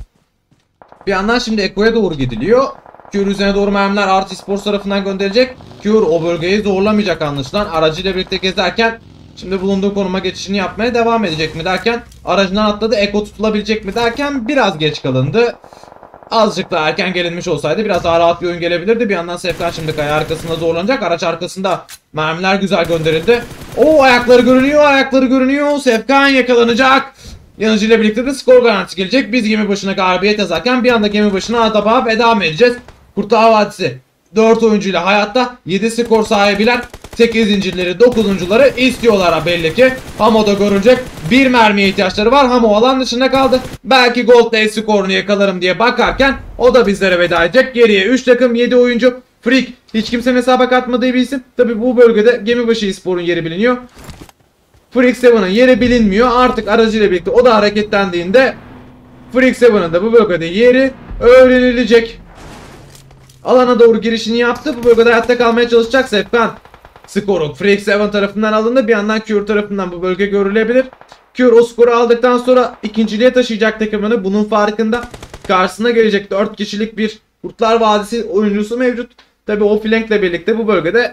Bir yandan şimdi Eko'ya doğru gidiliyor. Cure üzerine doğru mermiler Art Esports tarafından gönderilecek. Cure o bölgeyi zorlamayacak anlaşılan. Aracıyla birlikte gezerken şimdi bulunduğu konuma geçişini yapmaya devam edecek mi derken aracından atladı. Eko tutulabilecek mi derken biraz geç kalındı. Azıcık daha erken gelinmiş olsaydı biraz daha rahat bir oyun gelebilirdi. Bir yandan Sefkan şimdi kaya arkasında zorlanacak. Araç arkasında mermiler güzel gönderildi. O ayakları görünüyor, ayakları görünüyor. Sefkan yakalanacak. Yanıcıyla birlikte de skor garantisi gelecek. Biz gemi başına galibiyet yazarken bir anda gemi başına ataba veda mı edeceğiz? Kurtlar Vadisi 4 oyuncuyla hayatta, 7 skor sahibiler, 8.'leri 9'uncuları istiyorlar belli ki. Hamo'da görülecek bir mermiye ihtiyaçları var. Hamo alan dışında kaldı. Belki Gold Day skorunu yakalarım diye bakarken o da bizlere veda edecek. Geriye 3 takım 7 oyuncu. Freak hiç kimsenin hesaba katmadığı bir isim. Tabi bu bölgede Gemibaşı Espor'un yeri biliniyor. Freak 7'ın yeri bilinmiyor. Artık aracıyla birlikte o da hareketlendiğinde Freak 7'ın da bu bölgede yeri öğrenilecek. Alana doğru girişini yaptı. Bu bölgede hayatta kalmaya çalışacak Sefkan. Skoru Freak 7 tarafından alındı. Bir yandan Cure tarafından bu bölge görülebilir. Cure o skoru aldıktan sonra ikinciliğe taşıyacak takımını. Bunun farkında. Karşısına gelecek 4 kişilik bir Kurtlar Vadisi oyuncusu mevcut. Tabi o flankle birlikte bu bölgede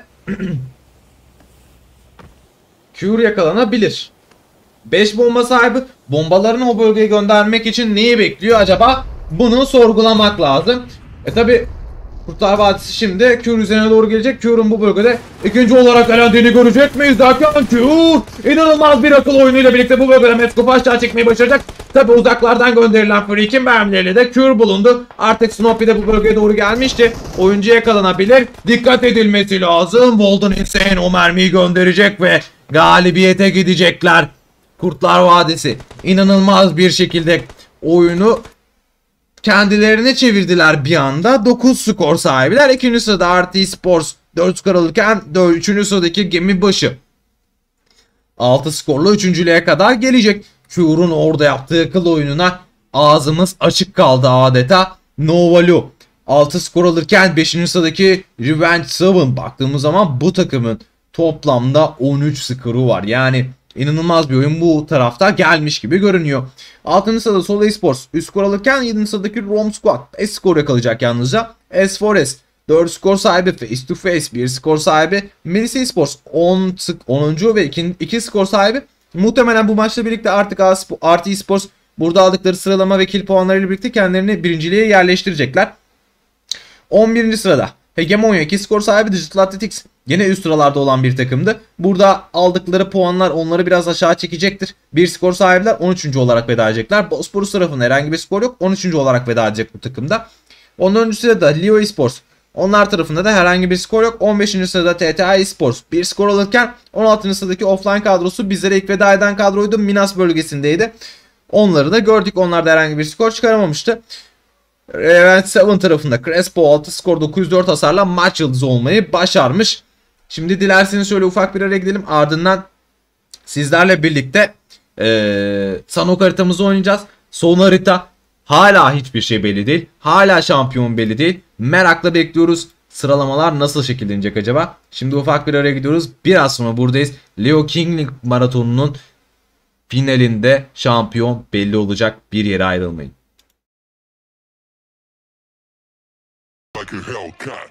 Cure yakalanabilir. 5 bomba sahibi bombalarını o bölgeye göndermek için neyi bekliyor acaba? Bunu sorgulamak lazım. Tabi Kurtlar Vadisi şimdi Cure üzerine doğru gelecek. Cure'un bu bölgede ikinci olarak elendiğini görecek miyiz derken Cure inanılmaz bir akıl oyunuyla birlikte bu bölgede Metskop'u aşağı çekmeyi başaracak. Tabi uzaklardan gönderilen Freak'in mermileriyle de Cure bulundu. Artık Snoopy de bu bölgeye doğru gelmişti. Oyuncu yakalanabilir. Dikkat edilmesi lazım. Golden Insane o mermiyi gönderecek ve galibiyete gidecekler. Kurtlar Vadisi inanılmaz bir şekilde oyunu kendilerine çevirdiler bir anda. 9 skor sahibiler. 2. sırada RT Sports 4 skor alırken 3. sıradaki Gemibaşı 6 skorla 3.'lüğe kadar gelecek. Cure'un orada yaptığı akıl oyununa ağzımız açık kaldı adeta. Novalu 6 skor alırken 5. sıradaki Revenge 7 baktığımız zaman bu takımın toplamda 13 skoru var. Yani İnanılmaz bir oyun bu tarafta gelmiş gibi görünüyor. 6. sırada Solar Esports 3 skor alırken 7. sıradaki Rom Squad 5 skor yakalayacak yalnızca. S4S 4 skor sahibi, Face to Face 1 skor sahibi, Melisa Esports 10. ve 2 skor sahibi. Muhtemelen bu maçla birlikte artık RT Esports burada aldıkları sıralama ve kill puanlarıyla birlikte kendilerini birinciliğe yerleştirecekler. 11. sırada Hegemonya 2 skor sahibi Digital Athletics yine üst sıralarda olan bir takımdı. Burada aldıkları puanlar onları biraz aşağı çekecektir. Bir skor sahibiler 13. olarak veda edecekler. Bosporus tarafında herhangi bir skor yok. 13. olarak veda edecek bu takımda. Onun öncüsü de Leo Esports. Onlar tarafında da herhangi bir skor yok. 15. sırada TTA Esports bir skor alırken 16. sıradaki offline kadrosu bizlere ilk veda eden kadroydu. Minas bölgesindeydi. Onları da gördük. Onlar da herhangi bir skor çıkaramamıştı. Event 7 tarafında Crespo 6 skor 904 hasarla maç yıldızı olmayı başarmış. Şimdi dilerseniz şöyle ufak bir araya gidelim. Ardından sizlerle birlikte Sanok haritamızı oynayacağız. Son harita hala hiçbir şey belli değil. Hala şampiyon belli değil. Merakla bekliyoruz. Sıralamalar nasıl şekillenecek acaba? Şimdi ufak bir araya gidiyoruz. Biraz sonra buradayız. Leo King League maratonunun finalinde şampiyon belli olacak. Bir yere ayrılmayın. Like a Hellcat.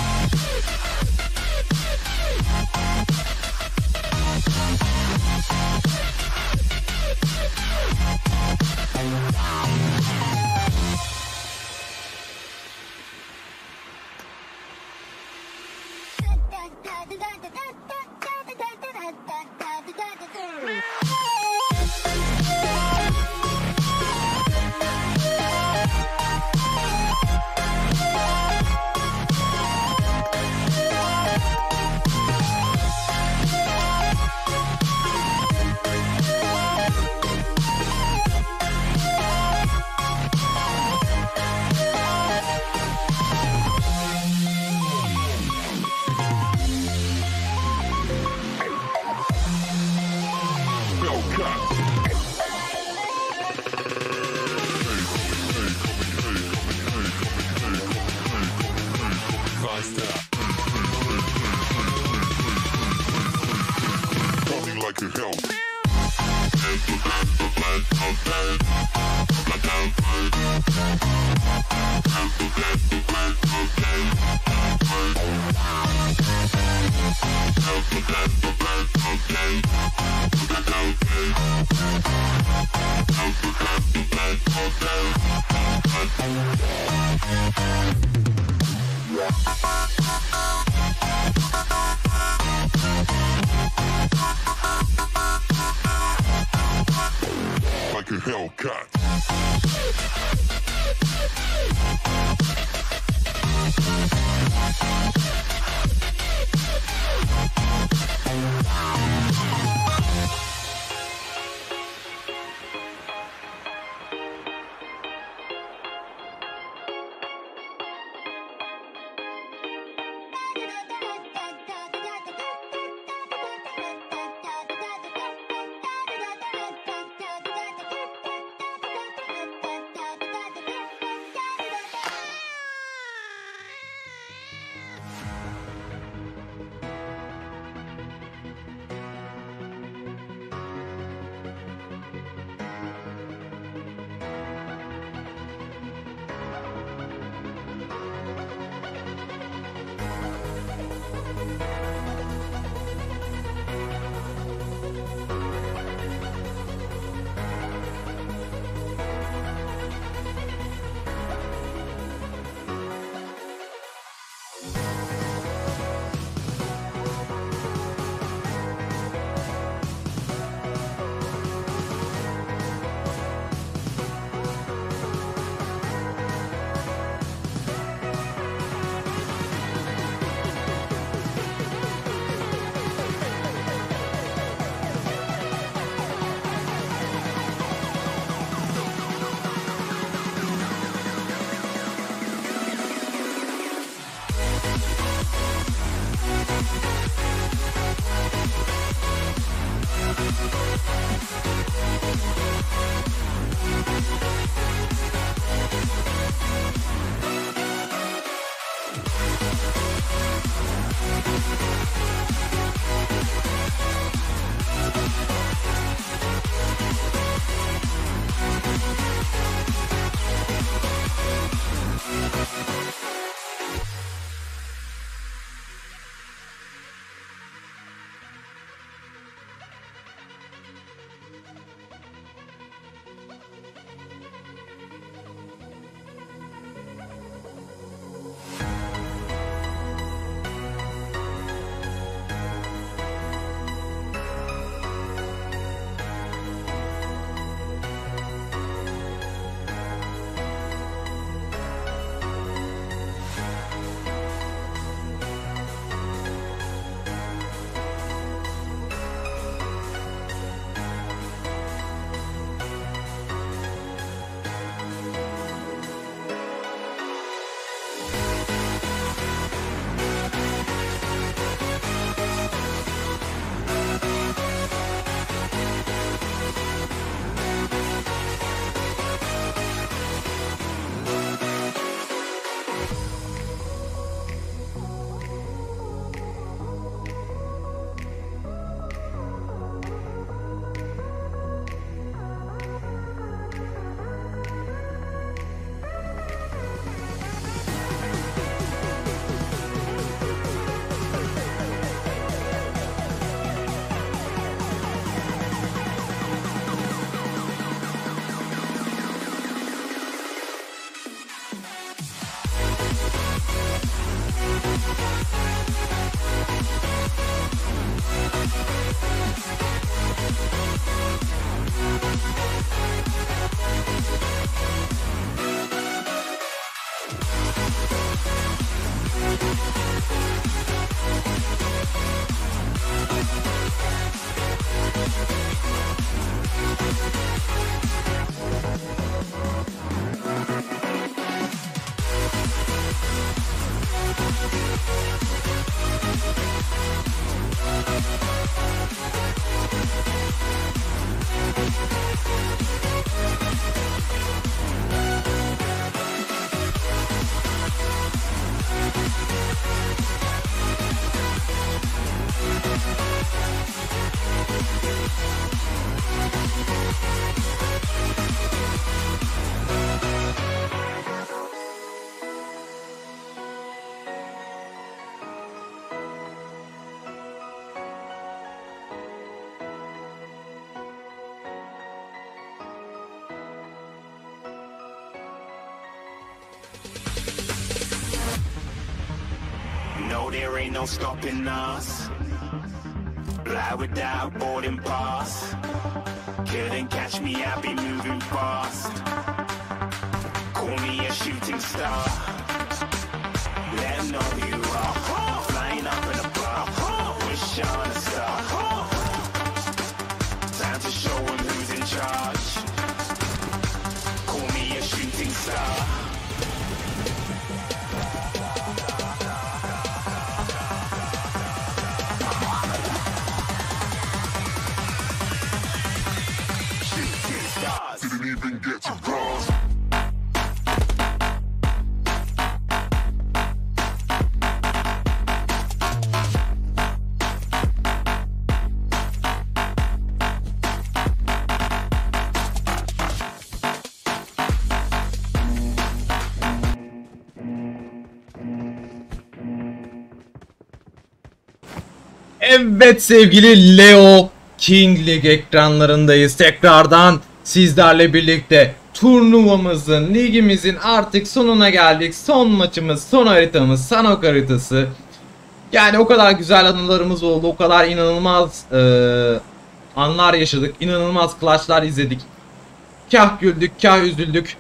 Coming like a Hellcat. Like a Hellcat. know there ain't no stopping us. Fly without boarding pass. Couldn't catch me, I be moving fast. Call me a shooting star. Let 'em know who you are. Flying up in a bar. Wish on a star. Time to show 'em who's in charge. Call me a shooting star. Shooting stars. Didn't even get to cross. Evet sevgili Leo King League ekranlarındayız. Tekrardan sizlerle birlikte turnuvamızın, ligimizin artık sonuna geldik. Son maçımız, son haritamız, Sanhok haritası. Yani o kadar güzel anılarımız oldu. O kadar inanılmaz anlar yaşadık. İnanılmaz clutchlar izledik. Kah güldük, kah üzüldük.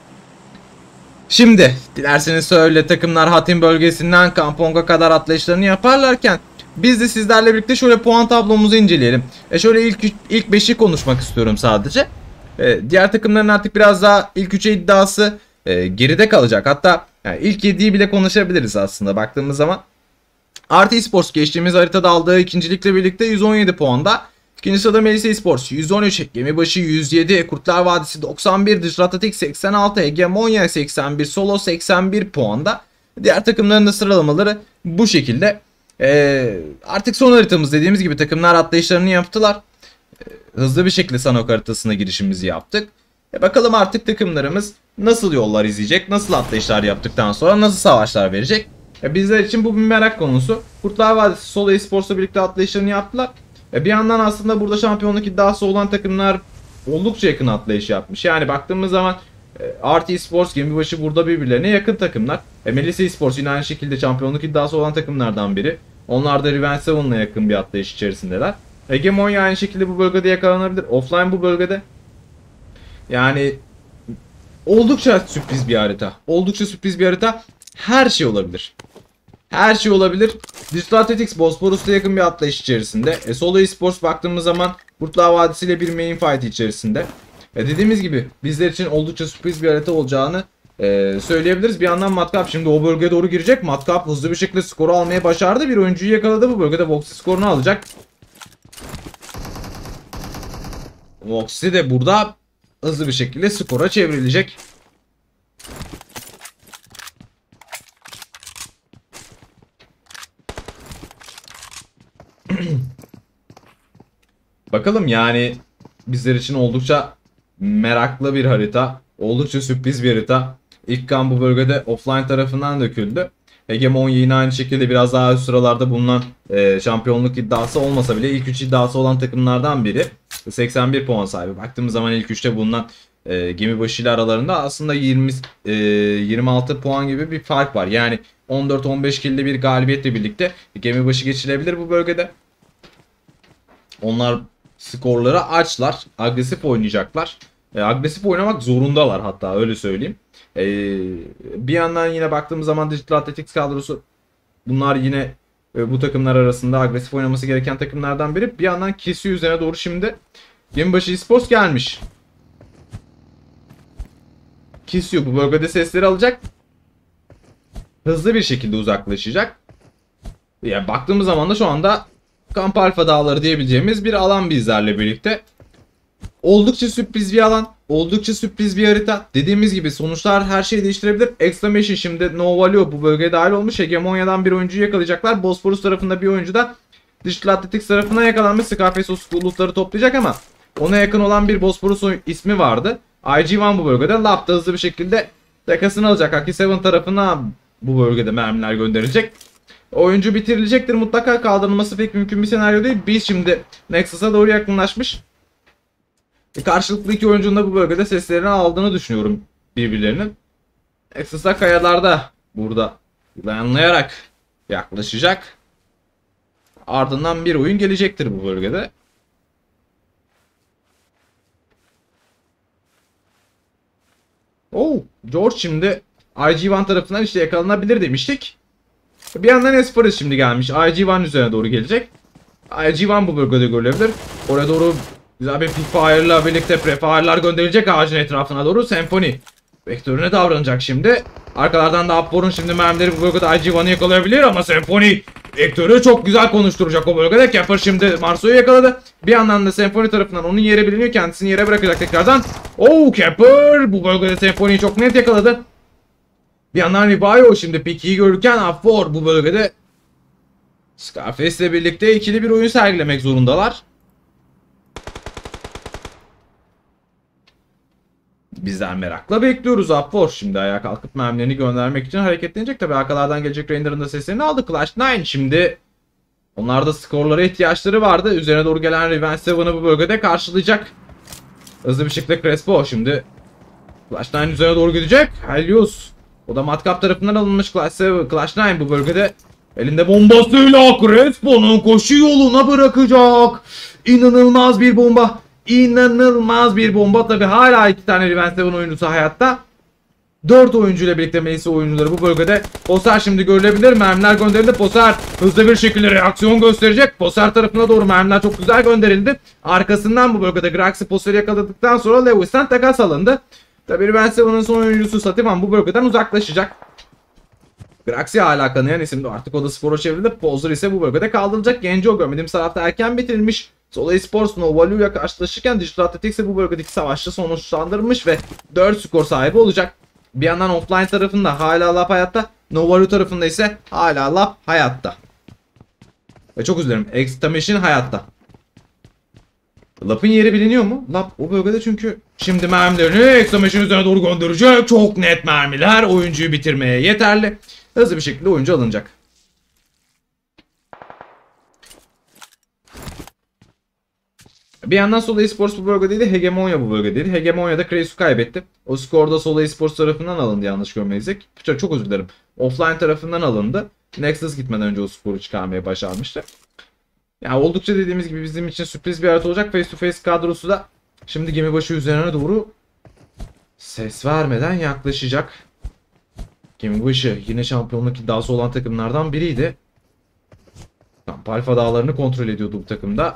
Şimdi dilerseniz söyle takımlar Hatim bölgesinden Kampong'a kadar atlayışlarını yaparlarken biz de sizlerle birlikte şöyle puan tablomuzu inceleyelim. Şöyle ilk 5'i konuşmak istiyorum sadece. Diğer takımların artık biraz daha ilk 3'e iddiası geride kalacak. Hatta yani ilk 7'yi bile konuşabiliriz aslında baktığımız zaman. Artı Esports geçtiğimiz haritada aldığı ikincilikle birlikte 117 puanda. İkinci sırada Melisa Esports 113, Gemibaşı 107, Kurtlar Vadisi 91, Digital Atletik 86, Hegemonya 81, Solo 81 puanda. Diğer takımların da sıralamaları bu şekilde. Artık son haritamız dediğimiz gibi takımlar atlayışlarını yaptılar. Hızlı bir şekilde Sanhok haritasına girişimizi yaptık. Bakalım artık takımlarımız nasıl yollar izleyecek, nasıl atlayışlar yaptıktan sonra nasıl savaşlar verecek. Bizler için bu bir merak konusu. Kurtlar Vadisi Solo Esports'la birlikte atlayışlarını yaptılar. Bir yandan aslında burada şampiyonluk iddiası olan takımlar oldukça yakın atlayış yapmış. Yani baktığımız zaman Artı Esports, Gemibaşı burada birbirlerine yakın takımlar. Melisa Esports yine aynı şekilde şampiyonluk iddiası olan takımlardan biri. Onlar da Revenge 7'la yakın bir atlayış içerisindeler. Hegemonya aynı şekilde bu bölgede yakalanabilir. Offline bu bölgede. Yani oldukça sürpriz bir harita. Oldukça sürpriz bir harita. Her şey olabilir. Her şey olabilir. Digital Athletics Bosporus'ta yakın bir atlayış içerisinde. Solo Esports baktığımız zaman Kurtlar Vadisi ile bir main fight içerisinde. Dediğimiz gibi bizler için oldukça sürpriz bir harita olacağını söyleyebiliriz. Bir yandan Matkap şimdi o bölgeye doğru girecek. Matkap hızlı bir şekilde skoru almaya başardı. Bir oyuncuyu yakaladı bu bölgede. Voxy skorunu alacak. Voxy de burada hızlı bir şekilde skora çevrilecek. Bakalım yani bizler için oldukça meraklı bir harita. Oldukça sürpriz bir harita. İlk kan bu bölgede offline tarafından döküldü. Hegemonya yine aynı şekilde biraz daha üst sıralarda bulunan şampiyonluk iddiası olmasa bile ilk 3 iddiası olan takımlardan biri. 81 puan sahibi. Baktığımız zaman ilk 3'te bulunan Gemibaşı ile aralarında aslında 26 puan gibi bir fark var. Yani 14-15 kilde bir galibiyetle birlikte Gemibaşı geçilebilir bu bölgede. Onlar skorları açlar. Agresif oynayacaklar. Agresif oynamak zorundalar hatta öyle söyleyeyim. Bir yandan yine baktığımız zaman Digital Athletics kadrosu bunlar yine bu takımlar arasında agresif oynaması gereken takımlardan biri. Bir yandan kesiyor üzerine doğru şimdi Gemibaşı Esports gelmiş. Kesiyor bu bölgede sesleri alacak. Hızlı bir şekilde uzaklaşacak. Yani baktığımız zaman da şu anda Kamp Alfa Dağları diyebileceğimiz bir alan bizlerle birlikte. Oldukça sürpriz bir alan. Oldukça sürpriz bir harita. Dediğimiz gibi sonuçlar her şeyi değiştirebilir. Exclamation şimdi Novalio bu bölgeye dahil olmuş. Hegemonya'dan bir oyuncuyu yakalayacaklar. Bosporus tarafında bir oyuncu da Digital Athletics tarafından yakalanmış. Scarface o lootları toplayacak ama ona yakın olan bir Bosporus ismi vardı. IG1 bu bölgede. Lap da hızlı bir şekilde takasını alacak. Haki 7 tarafına bu bölgede mermiler gönderilecek. Oyuncu bitirilecektir. Mutlaka kaldırılması pek mümkün bir senaryo değil. Biz şimdi Nexus'a doğru yakınlaşmış. Karşılıklı iki oyuncunun da bu bölgede seslerini aldığını düşünüyorum birbirlerinin. Nexus'a kayalarda burada dayanlayarak yaklaşacak. Ardından bir oyun gelecektir bu bölgede. Oh, George şimdi IG-1 tarafından işte yakalanabilir demiştik. Bir yandan Esperis şimdi gelmiş. IG-1 üzerine doğru gelecek. IG-1 bu bölgede görülebilir. Oraya doğru güzel bir Pickfire'la birlikte Prefire'lar gönderilecek ağacın etrafına doğru. Symphony vektörüne davranacak şimdi. Arkalardan da Upbor'un şimdi mermileri bu bölgede IG-1'ı yakalayabilir ama Symphony vektörü çok güzel konuşturacak o bölgede. Kepper şimdi Marso'yu yakaladı. Bir yandan da Symphony tarafından onun yeri biliniyor. Kendisini yere bırakacak tekrardan. Oh, Kepper bu bölgede Symphony'yi çok net yakaladı. Bir yandan Ribayo şimdi Picky'yi görürken Upbor bu bölgede Scarface ile birlikte ikili bir oyun sergilemek zorundalar. Bizler merakla bekliyoruz. Upbor şimdi ayağa kalkıp mermilerini göndermek için hareketlenecek. Tabi arkalardan gelecek Rainer'ın da seslerini aldı. Clash 9 şimdi onlarda skorlara ihtiyaçları vardı. Üzerine doğru gelen Revenge 7'ı bu bölgede karşılayacak. Hızlı bir şekilde Crespo şimdi Clash 9 üzerine doğru gidecek. Helios o da matkap tarafından alınmış. Clash 9 bu bölgede elinde bombasıyla Crespo'nun koşu yoluna bırakacak. İnanılmaz bir bomba. İnanılmaz bir bomba. Tabi hala 2 tane Revenge 7 oyuncusu hayatta. 4 oyuncu ile birlikte Macy oyuncuları bu bölgede. Poser şimdi görülebilir. Mermiler gönderildi. Poser hızlı bir şekilde reaksiyon gösterecek. Poser tarafına doğru mermiler çok güzel gönderildi. Arkasından bu bölgede Graxi Poser'i yakaladıktan sonra Lewis'ten takas alındı. Tabi Revenge 7'ın son oyuncusu Sativan bu bölgeden uzaklaşacak. Graxi hala kanayan isimdi. Artık o da spora çevrildi. Poser ise bu bölgede kaldırılacak. Genco görmediğimiz tarafta erken bitirilmiş. Sola Esports Novalu ile karşılaşırken Digital Athletics ise bu bölgedeki savaşçı sonuçlandırmış ve 4 skor sahibi olacak. Bir yandan offline tarafında hala Lap hayatta. Novalu tarafında ise hala Lap hayatta. Ve çok üzülürüm. Extamation hayatta. Lap'ın yeri biliniyor mu? Lap o bölgede çünkü şimdi mermilerini Extamation üzerine doğru gönderecek. Çok net mermiler oyuncuyu bitirmeye yeterli. Hızlı bir şekilde oyuncu alınacak. Bir yandan Sola Esports bu bölgedeydi. Hegemonya bu bölgedeydi. Hegemonya'da Kreis'u kaybetti. O skorda Sola Esports tarafından alındı yanlış görmeyizdek. Çok özür dilerim. Offline tarafından alındı. Nexus gitmeden önce o skoru çıkarmaya başarmıştı. Yani oldukça dediğimiz gibi bizim için sürpriz bir harita olacak. Face to Face kadrosu da şimdi gemibaşı üzerine doğru ses vermeden yaklaşacak. Gemibaşı yine şampiyonluk iddiası olan takımlardan biriydi. Palfa dağlarını kontrol ediyordu bu takımda.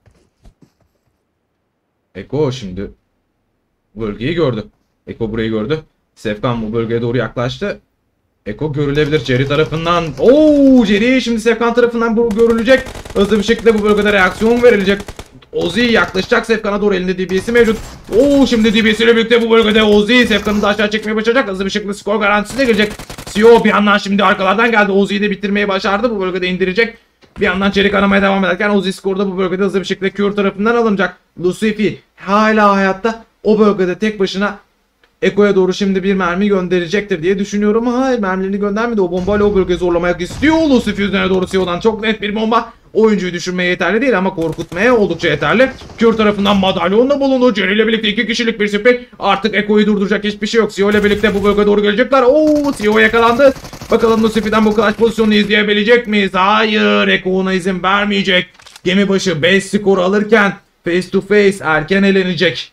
Eko şimdi bölgeyi gördü. Eko burayı gördü. Sefkan bu bölgeye doğru yaklaştı. Eko görülebilir Jerry tarafından. Oo, Jerry şimdi Sefkan tarafından bu görülecek. Hızlı bir şekilde bu bölgede reaksiyon verilecek. Ozi yaklaşacak Sefkan'a doğru, elinde DBS'i mevcut. Oo, şimdi DBS ile birlikte bu bölgede Ozi Sefkan'ı da aşağı çekmeye başaracak. Hızlı bir şekilde skor garantisine gelecek. CEO bir yandan şimdi arkalardan geldi. Ozi'yi de bitirmeyi başardı. Bu bölgede indirecek. Bir yandan çelik aramaya devam ederken Ozi skorda bu bölgede hızlı bir şekilde Cure tarafından alınacak. Lucifer hala hayatta. O bölgede tek başına Eko'ya doğru şimdi bir mermi gönderecektir diye düşünüyorum. Hayır, mermilerini göndermedi. O bombayla o bölgeyi zorlamaya istiyor. Lucifer üzerine doğru CEO'dan çok net bir bomba. Oyuncuyu düşürmeye yeterli değil ama korkutmaya oldukça yeterli. Cure tarafından madalyonla bulundu. Jerry ile birlikte 2 kişilik bir sprey. Artık Eko'yu durduracak hiçbir şey yok. CEO ile birlikte bu bölgeye doğru gelecekler. Oo, CEO yakalandı. Bakalım Lucifer'den bu clutch pozisyonunu izleyebilecek miyiz? Hayır, Eko ona izin vermeyecek. Gemibaşı 5 skor alırken face to face erken elenecek.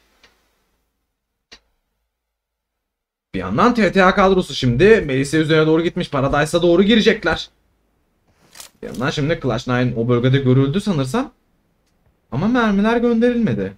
Bir yandan TTA kadrosu şimdi Melisa üzerine doğru gitmiş. Paradise'a doğru girecekler. Bir yandan şimdi Clash 9 o bölgede görüldü sanırsam. Ama mermiler gönderilmedi.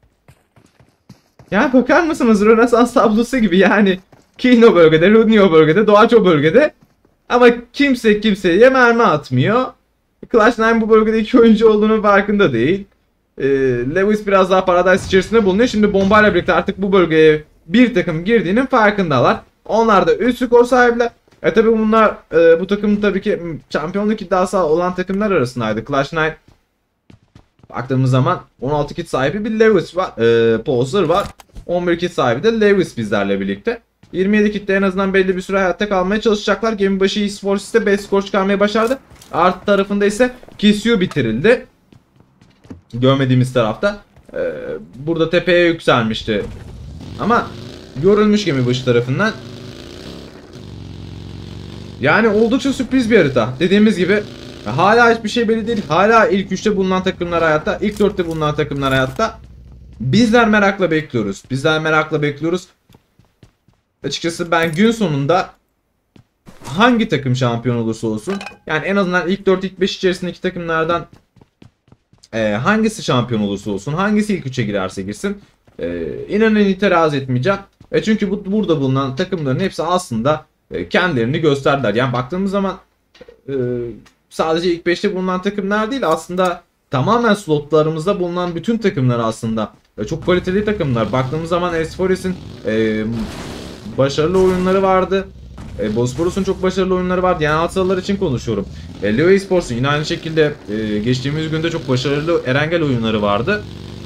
Ya bakar mısınız, Rönesans tablosu gibi yani. King o bölgede, Rudney o bölgede, Doğaç o bölgede. Ama kimse kimseye mermi atmıyor. Clash 9 bu bölgede 2 oyuncu olduğunun farkında değil. Lewis biraz daha Paradise içerisinde bulunuyor. Şimdi bombayla birlikte artık bu bölgeye bir takım girdiğinin farkındalar. Onlar da üst skor sahibiler. Tabi bunlar bu takım tabii ki şampiyonluk iddiası olan takımlar arasındaydı. Clash 9 baktığımız zaman 16 kit sahibi bir Lewis var. Poser var. 11 kit sahibi de Lewis bizlerle birlikte. 27 kitle en azından belli bir süre hayatta kalmaya çalışacaklar. Gemibaşı eSports ise 5 skor çıkarmayı başardı. Artı tarafında ise Kisyu bitirildi. Görmediğimiz tarafta. Burada tepeye yükselmişti. Ama görülmüş Gemibaşı tarafından. Yani oldukça sürpriz bir harita. Dediğimiz gibi hala hiçbir şey belli değil. Hala ilk 3'te bulunan takımlar hayatta. İlk 4'te bulunan takımlar hayatta. Bizler merakla bekliyoruz. Bizler merakla bekliyoruz. Açıkçası ben gün sonunda hangi takım şampiyon olursa olsun, yani en azından ilk 4 ilk 5 içerisindeki takımlardan hangisi şampiyon olursa olsun, hangisi ilk 3'e girerse girsin, inanın itiraz etmeyeceğim. Çünkü burada bulunan takımların hepsi aslında kendilerini gösterdiler. Yani baktığımız zaman sadece ilk 5'te bulunan takımlar değil, aslında tamamen slotlarımızda bulunan bütün takımlar aslında çok kaliteli takımlar. Baktığımız zaman Esporis'in başarılı oyunları vardı. Bosporus'un çok başarılı oyunları vardı. Yani Hatsalılar için konuşuyorum. Leo Esports'un yine aynı şekilde geçtiğimiz günde çok başarılı Erengel oyunları vardı.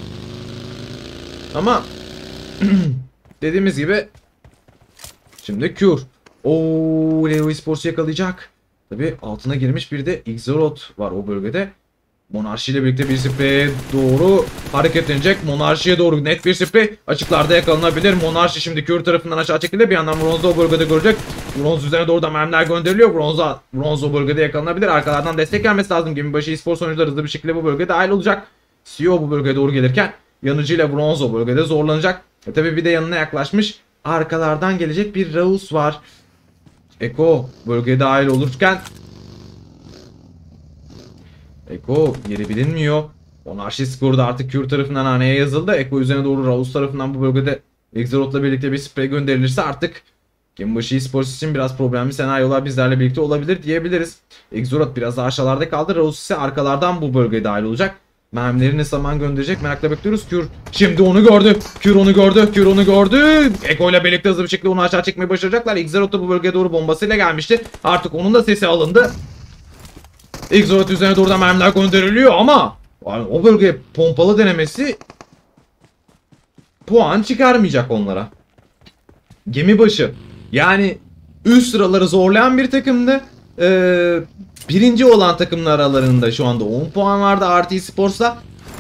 Ama dediğimiz gibi şimdi Cure. Leo Esports'u yakalayacak. Tabi altına girmiş bir de Xorot var o bölgede. Monarşi ile birlikte bir spreye doğru hareketlenecek. Monarşi'ye doğru net bir sprey açıklarda yakalanabilir. Monarşi şimdi Cure tarafından aşağı çekildi. Bir yandan Bronz'u o bölgede görecek. Bronz üzerine doğru da mermiler gönderiliyor. Bronz o bölgede yakalanabilir. Arkalardan destek gelmesi lazım. Gemibaşı Esports oyuncuları hızlı bir şekilde bu bölgede dahil olacak. CEO bu bölgeye doğru gelirken yanıcıyla Bronz o bölgede zorlanacak. Tabi bir de yanına yaklaşmış. Arkalardan gelecek bir Raus var. Eko bölgeye dahil olurken Eko yeri bilinmiyor. Monarşi skoru da artık Cure tarafından haneye yazıldı. Eko üzerine doğru Raus tarafından bu bölgede Exorot'la birlikte bir sprey gönderilirse artık Gemibaşı Esports için biraz problemli senaryolar bizlerle birlikte olabilir diyebiliriz. Exorot biraz daha aşağılarda kaldı. Raus ise arkalardan bu bölgeye dahil olacak. Mermileri ne zaman gönderecek merakla bekliyoruz. Cure şimdi onu gördü. Cure onu gördü. Cure onu gördü. Eko ile birlikte hızlı bir şekilde onu aşağı çekmeyi başaracaklar. Exorot da bu bölgeye doğru bombasıyla gelmişti. Artık onun da sesi alındı. Exorot üzerine doğru da mermiler gönderiliyor ama yani o bölgeye pompalı denemesi puan çıkarmayacak onlara. Gemibaşı yani üst sıraları zorlayan bir takımdı. Birinci olan takımlar aralarında şu anda 10 puan vardı RT Sports'la.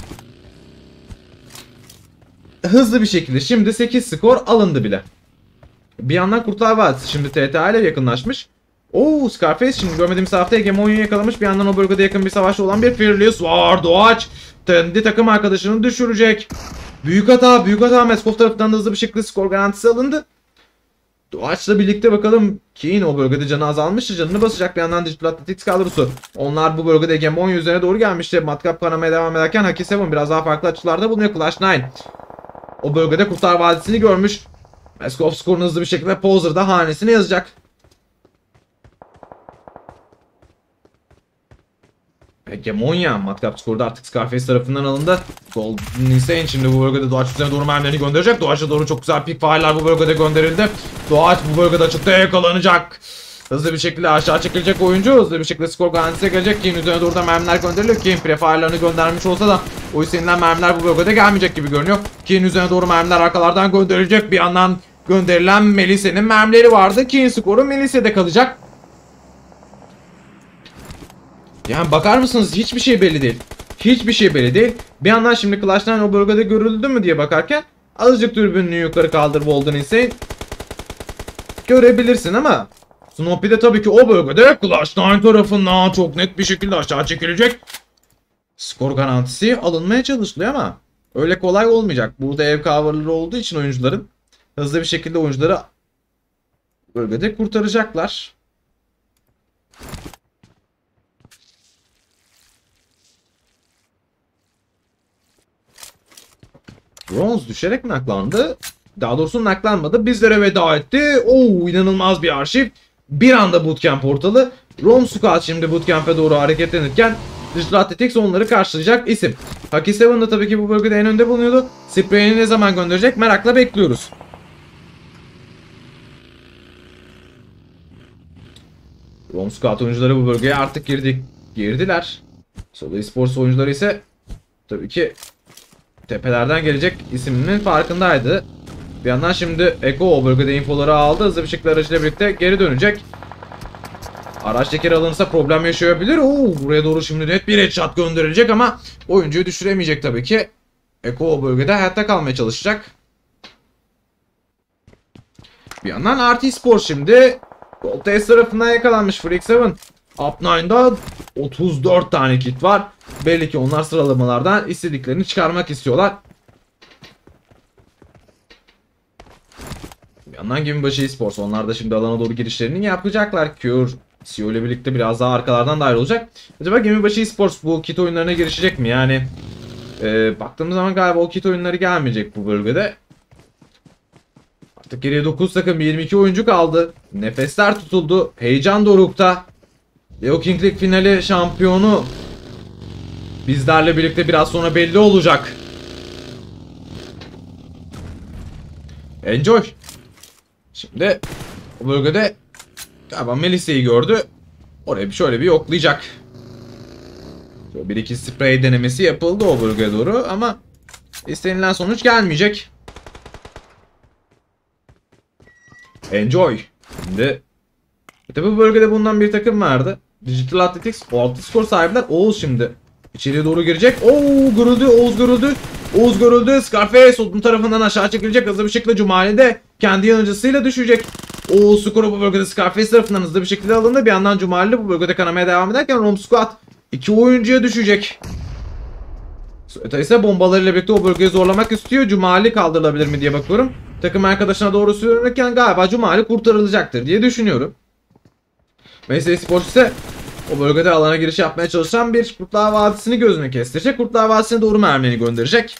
Hızlı bir şekilde şimdi 8 skor alındı bile. Bir yandan Kurtlar Vadisi şimdi TTA ile yakınlaşmış. Scarface şimdi görmediğimiz hafta Hegemonya'yı yakalamış. Bir yandan o bölgede yakın bir savaşta olan bir Fearless var. Doğaç kendi takım arkadaşını düşürecek. Büyük hata, büyük hata. Meskov tarafından da hızlı bir şekilde skor garantisi alındı. Doğaç'la birlikte bakalım. Keen o bölgede canı azalmıştı. Canını basacak bir yandan Digital Athletics kadrosu. Onlar bu bölgede Hegemonya üzerine doğru gelmişti. Matkap kanamaya devam ederken Haki 7 biraz daha farklı açılarda bulunuyor. Clash 9 o bölgede Kurtlar Vadisi'ni görmüş. Meskov skorunu hızlı bir şekilde Poser'da hanesine yazacak. Hegemonya matkap skorda artık Scarface tarafından alındı. Golden Insane şimdi bu bölgede Doğaç üzerine doğru mermilerini gönderecek. Doğaç'a doğru çok güzel pick fire'lar bu bölgede gönderildi. Doğaç bu bölgede açıkta yakalanacak. Hızlı bir şekilde aşağı çekilecek oyuncu. Hızlı bir şekilde skor garantisine gelecek. Keen üzerine doğru da mermiler gönderiliyor. Keen prefire'larını göndermiş olsa da o istenilen mermiler bu bölgede gelmeyecek gibi görünüyor. Keen üzerine doğru mermiler arkalardan gönderilecek. Bir yandan gönderilen Melisa'nın mermileri vardı. Keen skoru Melisa'da kalacak. Yani bakar mısınız hiçbir şey belli değil. Hiçbir şey belli değil. Bir yandan şimdi Clash 9 o bölgede görüldü mü diye bakarken azıcık dürbününü yukarı kaldır Golden Insane. Görebilirsin ama Snoopy de tabii ki o bölgede Clash 9 tarafından çok net bir şekilde aşağı çekilecek. Skor garantisi alınmaya çalışılıyor ama öyle kolay olmayacak. Burada ev coverları olduğu için oyuncuların hızlı bir şekilde oyuncuları bölgede kurtaracaklar. Bronz düşerek naklandı. Daha doğrusu naklanmadı. Bizlere veda etti. İnanılmaz bir arşiv. Bir anda bootcamp portalı. Rom Squad şimdi bootcamp'e doğru hareketlenirken Digital Athletics onları karşılayacak isim. Haki 7 da tabii ki bu bölgede en önde bulunuyordu. Spray'ini ne zaman gönderecek merakla bekliyoruz. Rom Squad oyuncuları bu bölgeye artık girdiler. Solo Esports oyuncuları ise tabii ki tepelerden gelecek isiminin farkındaydı. Bir yandan şimdi Eko o bölgede infoları aldı. Hızlı bir şekilde aracıyla birlikte geri dönecek. Araç tekeri alınırsa problem yaşayabilir. Buraya doğru şimdi net bir headshot gönderilecek ama oyuncuyu düşüremeyecek tabii ki. Eko o bölgede hayatta kalmaya çalışacak. Bir yandan RT Sport şimdi Goltace tarafından yakalanmış Freak 7. Up9'da 34 tane kit var. Belli ki onlar sıralamalardan istediklerini çıkarmak istiyorlar. Bir yandan Gemibaşı Esports, onlar da şimdi alana doğru girişlerini yapacaklar. Cure CEO ile birlikte biraz daha arkalardan dahil olacak. Acaba Gemibaşı Esports bu kit oyunlarına girişecek mi? Yani baktığımız zaman galiba o kit oyunları gelmeyecek bu bölgede. Artık geriye 9 takım, 22 oyuncu kaldı. Nefesler tutuldu. Heyecan dorukta. Leo King League finali şampiyonu bizlerle birlikte biraz sonra belli olacak. Enjoy. Şimdi o bölgede galiba Melisa'yı gördü. Oraya şöyle bir yoklayacak. Şöyle bir iki sprey denemesi yapıldı o bölgeye doğru ama istenilen sonuç gelmeyecek. Enjoy. Şimdi tabi bu bölgede bulunan bir takım vardı. Digital Athletics, o altı skor sahipler. Oğuz şimdi içeriye doğru girecek. Oo, görüldü, Oğuz görüldü. Oğuz görüldü. Scarface onun tarafından aşağı çekilecek. Hızlı bir şekilde Cumali de kendi yanıcısıyla düşecek. Oğuz skoru bu bölgede Scarface tarafından hızlı bir şekilde alındı. Bir yandan Cumali bu bölgede kanamaya devam ederken Rom Squad 2 oyuncuya düşecek. Sueta ise bombalarıyla birlikte o bölgeyi zorlamak istiyor. Cumali kaldırılabilir mi diye bakıyorum. Takım arkadaşına doğru sürünürken galiba Cumali kurtarılacaktır diye düşünüyorum. Mesele Sports ise o bölgede alana giriş yapmaya çalışan bir Kurtlar Vadisi'ni gözüne kestirecek. Kurtlar Vadisi'ne doğru mermilerini gönderecek.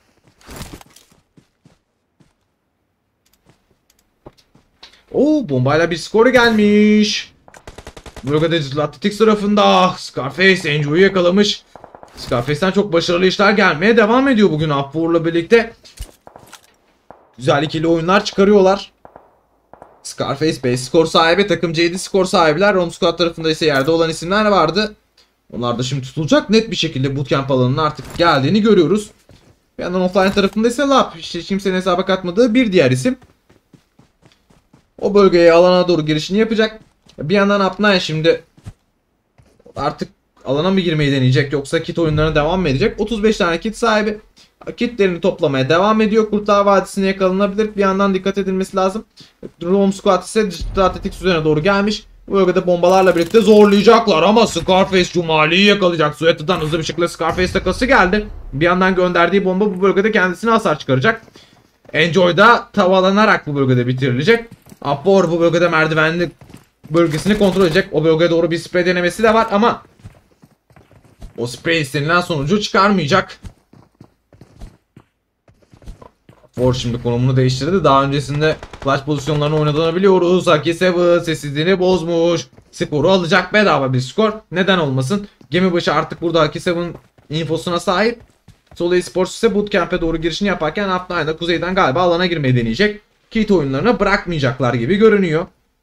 Oo, bombayla bir skoru gelmiş. Bu bölgede Digital Athletics tarafında Scarface Enjoy'u yakalamış. Scarface'den çok başarılı işler gelmeye devam ediyor bugün Upwar'la birlikte. Güzel ikili oyunlar çıkarıyorlar. Scarface 5 skor sahibi, takımcı 7 skor sahibiler. Rom Squad tarafında ise yerde olan isimler vardı. Onlar da şimdi tutulacak. Net bir şekilde bootcamp alanının artık geldiğini görüyoruz. Bir yandan offline tarafında ise Lap, işte kimsenin hesaba katmadığı bir diğer isim. O bölgeye, alana doğru girişini yapacak. Bir yandan Up9 şimdi artık alana mı girmeyi deneyecek yoksa kit oyunlarına devam mı edecek? 35 tane kit sahibi. Kitlerini toplamaya devam ediyor. Kurtlar Vadisi'ne yakalanabilir. Bir yandan dikkat edilmesi lazım. Rom Squad ise Digital Athletics üzerine doğru gelmiş. Bu bölgede bombalarla birlikte zorlayacaklar ama Scarface Cumali'yi yakalayacak. Sueta'dan hızlı bir şekilde Scarface takası geldi. Bir yandan gönderdiği bomba bu bölgede kendisine hasar çıkaracak. Enjoy da tavalanarak bu bölgede bitirilecek. Upward bu bölgede merdivenli bölgesini kontrol edecek. O bölgeye doğru bir sprey denemesi de var ama o sprey istenilen sonucu çıkarmayacak. Ford şimdi konumunu değiştirdi. Daha öncesinde flash pozisyonlarını oynadığını biliyoruz. Haki 7 sessizliğini bozmuş. Skoru alacak, bedava bir skor. Neden olmasın? Gemibaşı artık burada Haki 7 infosuna sahip. Solo Sports ise bootcamp'e doğru girişini yaparken Up9'da kuzeyden galiba alana girmeyi deneyecek. Kit oyunlarına bırakmayacaklar gibi görünüyor.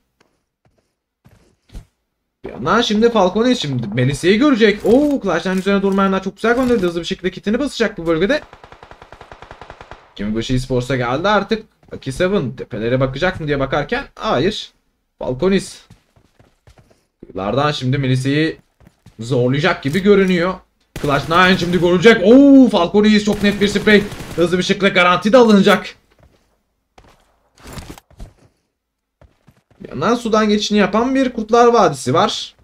Bir yandan şimdi Falcone şimdi Melisa'yı görecek. Oo, Clash'ların üzerine durmayanlar çok güzel gönderdi. Hızlı bir şekilde kitini basacak bu bölgede. Gemibaşı Esports'a geldi artık. Haki 7 tepelere bakacak mı diye bakarken hayır. Falconis kıyılardan şimdi Melisa'yı zorlayacak gibi görünüyor. Clash 9 şimdi görecek. Oo, Falconis çok net bir sprey. Hızlı bir şekilde garanti de alınacak. Bir yandan sudan geçişini yapan bir Kurtlar Vadisi var.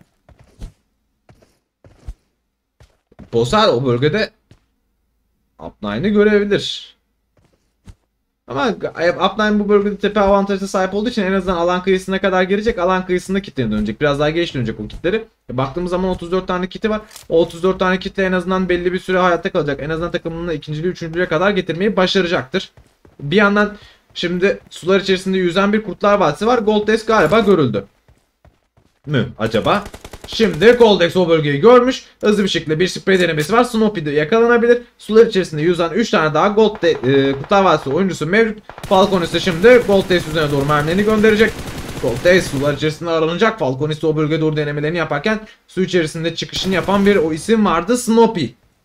Posar o bölgede Up9'ı görebilir. Ama Up9 bu bölgede tepe avantajına sahip olduğu için en azından alan kıyısına kadar gelecek. Alan kıyısında kitlerine dönecek. Biraz daha geç dönecek o kitleri. Baktığımız zaman 34 tane kiti var. O 34 tane kitle en azından belli bir süre hayatta kalacak. En azından takımını ikinciliği, üçüncülüğe kadar getirmeyi başaracaktır. Bir yandan şimdi sular içerisinde yüzen bir Kurtlar Vadisi var. Goldex galiba görüldü mü acaba? Şimdi Goldex o bölgeyi görmüş. Hızlı bir şekilde bir sprey denemesi var. Snoopy de yakalanabilir. Sular içerisinde yüzen 3 tane daha Kurtlar Vadisi oyuncusu mevcut. Falconis de şimdi Goldex üzerine doğru mermilerini gönderecek. Goldex sular içerisinde aranacak. Falconis de o bölgeye doğru denemelerini yaparken su içerisinde çıkışını yapan bir o isim vardı. Snoopy.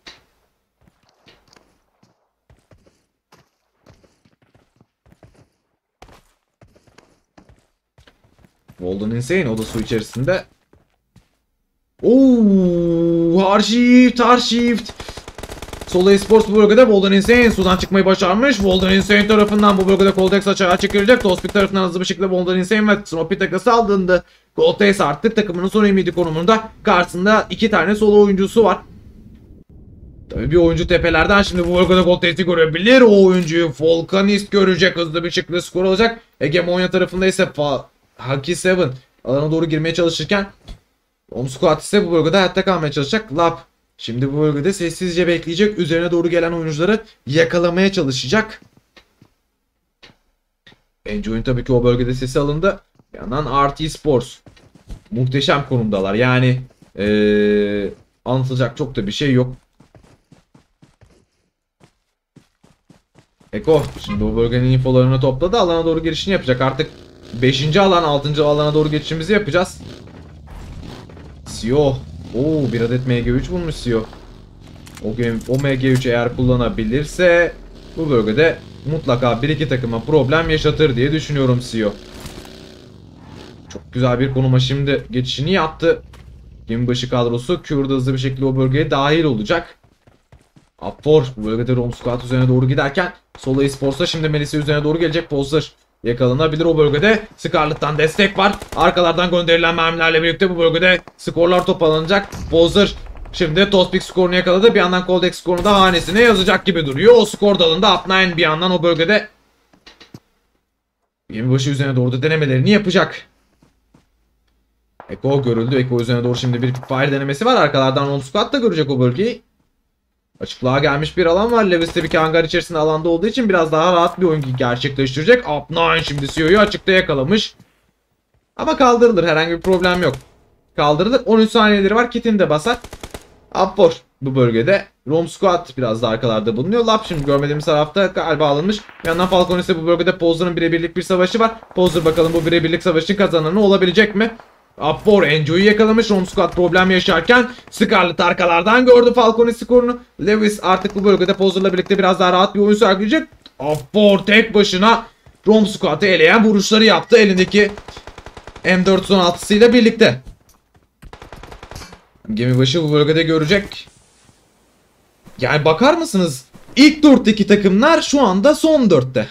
Golden Insane o da su içerisinde. Ooo, Harshift. Solo Esports bu bölgede Golden Insane sudan çıkmayı başarmış. Golden Insane tarafından bu bölgede Coltex açığa çıkılacak. Tospik tarafından hızlı bir şekilde Golden Insane ve Snoopy takası aldığında Coltex artık takımının son ümidi konumunda. Karşısında 2 tane solo oyuncusu var. Tabii bir oyuncu tepelerden şimdi bu bölgede Coltex'i görebilir. O oyuncuyu Volkanist görecek. Hızlı bir şekilde skor alacak. Hegemonya tarafında ise Haki 7 alana doğru girmeye çalışırken Squad ise bu bölgede hayatta kalmaya çalışacak. Lab şimdi bu bölgede sessizce bekleyecek. Üzerine doğru gelen oyuncuları yakalamaya çalışacak. Enjoy'un tabii ki o bölgede sesi alındı. Bir yandan RT Sports muhteşem konumdalar. Yani anlatılacak çok da bir şey yok. Eko şimdi o bölgenin infolarını topladı. Alana doğru girişini yapacak. Artık 5. alan 6. alana doğru geçişimizi yapacağız. Sio. Oo, bir adet MG3 bulmuş Sio. O MG3 eğer kullanabilirse bu bölgede mutlaka 1-2 takıma problem yaşatır diye düşünüyorum Sio. Çok güzel bir konuma şimdi geçişini yaptı. Gemibaşı kadrosu Kürdü hızlı bir şekilde o bölgeye dahil olacak. Apfor bu bölgede Rom Squad üzerine doğru giderken Solo Esports'a şimdi Melisa üzerine doğru gelecek. Pozzer yakalanabilir o bölgede. Scarlett'tan destek var. Arkalardan gönderilen mermilerle birlikte bu bölgede skorlar toparlanacak. Pozzer şimdi Tospik skorunu yakaladı. Bir yandan Coltex skorunu da hanesine yazacak gibi duruyor. O skor dalında Up9 bir yandan o bölgede gemibaşı üzerine doğru da denemelerini yapacak. Eko görüldü. Eko üzerine doğru şimdi bir fire denemesi var. Arkalardan Rom Squad da görecek o bölgeyi. Açıklığa gelmiş bir alan var. Lewis tabii ki hangar içerisinde alanda olduğu için biraz daha rahat bir oyun gerçekleştirecek. Up9 şimdi CEO'yu açıkta yakalamış. Ama kaldırılır. Herhangi bir problem yok. Kaldırılır. 13 saniyeleri var. Kitini de basar. Upfor bu bölgede. Rom Squad biraz da arkalarda bulunuyor. Lab şimdi görmediğimiz tarafta galiba alınmış. Bir yandan Falcon ise bu bölgede Pozzer'ın birebirlik bir savaşı var. Pozzer bakalım bu birebirlik savaşın kazananı olabilecek mi? Upfor Enjoy'u yakalamış. Rom Squad problem yaşarken Scarlett arkalardan gördü Falcon'un skorunu. Lewis artık bu bölgede Pozzer'la birlikte biraz daha rahat bir oyun sergileyecek. Upfor tek başına Rom Squad'ı eleyen vuruşları yaptı elindeki M416'sıyla birlikte. Gemibaşı bu bölgede görecek. Yani bakar mısınız? İlk 4'teki takımlar şu anda son 4'te.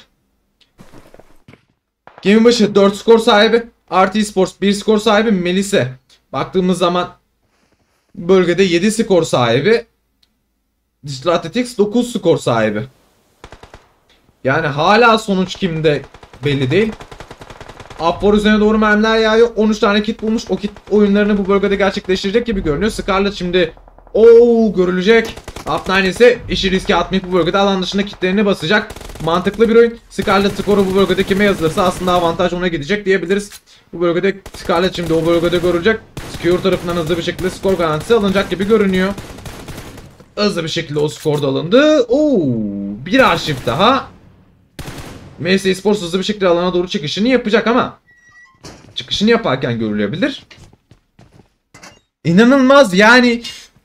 Gemibaşı 4 skor sahibi. RT Sports 1 skor sahibi. Melisa baktığımız zaman bölgede 7 skor sahibi. Digital Athletics 9 skor sahibi. Yani hala sonuç kimde belli değil. Upfor üzerine doğru mermiler yağıyor. 13 tane kit bulmuş. O kit oyunlarını bu bölgede gerçekleştirecek gibi görünüyor. Scarlett şimdi görülecek. Up9 ise işi riske atmayıp bu bölgede alan dışında kitlerini basacak. Mantıklı bir oyun. Scarlett skoru bu bölgede kime yazılırsa aslında avantaj ona gidecek diyebiliriz. Bu bölgede Scarlett şimdi o bölgede görecek. Secure tarafından hızlı bir şekilde skor garantisi alınacak gibi görünüyor. Hızlı bir şekilde o skor da alındı. Bir arşiv daha. MS Esports hızlı bir şekilde alana doğru çıkışını yapacak ama çıkışını yaparken görülebilir. İnanılmaz yani.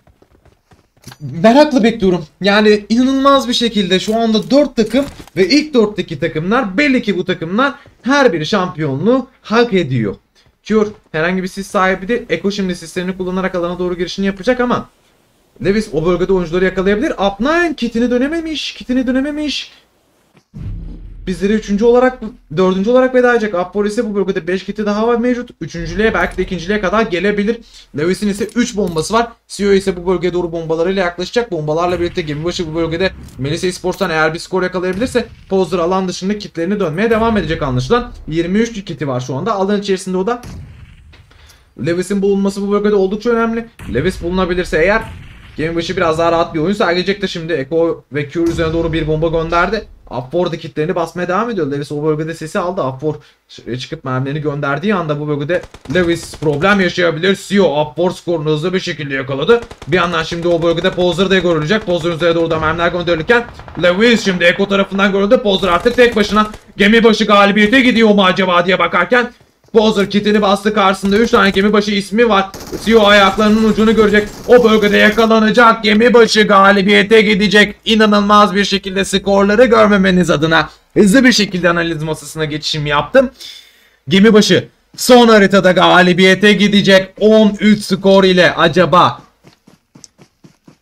Merakla bekliyorum. Yani inanılmaz bir şekilde şu anda 4 takım ve ilk 4'teki takımlar belli ki bu takımlar her biri şampiyonluğu hak ediyor. Cure herhangi bir sis sahibi değil. Eko şimdi sislerini kullanarak alana doğru girişini yapacak ama Lewis o bölgede oyuncuları yakalayabilir. Up9 kitini dönememiş. Bizlere 3. olarak 4. olarak veda edecek. Upfor ise bu bölgede 5 kiti daha var mevcut. 3.lüğe belki de 2.liğe kadar gelebilir. Lewis'in ise 3 bombası var. CEO ise bu bölgeye doğru bombalarıyla yaklaşacak. Bombalarla birlikte gemibaşı bu bölgede Melisa Esports'tan eğer bir skor yakalayabilirse Pozzer alan dışında kitlerini dönmeye devam edecek anlaşılan. 23 kiti var şu anda. Alan içerisinde o da. Lewis'in bulunması bu bölgede oldukça önemli. Lewis bulunabilirse eğer gemibaşı biraz daha rahat bir oyun sergileyecektir. Şimdi Eko ve Cure üzerine doğru bir bomba gönderdi. Upfor da kitlerini basmaya devam ediyor. Lewis o bölgede sesi aldı. Upfor çıkıp mermilerini gönderdiği anda bu bölgede Lewis problem yaşayabilir. CEO Upfor skorunu hızlı bir şekilde yakaladı. Bir yandan şimdi o bölgede Pozzer da görülecek. Pozzer'ın üzerine doğru da mermiler gönderilirken Lewis şimdi Eko tarafından görüldü. Pozzer artık tek başına gemibaşı galibiyete gidiyor mu acaba diye bakarken Pozzer kitini bastı, karşısında 3 tane gemibaşı ismi var. CEO ayaklarının ucunu görecek. O bölgede yakalanacak. Gemibaşı galibiyete gidecek. İnanılmaz bir şekilde skorları görmemeniz adına hızlı bir şekilde analiz masasına geçişim yaptım. Gemibaşı son haritada galibiyete gidecek. 13 skor ile acaba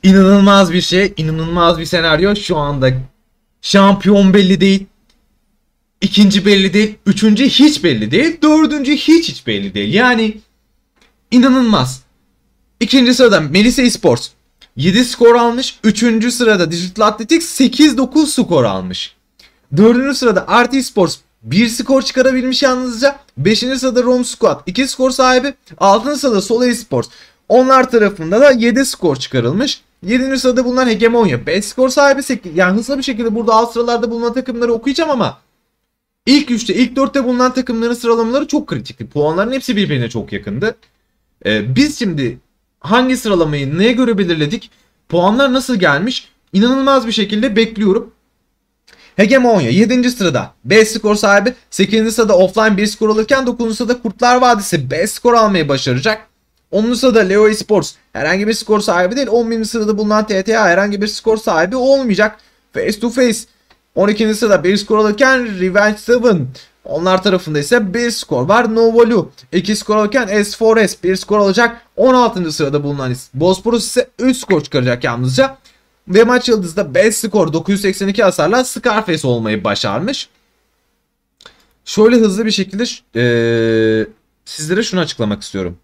İnanılmaz bir şey, inanılmaz bir senaryo. Şu anda şampiyon belli değil. İkinci belli değil. Üçüncü hiç belli değil. Dördüncü hiç belli değil. Yani inanılmaz. İkinci sırada Melisa Esports 7 skor almış. Üçüncü sırada Digital Athletics 8-9 skor almış. Dördüncü sırada RT Sports 1 skor çıkarabilmiş yalnızca. Beşinci sırada Rom Squad 2 skor sahibi. Altıncı sırada Solar Esports. Onlar tarafında da 7 skor çıkarılmış. 7. sırada bulunan Hegemonya 5 skor sahibi. Yani hızlı bir şekilde burada alt sıralarda bulunan takımları okuyacağım ama ilk 3'te, ilk 4'te bulunan takımların sıralamaları çok kritikti. Puanların hepsi birbirine çok yakındı. Biz şimdi hangi sıralamayı neye göre belirledik? Puanlar nasıl gelmiş? İnanılmaz bir şekilde bekliyorum. Hegemonya 7. sırada 5 skor sahibi. 8. sırada Offline 1 skor alırken 9. sırada Kurtlar Vadisi 5 skor almayı başaracak. 10. sırada Leo Esports herhangi bir skor sahibi değil. 11. sırada bulunan TTA herhangi bir skor sahibi olmayacak. Face to Face 12. sırada 1 skor alırken Revenge 7. Onlar tarafında ise 1 skor var. Novalu 2 skor alırken S4S 1 skor alacak. 16. sırada bulunan Bosporus ise 3 skor çıkaracak yalnızca. Ve maç yıldızda 5 skor 982 hasarla Scarface olmayı başarmış. Şöyle hızlı bir şekilde sizlere şunu açıklamak istiyorum.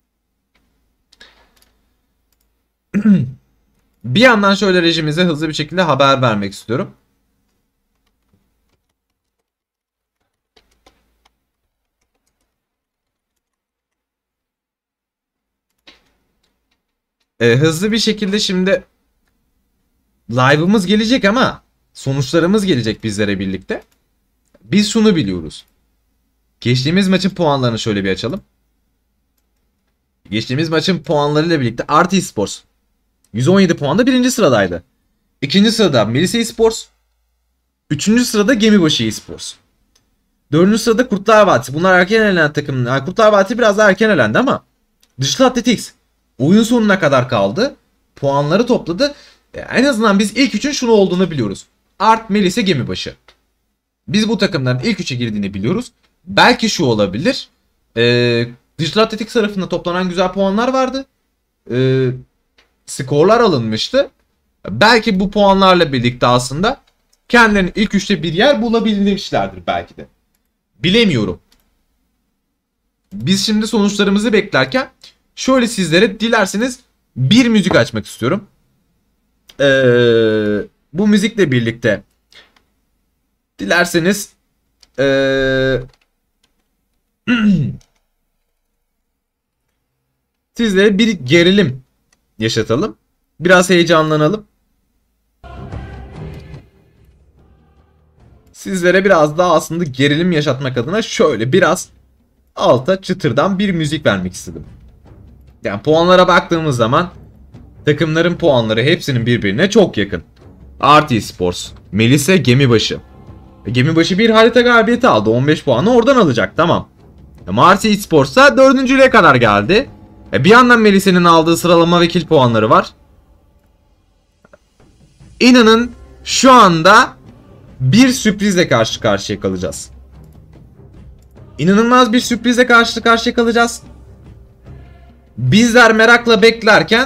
Bir yandan şöyle rejimize hızlı bir şekilde haber vermek istiyorum. Hızlı bir şekilde şimdi live'ımız gelecek ama sonuçlarımız gelecek bizlere birlikte. Biz şunu biliyoruz. Geçtiğimiz maçın puanlarını şöyle bir açalım. Geçtiğimiz maçın puanlarıyla birlikte RT Esports 117 puanda 1. sıradaydı. 2. sırada Melisa Esports. 3. sırada Gemibaşı Esports. 4. sırada Kurtlar Vadisi. Bunlar erken elenen takım. Yani Kurtlar Vadisi biraz daha erken elendi ama Digital Athletics oyun sonuna kadar kaldı. Puanları topladı. En azından biz ilk üçün şunu olduğunu biliyoruz. Art, Melisa, Gemibaşı. Biz bu takımların ilk üçe girdiğini biliyoruz. Belki şu olabilir. Digital Athletics tarafında toplanan güzel puanlar vardı. Skorlar alınmıştı. Belki bu puanlarla birlikte aslında kendilerinin ilk üçte bir yer bulabilmişlerdir belki de. Bilemiyorum. Biz şimdi sonuçlarımızı beklerken şöyle sizlere dilerseniz bir müzik açmak istiyorum. Bu müzikle birlikte dilerseniz sizlere bir gerilim yaşatalım. Biraz heyecanlanalım. Sizlere biraz daha aslında gerilim yaşatmak adına şöyle biraz alta çıtırdan bir müzik vermek istedim. Yani puanlara baktığımız zaman takımların puanları hepsinin birbirine çok yakın. RT Esports, Melisa, Gemibaşı. Gemibaşı bir harita galibiyeti aldı. 15 puanı oradan alacak, tamam. Ama RT Esports'a 4.'lüğe kadar geldi. Bir yandan Melisa'nın aldığı sıralama ve kill puanları var. İnanın şu anda bir sürprizle karşı karşıya kalacağız. İnanılmaz bir sürprizle karşı karşıya kalacağız. Bizler merakla beklerken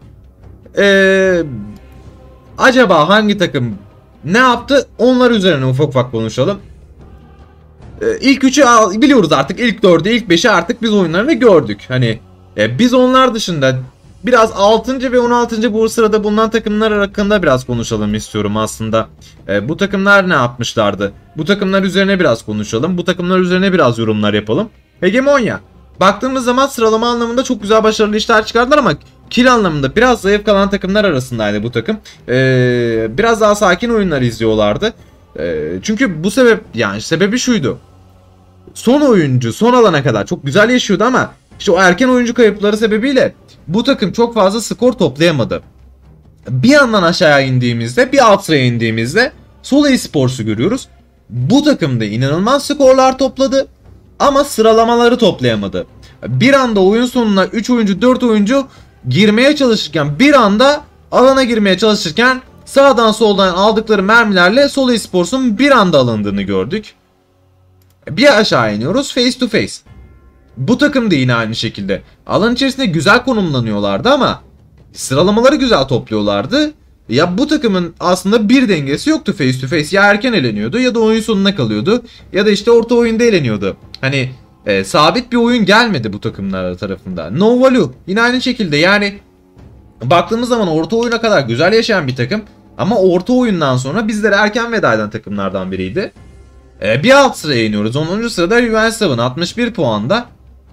acaba hangi takım ne yaptı? Onlar üzerine ufak ufak konuşalım. İlk 3'ü biliyoruz artık. İlk 4'ü, ilk 5'i artık biz oyunlarını gördük. Hani biz onlar dışında biraz 6. ve 16. bu sırada bulunan takımlar hakkında biraz konuşalım istiyorum aslında. Bu takımlar ne yapmışlardı? Bu takımlar üzerine biraz konuşalım. Bu takımlar üzerine biraz yorumlar yapalım. Hegemonya. Baktığımız zaman sıralama anlamında çok güzel başarılı işler çıkardılar ama kill anlamında biraz zayıf kalan takımlar arasındaydı bu takım. Biraz daha sakin oyunlar izliyorlardı. Çünkü bu sebebi şuydu. Son oyuncu son alana kadar çok güzel yaşıyordu ama işte o erken oyuncu kayıpları sebebiyle bu takım çok fazla skor toplayamadı. Bir yandan aşağıya indiğimizde, bir alt sıraya indiğimizde Solar Esports'u görüyoruz. Bu takım da inanılmaz skorlar topladı ama sıralamaları toplayamadı. Bir anda oyun sonuna 3 oyuncu 4 oyuncu girmeye çalışırken, bir anda alana girmeye çalışırken sağdan soldan aldıkları mermilerle Solar Esports'un bir anda alındığını gördük. Bir aşağı iniyoruz, face to face. Bu takım da yine aynı şekilde alan içerisinde güzel konumlanıyorlardı ama sıralamaları güzel topluyorlardı. Ya bu takımın aslında bir dengesi yoktu face to face. Ya erken eleniyordu ya da oyun sonuna kalıyordu. Ya da işte orta oyunda eleniyordu. Hani sabit bir oyun gelmedi bu takımlar tarafından. No value yine aynı şekilde, yani baktığımız zaman orta oyuna kadar güzel yaşayan bir takım. Ama orta oyundan sonra bizlere erken veda eden takımlardan biriydi. Bir alt sıraya iniyoruz. 10. sırada Revenge 7 61 puanda.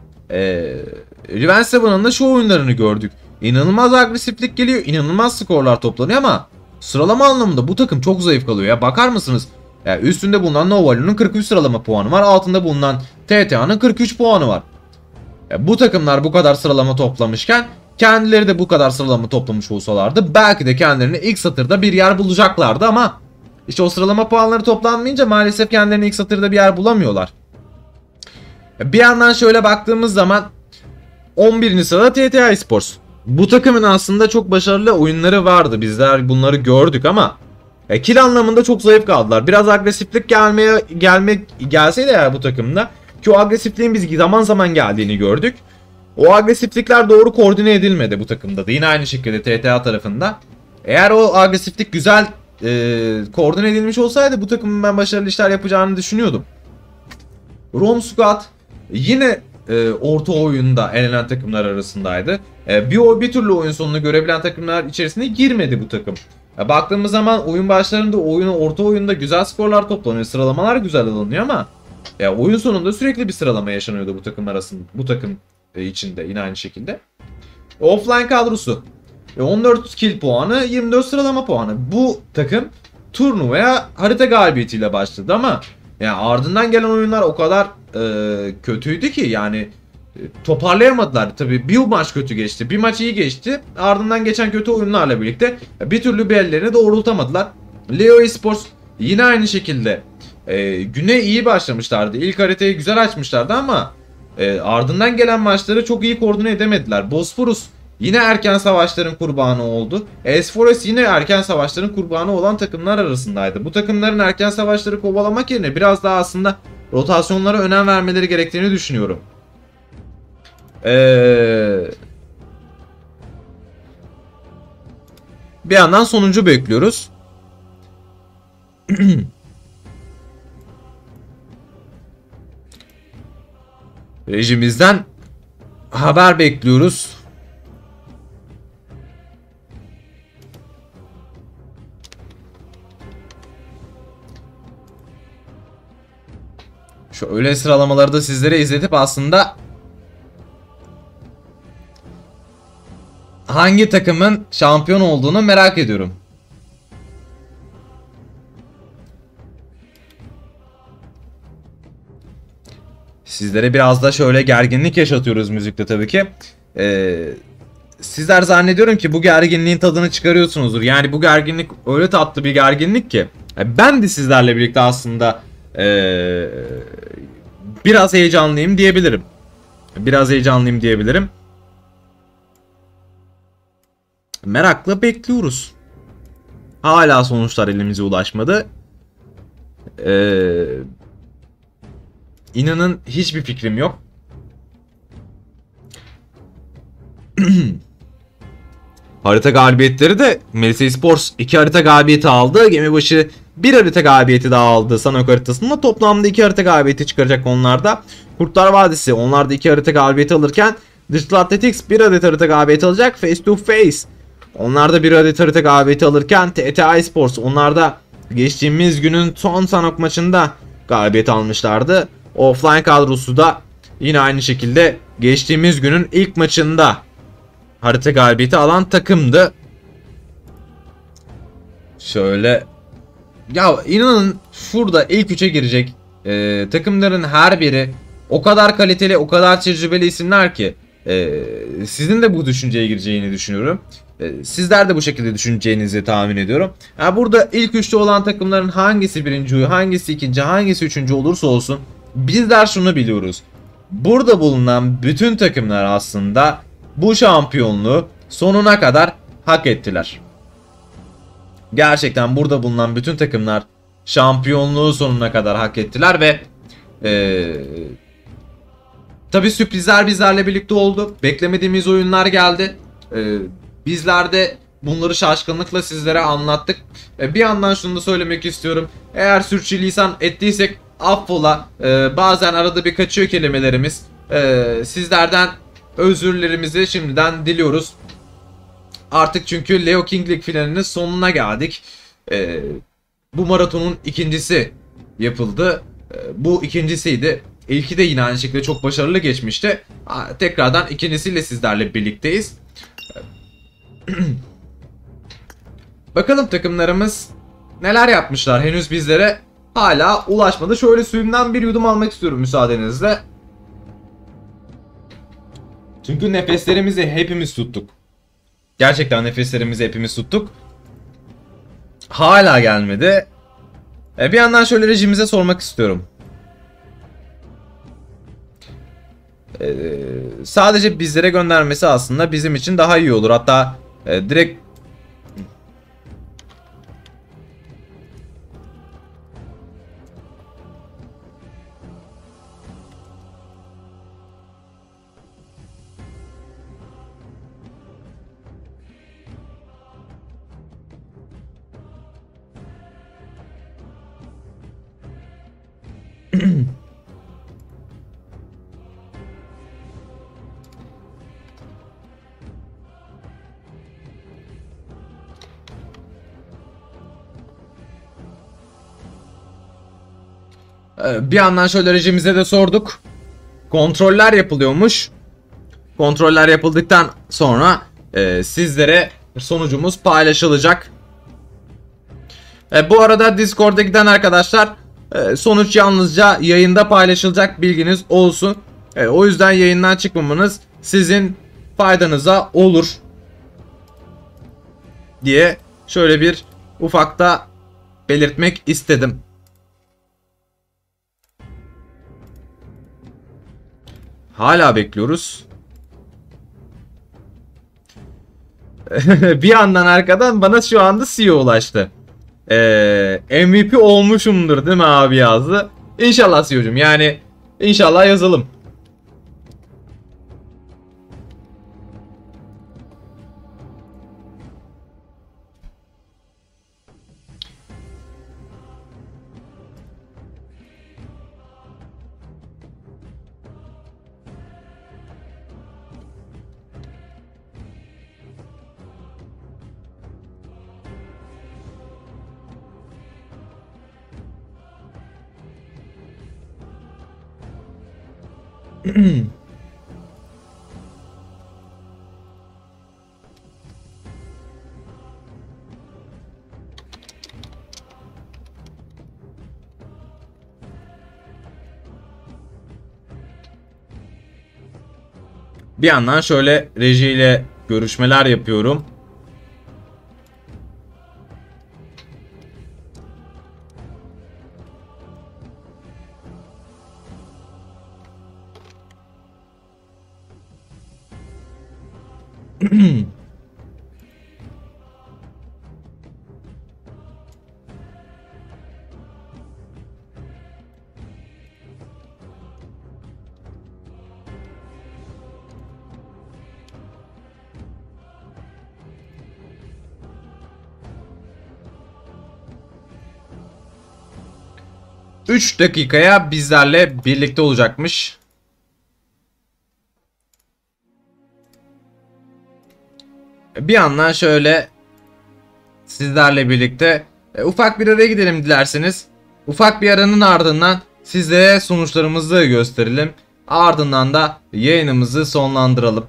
Revenge 7'ın da şu oyunlarını gördük. İnanılmaz agresiflik geliyor. İnanılmaz skorlar toplanıyor ama sıralama anlamında bu takım çok zayıf kalıyor ya. Bakar mısınız? Yani üstünde bulunan No Value'nun 43 sıralama puanı var. Altında bulunan TTA'nın 43 puanı var. Bu takımlar bu kadar sıralama toplamışken kendileri de bu kadar sıralama toplamış olsalardı belki de kendilerine ilk satırda bir yer bulacaklardı ama işte o sıralama puanları toplanmayınca maalesef kendilerine ilk satırda bir yer bulamıyorlar. Bir yandan şöyle baktığımız zaman 11. sırada TTA Esports. Bu takımın aslında çok başarılı oyunları vardı. Bizler bunları gördük ama kill anlamında çok zayıf kaldılar. Biraz agresiflik gelseydi eğer bu takımda, ki o agresifliğin biz zaman zaman geldiğini gördük. O agresiflikler doğru koordine edilmedi bu takımda da. Yine aynı şekilde TTA tarafında. Eğer o agresiflik güzel koordine edilmiş olsaydı bu takımın ben başarılı işler yapacağını düşünüyordum. Rome Squad yine orta oyunda elenen takımlar arasındaydı. Bir türlü oyun sonunu görebilen takımlar içerisine girmedi bu takım. Baktığımız zaman oyun başlarında orta oyunda güzel skorlar toplanıyor. Sıralamalar güzel alınıyor ama oyun sonunda sürekli bir sıralama yaşanıyordu bu takım arasında. Bu takım içinde yine aynı şekilde. Offline kadrosu 14 kill puanı, 24 sıralama puanı. Bu takım turnuvaya harita galibiyetiyle başladı ama yani ardından gelen oyunlar o kadar kötüydü ki yani toparlayamadılar. Tabii bir maç kötü geçti, bir maç iyi geçti. Ardından geçen kötü oyunlarla birlikte bir türlü bir ellerini doğrultamadılar. Leo Esports yine aynı şekilde güne iyi başlamışlardı. İlk haritayı güzel açmışlardı ama ardından gelen maçları çok iyi koordine edemediler. Bosphorus yine erken savaşların kurbanı oldu. Esfores yine erken savaşların kurbanı olan takımlar arasındaydı. Bu takımların erken savaşları kovalamak yerine biraz daha aslında rotasyonlara önem vermeleri gerektiğini düşünüyorum. Bir yandan sonuncu bekliyoruz. Rejimizden haber bekliyoruz. Şöyle sıralamaları da sizlere izletip aslında hangi takımın şampiyon olduğunu merak ediyorum. Sizlere biraz da şöyle gerginlik yaşatıyoruz müzikte tabii ki. Sizler zannediyorum ki bu gerginliğin tadını çıkarıyorsunuzdur. Yani bu gerginlik öyle tatlı bir gerginlik ki ben de sizlerle birlikte aslında biraz heyecanlıyım diyebilirim. Merakla bekliyoruz. Hala sonuçlar elimize ulaşmadı. İnanın hiçbir fikrim yok. Harita galibiyetleri de Melisa Sports 2 harita galibiyeti aldı. Gemibaşı 1 harita galibiyeti daha aldı Sanok haritasında. Toplamda 2 harita galibiyeti çıkaracak onlarda. Kurtlar Vadisi onlar da 2 harita galibiyeti alırken Digital Athletics 1 adet harita galibiyeti alacak. Face to Face onlar da 1 adet harita galibiyeti alırken TTA Sports onlar da geçtiğimiz günün son Sanok maçında galibiyet almışlardı. Offline kadrosu da yine aynı şekilde geçtiğimiz günün ilk maçında harita galibiyeti alan takımdı. Şöyle ya inanın şurada ilk 3'e girecek takımların her biri o kadar kaliteli, o kadar tecrübeli isimler ki sizin de bu düşünceye gireceğini düşünüyorum. Sizler de bu şekilde düşüneceğinizi tahmin ediyorum. Yani burada ilk 3'te olan takımların hangisi birinci, hangisi ikinci, hangisi üçüncü olursa olsun bizler şunu biliyoruz. Burada bulunan bütün takımlar aslında bu şampiyonluğu sonuna kadar hak ettiler. Gerçekten burada bulunan bütün takımlar şampiyonluğu sonuna kadar hak ettiler ve tabi sürprizler bizlerle birlikte oldu. Beklemediğimiz oyunlar geldi. Bizler de bunları şaşkınlıkla sizlere anlattık. Bir yandan şunu da söylemek istiyorum. Eğer sürçülisan ettiysek affola. Bazen arada bir kaçıyor kelimelerimiz. Sizlerden özürlerimizi şimdiden diliyoruz. Artık çünkü Leo King League finalinin sonuna geldik. Bu maratonun ikincisi yapıldı. Bu ikincisiydi. İlki de yine aynı şekilde çok başarılı geçmişti. Tekrardan ikincisiyle sizlerle birlikteyiz. Bakalım takımlarımız neler yapmışlar. Henüz bizlere hala ulaşmadı. Şöyle suyumdan bir yudum almak istiyorum müsaadenizle. Çünkü nefeslerimizi hepimiz tuttuk. Gerçekten nefeslerimizi hepimiz tuttuk. Hala gelmedi. Bir yandan şöyle rejimize sormak istiyorum. Sadece bizlere göndermesi aslında bizim için daha iyi olur. Hatta direkt bir yandan şöyle rejimize de sorduk. Kontroller yapılıyormuş. Kontroller yapıldıktan sonra sizlere sonucumuz paylaşılacak. Bu arada Discord'a giden arkadaşlar, sonuç yalnızca yayında paylaşılacak, bilginiz olsun. O yüzden yayından çıkmamanız sizin faydanıza olur diye şöyle bir ufakta belirtmek istedim. Hala bekliyoruz. Bir yandan arkadan bana şu anda CEO ulaştı. MVP olmuşumdur değil mi abi yazdı. İnşallah CEO'cum, yani inşallah yazalım. Bir yandan şöyle rejiyle görüşmeler yapıyorum. Üç dakikaya bizlerle birlikte olacakmış. Bir yandan şöyle sizlerle birlikte ufak bir araya gidelim dilerseniz. Ufak bir aranın ardından sizlere sonuçlarımızı gösterelim. Ardından da yayınımızı sonlandıralım.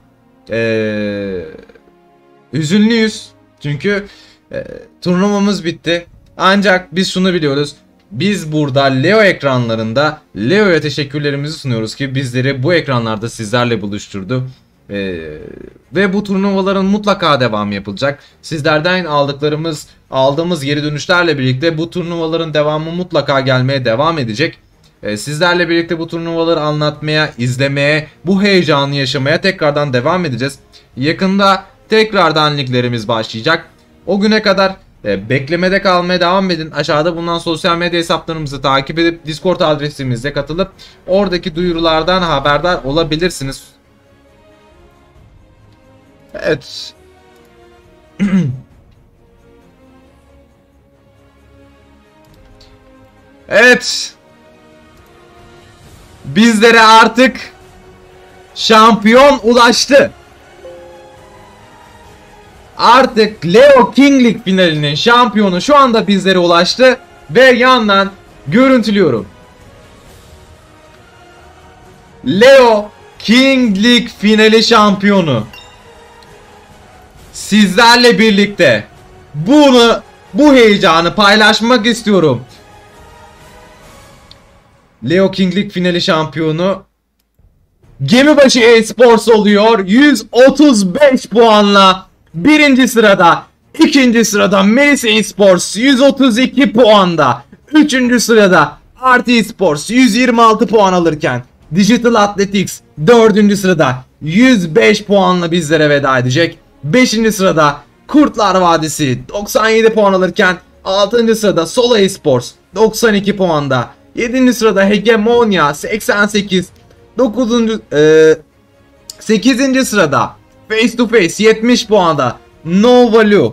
Üzünlüyüz çünkü turnuvamız bitti. Ancak biz şunu biliyoruz. Biz burada Leo ekranlarında Leo'ya teşekkürlerimizi sunuyoruz ki bizleri bu ekranlarda sizlerle buluşturdu. Ve bu turnuvaların mutlaka devamı yapılacak. Sizlerden aldığımız geri dönüşlerle birlikte bu turnuvaların devamı mutlaka gelmeye devam edecek. Sizlerle birlikte bu turnuvaları anlatmaya, izlemeye, bu heyecanı yaşamaya tekrardan devam edeceğiz. Yakında tekrardan liglerimiz başlayacak. O güne kadar beklemede kalmaya devam edin. Aşağıda bulunan sosyal medya hesaplarımızı takip edip Discord adresimizde katılıp oradaki duyurulardan haberdar olabilirsiniz. Evet. Evet. Bizlere artık şampiyon ulaştı. Artık Leo King League finalinin şampiyonu şu anda bizlere ulaştı. Ve yandan görüntülüyorum. Leo King League finali şampiyonu. Sizlerle birlikte bu heyecanı paylaşmak istiyorum. Leo King League finali şampiyonu Gemibaşı Esports oluyor. 135 puanla birinci sırada. İkinci sırada Melis Esports 132 puanda. Üçüncü sırada Artı Esports 126 puan alırken Digital Athletics 4. sırada 105 puanla bizlere veda edecek. 5. sırada Kurtlar Vadisi 97 puan alırken 6. sırada Solo Esports 92 puanda. 7. sırada Hegemonia 88. 8. sırada Face to Face 70 puanda. No Value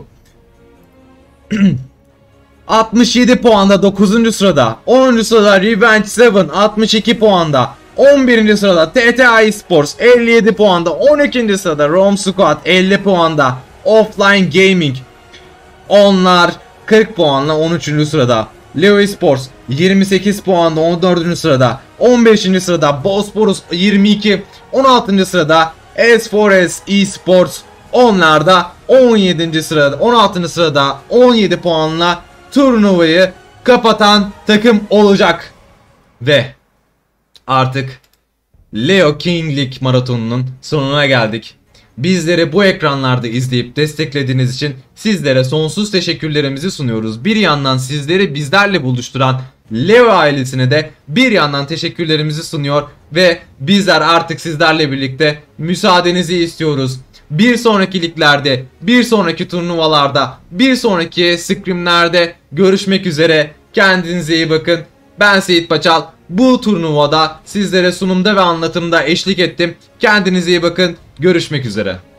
67 puanda 9. sırada. 10. sırada Revenge 7 62 puanda. 11. sırada TTA Esports 57 puanda. 12. sırada Rome Squad 50 puanda. Offline Gaming onlar 40 puanla 13. sırada. Leo Esports 28 puanla 14. sırada. 15. sırada Bosporus 22. 16. sırada S4S Esports. Onlar da 17. sırada 16. sırada 17 puanla turnuvayı kapatan takım olacak. Ve artık Leo King League maratonunun sonuna geldik. Bizleri bu ekranlarda izleyip desteklediğiniz için sizlere sonsuz teşekkürlerimizi sunuyoruz. Bir yandan sizleri bizlerle buluşturan Leo ailesine de bir yandan teşekkürlerimizi sunuyor ve bizler artık sizlerle birlikte müsaadenizi istiyoruz. Bir sonraki liglerde, bir sonraki turnuvalarda, bir sonraki scrimlerde görüşmek üzere. Kendinize iyi bakın. Ben Seyit Paçal. Bu turnuvada sizlere sunumda ve anlatımda eşlik ettim. Kendinize iyi bakın. Görüşmek üzere.